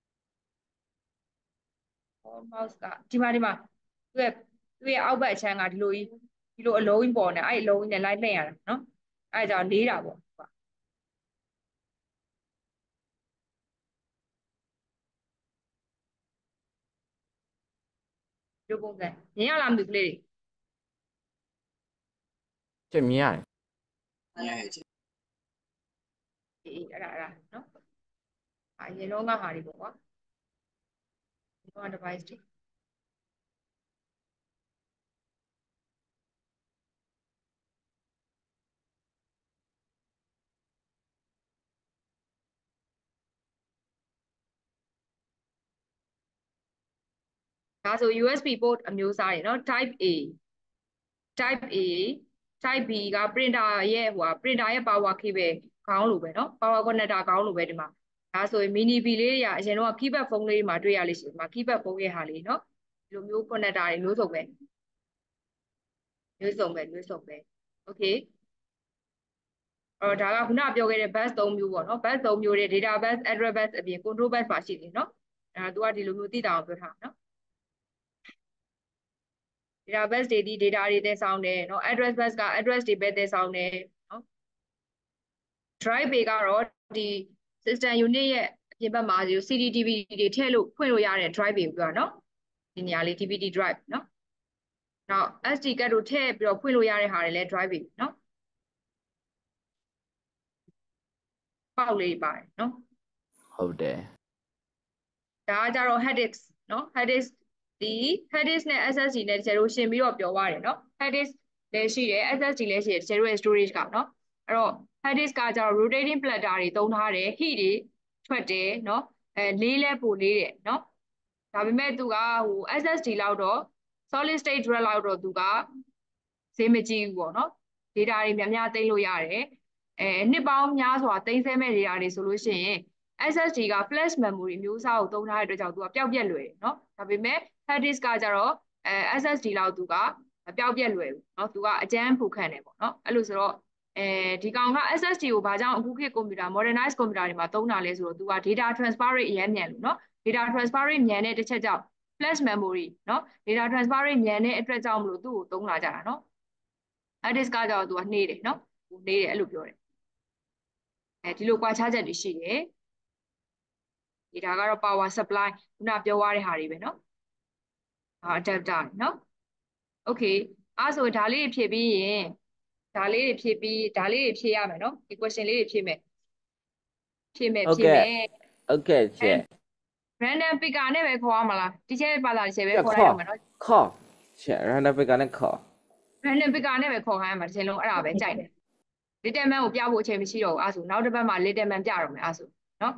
ball mouse ကဒီမှာသူ့ရဲ့အောက်ဘက်အချမ်းကဒီလိုအလုံးကြီးပေါ်နေအဲ့အလုံးကြီးနဲ့လိုက်လှိမ့်ရတာနော်အဲ့ဒါကြောင့်လေးတာပေါ့ဒီပုံစံမြင်ရလားမသိဘူးလေချက်မြင်ရတယ်အဲ့ဒါနော်အရင်တော့ကဟာတွေပေါ့ကွာဒီတော့ device တွေဒါဆို USB port အမျိုးအစားတွေနော် type A type B က printer ရဲ့printer ရဲ့ power cable ခေါင်းလိုပဲနော် power connector ခေါင်းလိုပဲဒီမှာဒါဆိုရင် mini B လေးတွေကအရင်တော့ keypad ဖုန်းလေးတွေမှာတွေ့ရလိမ့်ရှင်ဒီမှာ keypad ဖုန်းရဲ့ဟာလေးနော်ဒီလိုမျိုး connector တွေမျိုးစုံပဲokay ဒါကခုနပြောခဲ့တဲ့ bus 3မျိုးပေါ့နော် bus 3မျိုးတွေ data bus address bus အပြင် control bus ပါရှိတယ်နော်သူကဒီလိုမျိုးသိတာအောင်ပြောထားနော် data bus တွေဒီ data တွေသယ်ဆောင်တယ်နော် address bus က address တွေပဲသယ်ဆောင်တယ်နော် drive bay ကတော့ဒီ system unit ရဲ့အပြင်ဘက်မှာ CD DVD တွေထည့်လို့ဖွင့်လို့ရတဲ့ drive bay ကိုပြောတာနော်ဒီနေရာလေး DVD drive နော်နောက် SD card တို့ထည့်ပြီးတော့ဖွင့်လို့ရတဲ့ဟာတွေလည်း drive bay နော်ပေါက်လေးပါတယ်နော်ဟုတ်တယ်ဒါကကြတော့ hard disk နော် hard disk ဒီ hard disk နဲ့ SSD နဲ့တကယ်လို့ရှင်ပြီးတော့ပြောပါတယ်နော် hard disk လည်းရှိတယ် SSD လည်းရှိတယ်တကယ်လို့ storage ကနော်အဲ့တော့ hard disk ကကြတော့ rotating platter တွေသုံးထားတယ် heat တွေထွက်တယ်နော်လေးလဲပိုလေးတယ်နော်ဒါပေမဲ့သူကSSD လောက်တော့ solid state drive လောက်တော့သူကဈေးမကြီးဘူးပေါ့နော် data တွေများများသိမ်းလို့ရတယ်နှစ်ပေါင်းများစွာသိမ်းဆည်းမဲ့ data တွေဆိုလို့ရှိရင် SSD က flash memory မျိုးအစားကိုသုံးထားတဲ့အတွက်ကြောင့်သူကပျောက်ပြက်လွယ်တယ်เนาะဒါပေမဲ့ hard disk ကကြတော့ SSD လောက်သူကမပျောက်ပြက်လွယ်ဘူးเนาะသူကအကျန်းဖူခံတယ်ပေါ့เนาะအဲ့လိုဆိုတော့ဒီကောင်က SSD ကိုဘာကြောင့်အခုခေတ်ကွန်ပျူတာ modernized ကွန်ပျူတာတွေမှာသုံးတာလဲဆိုတော့သူက data transfer rate အရင်မြန်လို့เนาะ data transfer rate မြန်တဲ့တစ်ချက်ကြောင့် flash memory နော် data transfer rate မြန်တဲ့အတွက်ကြောင့်မလို့သူ့ကိုသုံးလာကြတာနော် hard disk ကကြောင့်သူကနှေးတယ်နော်သူနှေးတယ်အဲ့လိုပြောတယ်ဒီလိုကွာခြားချက်တွေရှိတယ်ဒီဒါကတော့ power supply ခုနပြောရတဲ့ဟာတွေပဲနော်adapter နော် okay အဲ့ဆိုဒါလေးတွေဖြည့်ပြီးရင်ဒါလေးတွေဖြည့်ရမယ်နော်ဒီ question လေးတွေဖြည့်မယ် Okay ချက် random picker နဲ့ပဲခေါ်ရမလားဒီချက်ပါလာဒီချက်ပဲခေါ်လိုက်ရမယ်နော်ခေါ်ချက် random picker နဲ့ခေါ် random picker နဲ့ပဲခေါ်ခိုင်းရမှာဒီချက်လုံးအဲ့ဒါပဲကြိုက်တယ် little man ကိုပြဖို့အချိန်မရှိတော့ဘူးအဲ့ဆိုနောက်တစ်ပတ်မှာ little man ပြတော့မယ်အဲ့ဆိုနော်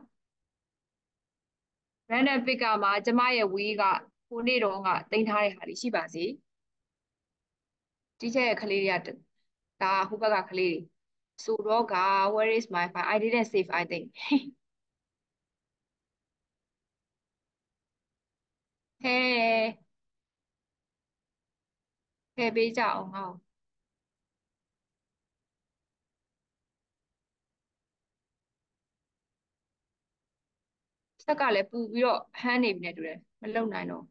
random picker မှာကျမရဲ့ wheel ကကိုနေ့တော့ကတင်ထားတဲ့ဟာလေးရှိပါစေဒီချက်ရဲ့ကလေးတွေကဒါဟိုဘက်ကကလေးတွေဆိုတော့က where is my file I didn't save I think ဟဲပေးကြအောင်ငါ့ကိုဆက်ကလည်းပူပြီးတော့ဟန်းနေပြီနဲ့တူတယ်မလုံနိုင်တော့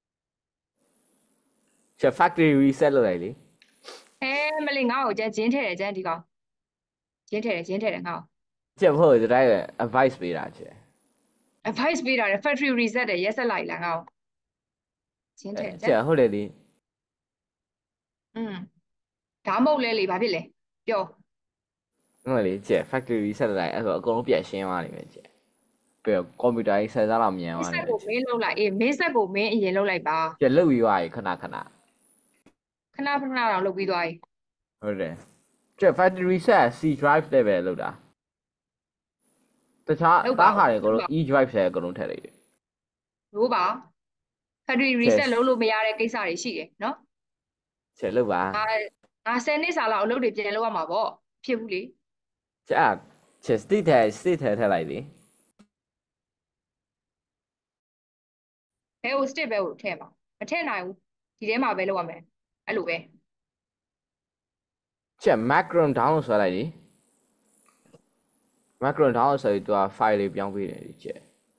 ချက် factory reset လုပ်လိုက်လေမလေးငါ့ကိုဂျင်းထဲတယ်ဂျင်းဒီကောင်ဂျင်းထဲတယ်ငါ့ကိုချက်ဖို့ဒီတိုင်း advice ပေးတာချက် advice ပေးတာလေ factory reset တယ်ရက်ဆက်လိုက်လားငါ့ကိုဂျင်းထဲတယ်ချက်ဟုတ်တယ်လေဒါမဟုတ်လဲလေဘာဖြစ်လဲပြောဟုတ်လေချက် factory reset လုပ်လိုက်အဲ့ဆိုအကုန်လုံးပြန်ရှင်းသွားလိမ့်မယ်ချက်ပြီးတော့ computer ကြီးဆက်စားတော့မြန်သွားစတယ်က်ကိုမင်းလုပ်လိုက်မင်းဆက်ကိုမင်းအရင်လုပ်လိုက်ပါချက်လုတ်ပြီးသွားပြီခဏခဏတော့လုပ်ပြီးသွားပြီဟုတ်တယ်ချက် factory reset C drive နဲ့ပဲလုပ်တာတခြားတားဟာတွေအကုန်လုံး E drive နဲ့အကုန်လုံးထည့်လိုက်တယ်လို့ပါ factory reset လုပ်လို့မရတဲ့ကိစ္စတွေရှိတယ်နော်ချက်လုတ်ပါငါ10နှစ်စာလောက်အလုပ်တွေပြန်လုပ်ရမှာပေါ့ဖြစ်ဘူးလေချက် state ထည့်လိုက်လေဘယ်ကို step ဘယ်ကိုထည့်မှာမထည့်နိုင်ဘူးဒီထဲမှာပဲလုပ်ရမယ်အဲ့လိုပဲချက် macron download ဆွဲလိုက်လေ macron download ဆိုပြီးသူက file လေးပြောင်းပေးတယ်ဒီချက်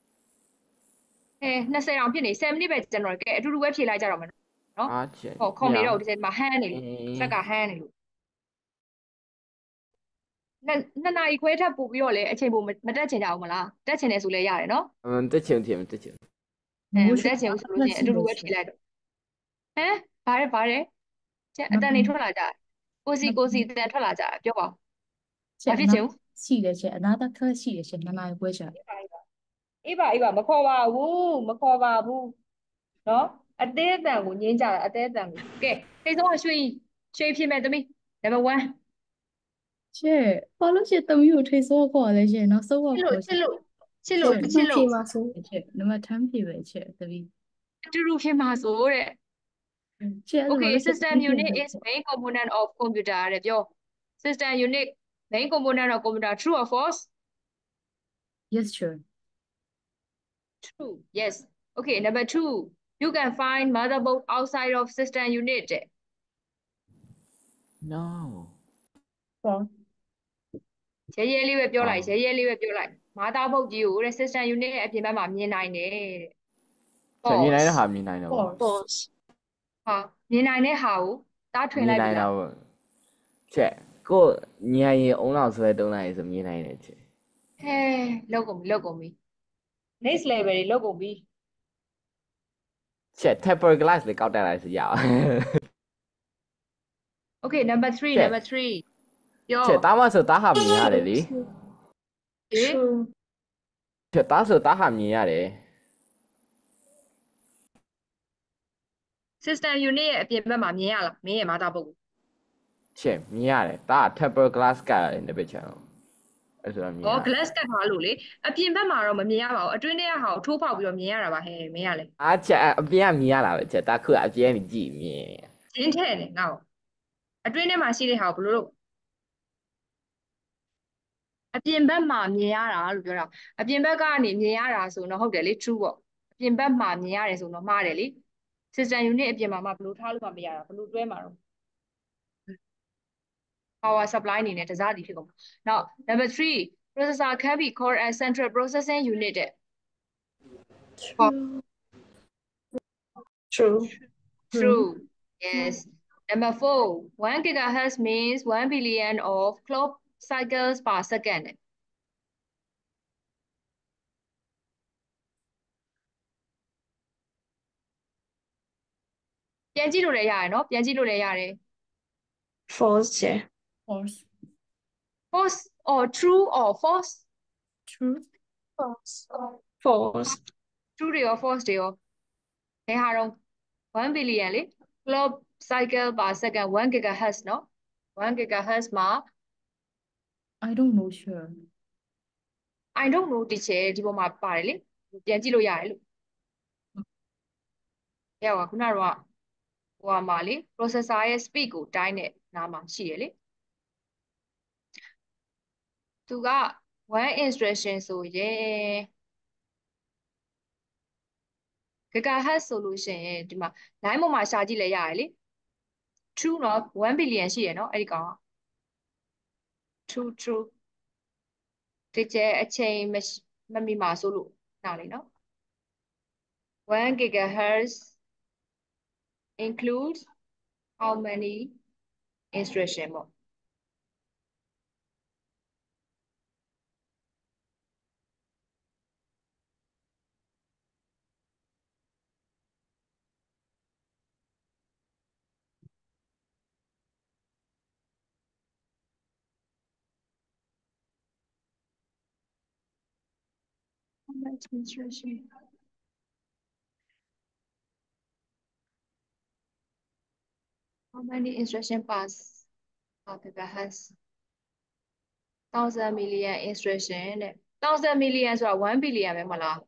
20အောင်ဖြစ်နေ7မိနစ်ပဲကျွန်တော်ကဲအတူတူပဲဖြည့်လိုက်ကြတော့မယ်နော်အားချက်ဟောခုံနေတော့ဒီမှာဟန်းနေလို့ဆက်ကဟန်းနေလို့နှစ်နာရီခွဲထပ်ပို့ပြီးတော့လေအချိန်ပိုမတက်ချင်ကြအောင်မလားတက်ချင်တယ်ဆိုလဲရတယ်နော်တက်ချင်မတက်ချင်ဘူးဆိုလို့ရှိရင်အတူတူပဲဖြည့်လိုက်တော့ဗါတယ်ကျအတန်နေထွက်လာကြကိုစီအတန်ထွက်လာကြပြောပါဘာဖြစ်ချင်ရှိတယ်ချက်အနာတာခက်ရှိတယ်ချက်နှစ်နာရီပွဲချာအေးပါမခေါ်ပါဘူးနော်အသေးအတန်ကိုငင်းကြတာအသေးအတန်ကိုကဲထိတ်ဆုံးကရွှေဖြစ်မဲ့သမီး number 1 ချက်ဘာလို့ချက်သမီးကိုထိစောခေါ်လဲချက်နောက်ဆုံးကချစ်လို့ဖြေပါဆိုချက်နံပါတ်10ဖြေပဲချက်သမီးအတူတူဖြစ်မှာဆိုတဲ့ချက် Okay system unit is main component of computer တဲ့ပြော system unit main component of computer true or false yes sure true yes okay number 2 you can find motherboard outside of system unit တဲ့ no ရဲလေးပဲပြောလိုက်motherboard ကြီးကိုတဲ့ system unit ရဲ့အပြင်ဘက်မှာမြင်နိုင်တယ်တဲ့ချက်မြင်နိုင်တဲ့ဟာမြင်နိုင်တော့ false ဟာမြင်နိုင်တဲ့ဟာကိုတားထွင်လိုက်ပြီလားချက်ကိုညရင်အုံလောက်ဆွဲတုံးလိုက်ဆိုမြင်နိုင်တယ်ချက်လောက်ကုန်ပြီ next level တွေလောက်ကုန်ပြီချက် temper glass လေးကောက်တက်လိုက်ဆိုရအောင် Okay number 3ပြောချက်တားမဆိုတားဟာမြင်ရတယ်လေ ချက်တားဆိုတားဟာမြင်ရတယ် system unit ရဲ့အပြင်ဘက်မှာမြင်ရလားမင်းရဲ့ motherboard ချက်မြင်ရတယ်တား temper glass ကရတယ်ဒီဘက်ချမ်းအဲ့ဆိုတာမြင်ရ glass ကတ်ထားလို့လေအပြင်ဘက်မှာတော့မမြင်ရပါဘူးအတွင်းထဲကဟာကိုထိုးဖောက်ပြီးတော့မြင်ရတာပါဟဲ့မင်းရလေအားချက်အပြင်ကမြင်ရတာပဲချက်တားခုအပြင်ကနေကြည့်မြင်ဂျင်းထဲနေငါ့ကိုအတွင်းထဲမှာရှိတဲ့ဟာကိုဘယ်လိုလုပ်အပြင်ဘက်မှာမြင်ရတာလို့ပြောတာအပြင်ဘက်ကနေမြင်ရတာဆိုတော့ဟုတ်တယ်လေ true ပေါ့အပြင်ဘက်မှာမြင်ရတယ်ဆိုတော့မှားတယ်လေ system unit အပြင်မှာမှဘယ်လိုထားလို့မှမရတာဘယ်လိုတွဲမှာတော့ power supply အနေနဲ့တစားစီဖြစ်ကုန်။ Now number 3 processor can be called as central processing unit တဲ့ True. True. Yes. Number 4. 1 gigahertz means 1 billion of clock cycles per second.ပြန်ကြည့်လို့လည်းရတယ်နော်ပြန်ကြည့်လို့လည်းရတယ် False 姐 false false or true or false true false true တွေရော false တွေရောဘယ်ဟာတော့1 billion လေ clock cycle per second 1 gigahertz နော်1 gigahertz မှာ I don't know sure I don't know teacher ဒီပေါ်မှာပါတယ်လေပြန်ကြည့်လို့ရတယ်လို့ရပါခုနကတော့ဟိုမှာလေ processor ရဲ့ speed ကိုတိုင်းတဲ့နားမှာရှိရလေသူက1 instruction ဆိုရင် gigahertz ဆိုလို့ရှိရင်ဒီမှာ line ပေါ်မှာရှာကြည့်လဲရတယ်လေ true เนาะ1 billion ရှိရเนาะအဲ့ဒီကောင်က true တကယ်အချိန်မမီမှာဆိုလို့နားလေเนาะ1 gigahertz includes how many instruction ပေါ့ how much instruction how many instruction pass per gigahertz 1000 million instruction တဲ့1000 million ဆိုတာ1 billion ပဲမလား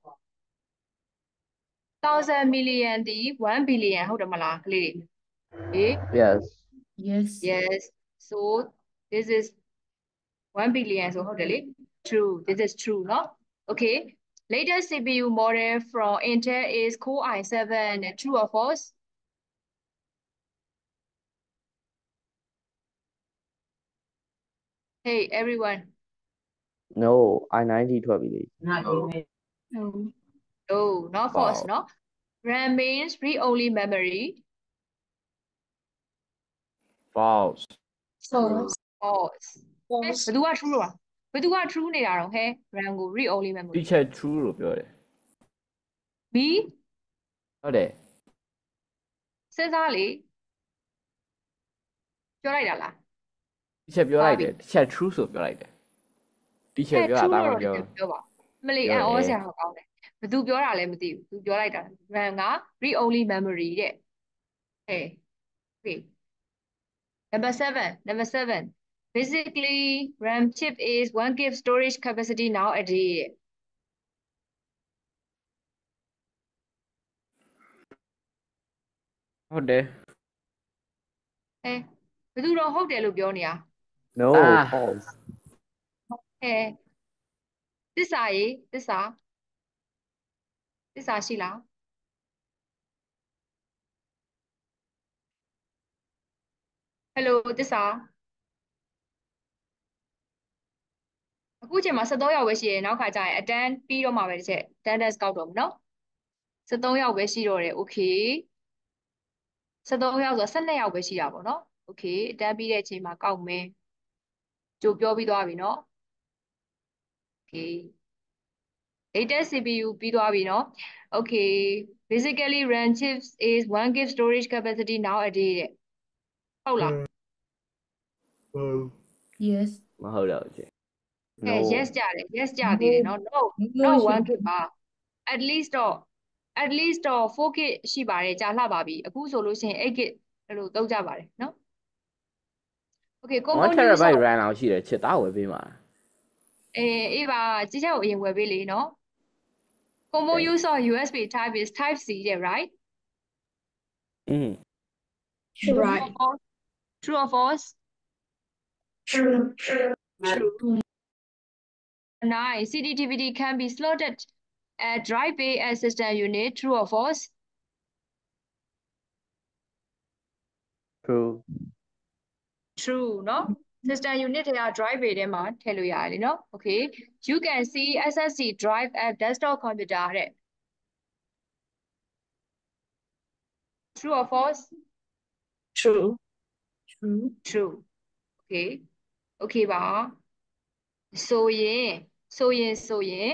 1000 million ဒီ1 billion ဟုတ်တယ်မလားကလေးတွေဟေး yes yes yes so this is 1 billion ဆိုဟုတ်တယ်လေ true this is true เนาะ okay latest CPU model from Intel is Core i7 true or false hey everyone no I90 ထွက်ပြီလေ No. no not false Wow. เนาะ RAM means read only memory false false false ဘယ် false သူက true လို့လားဘယ်သူက true နေတာတော့ဟဲ RAM ကို read only memory teacher true လို့ပြောတယ် B ဟုတ်တယ်စဉ်းစားလေပြောလိုက်တာလား teacher ပြောလိုက်တယ် teacher true ဆိုပြောလိုက်တယ် teacher ပြောတာ true တာမလို့ပြောတော့ပြောပါမလေးပြောအံ့ဩတယ်စရာတော့ကောင်းတယ်ဘယ်သူပြောတာလဲမသိဘူးသူပြောလိုက်တာ RAM က read only memory တဲ့ဟဲ့ okay number 7 basically RAM chip is 1 gig storage capacity nowadays ဟုတ်တယ်ဘယ်သူတော့ဟုတ်တယ်လို့ပြောနေတာ no Ah. false သစ္စာရေးသစ္စာရှိလားဟယ်လိုသစ္စာအခုချိန်မှာ73ယောက်ပဲရှိတယ်နောက်ခါကျရင်အတန်းပြီးတော့မှပဲတစ်ချက် attendance ကောက်တော့မယ်နော်73ယောက်ပဲရှိတော့တယ် okay 73ယောက်ဆိုတော့12ယောက်ပဲရှိတာပေါ့နော် okay အတန်းပြီးတဲ့အချိန်မှာကောက်မယ်ကြိုပြောပြီးသွားပြီနော် okay latest CPU ပြီးသွားပြီနော် okay basically RAM chips is 1 gig storage capacity nowadays တဲ့ဟုတ်လား yes မဟုတ်တော့ဘူး no yes ကြတယ် yes ကြသေးတယ်နော် no no 1 gig ပါ at least တော့ 4 gig ရှိပါတယ်ကြာလှပါပြီအခုဆိုလို့ရှိရင်8 gig အဲ့လိုသုံးကြပါတယ်နော် okay 1 common use terabyte RAM လောက်ရှိတယ်ချစ်သားဝယ်ပေးမှာအေးပါကြီးချက်ကိုအရင်ဝယ်ပေးလေနော် common use of USB type is type C တဲ့ right อืม right true or false true true 9 CD DVD can be slotted at drive bay as system unit true or false true true နော် system unit တွေက drive bay ထဲမှာထည့်လို့ရတယ်လीနော် okay you can see SSD drive at desktop computer တဲ့ true or false true true true okay okay ပါဆိုရင်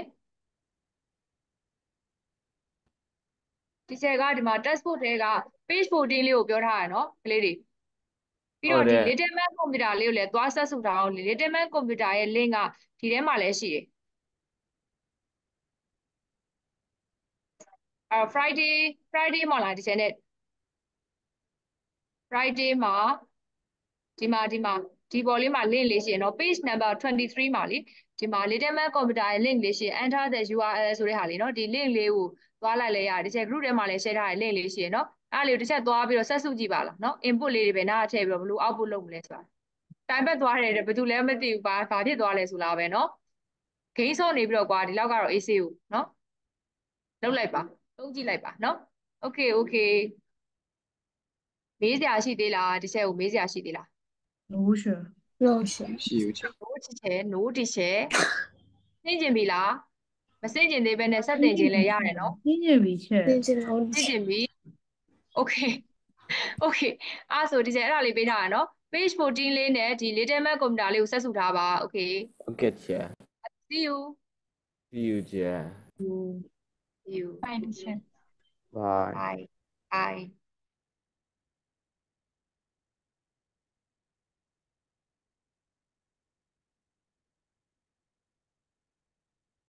teacher ကဒီမှာ textbook ထဲက page 14လေးကိုပြောထားရနော်ကလေးတွေပြီးဟုတ်တော့ဒီတယ် little man computer လေးကိုလည်းသွားဆက်စုထားအောင် little man computer ရဲ့ link ကဒီထဲမှာလည်းရှိတယ်Friday မှာလား teacher နဲ့ Friday မှာဒီပေါ်လေးမှာ link လေးရှိရနော် page number 23မှာလေဒီမှာ little man computer ရဲ့ link လေးရှိရ enter the URL ဆိုတဲ့ဟာလေးနော်ဒီ link လေးကိုသွားလိုက်လဲရတကယ် group ထဲမှာလည်း share ထားတဲ့ link လေးရှိရနော်အဲ့လေးကိုတစ်ချက်သွားပြီးတော့ဆက်စုကြည့်ပါလားနော် input လေးတွေပဲနားထည့်ပြီးတော့ဘယ်လို output လုပ်မလဲဆိုတာတိုင်ဘက်သွားတယ်ဘယ်သူလဲမသိဘူးဘာဖြစ်သွားလဲဆိုလားပဲနော်ဂိမ်းစော့နေပြီးတော့ကွာဒီလောက်ကတော့ AC ကိုနော်လုပ်လိုက်ပါသုံးကြည့်လိုက်ပါနော် okay မေးစရာရှိသေးလားဒီချက်ကိုမေးစရာရှိသေးလား no sure no sure ရှိဦးချာ no teacher no teacher သိကျင်ပြီလားမသိကျင်သေးဘဲနဲ့ဆက်တင်ခြင်းလည်းရတယ်နော်သိကျင်ပြီချဲသိကျင်အောင်သိကျင်ပြီ okay အဲ့ဆို teacher အဲ့ဒါလေးပေးထားရနော် page 14လေးနဲ့ဒီ little man computer လေးကိုဆက်စုထားပါ okay okay teacher see you see you teacher see you Fine, teacher. bye bye bye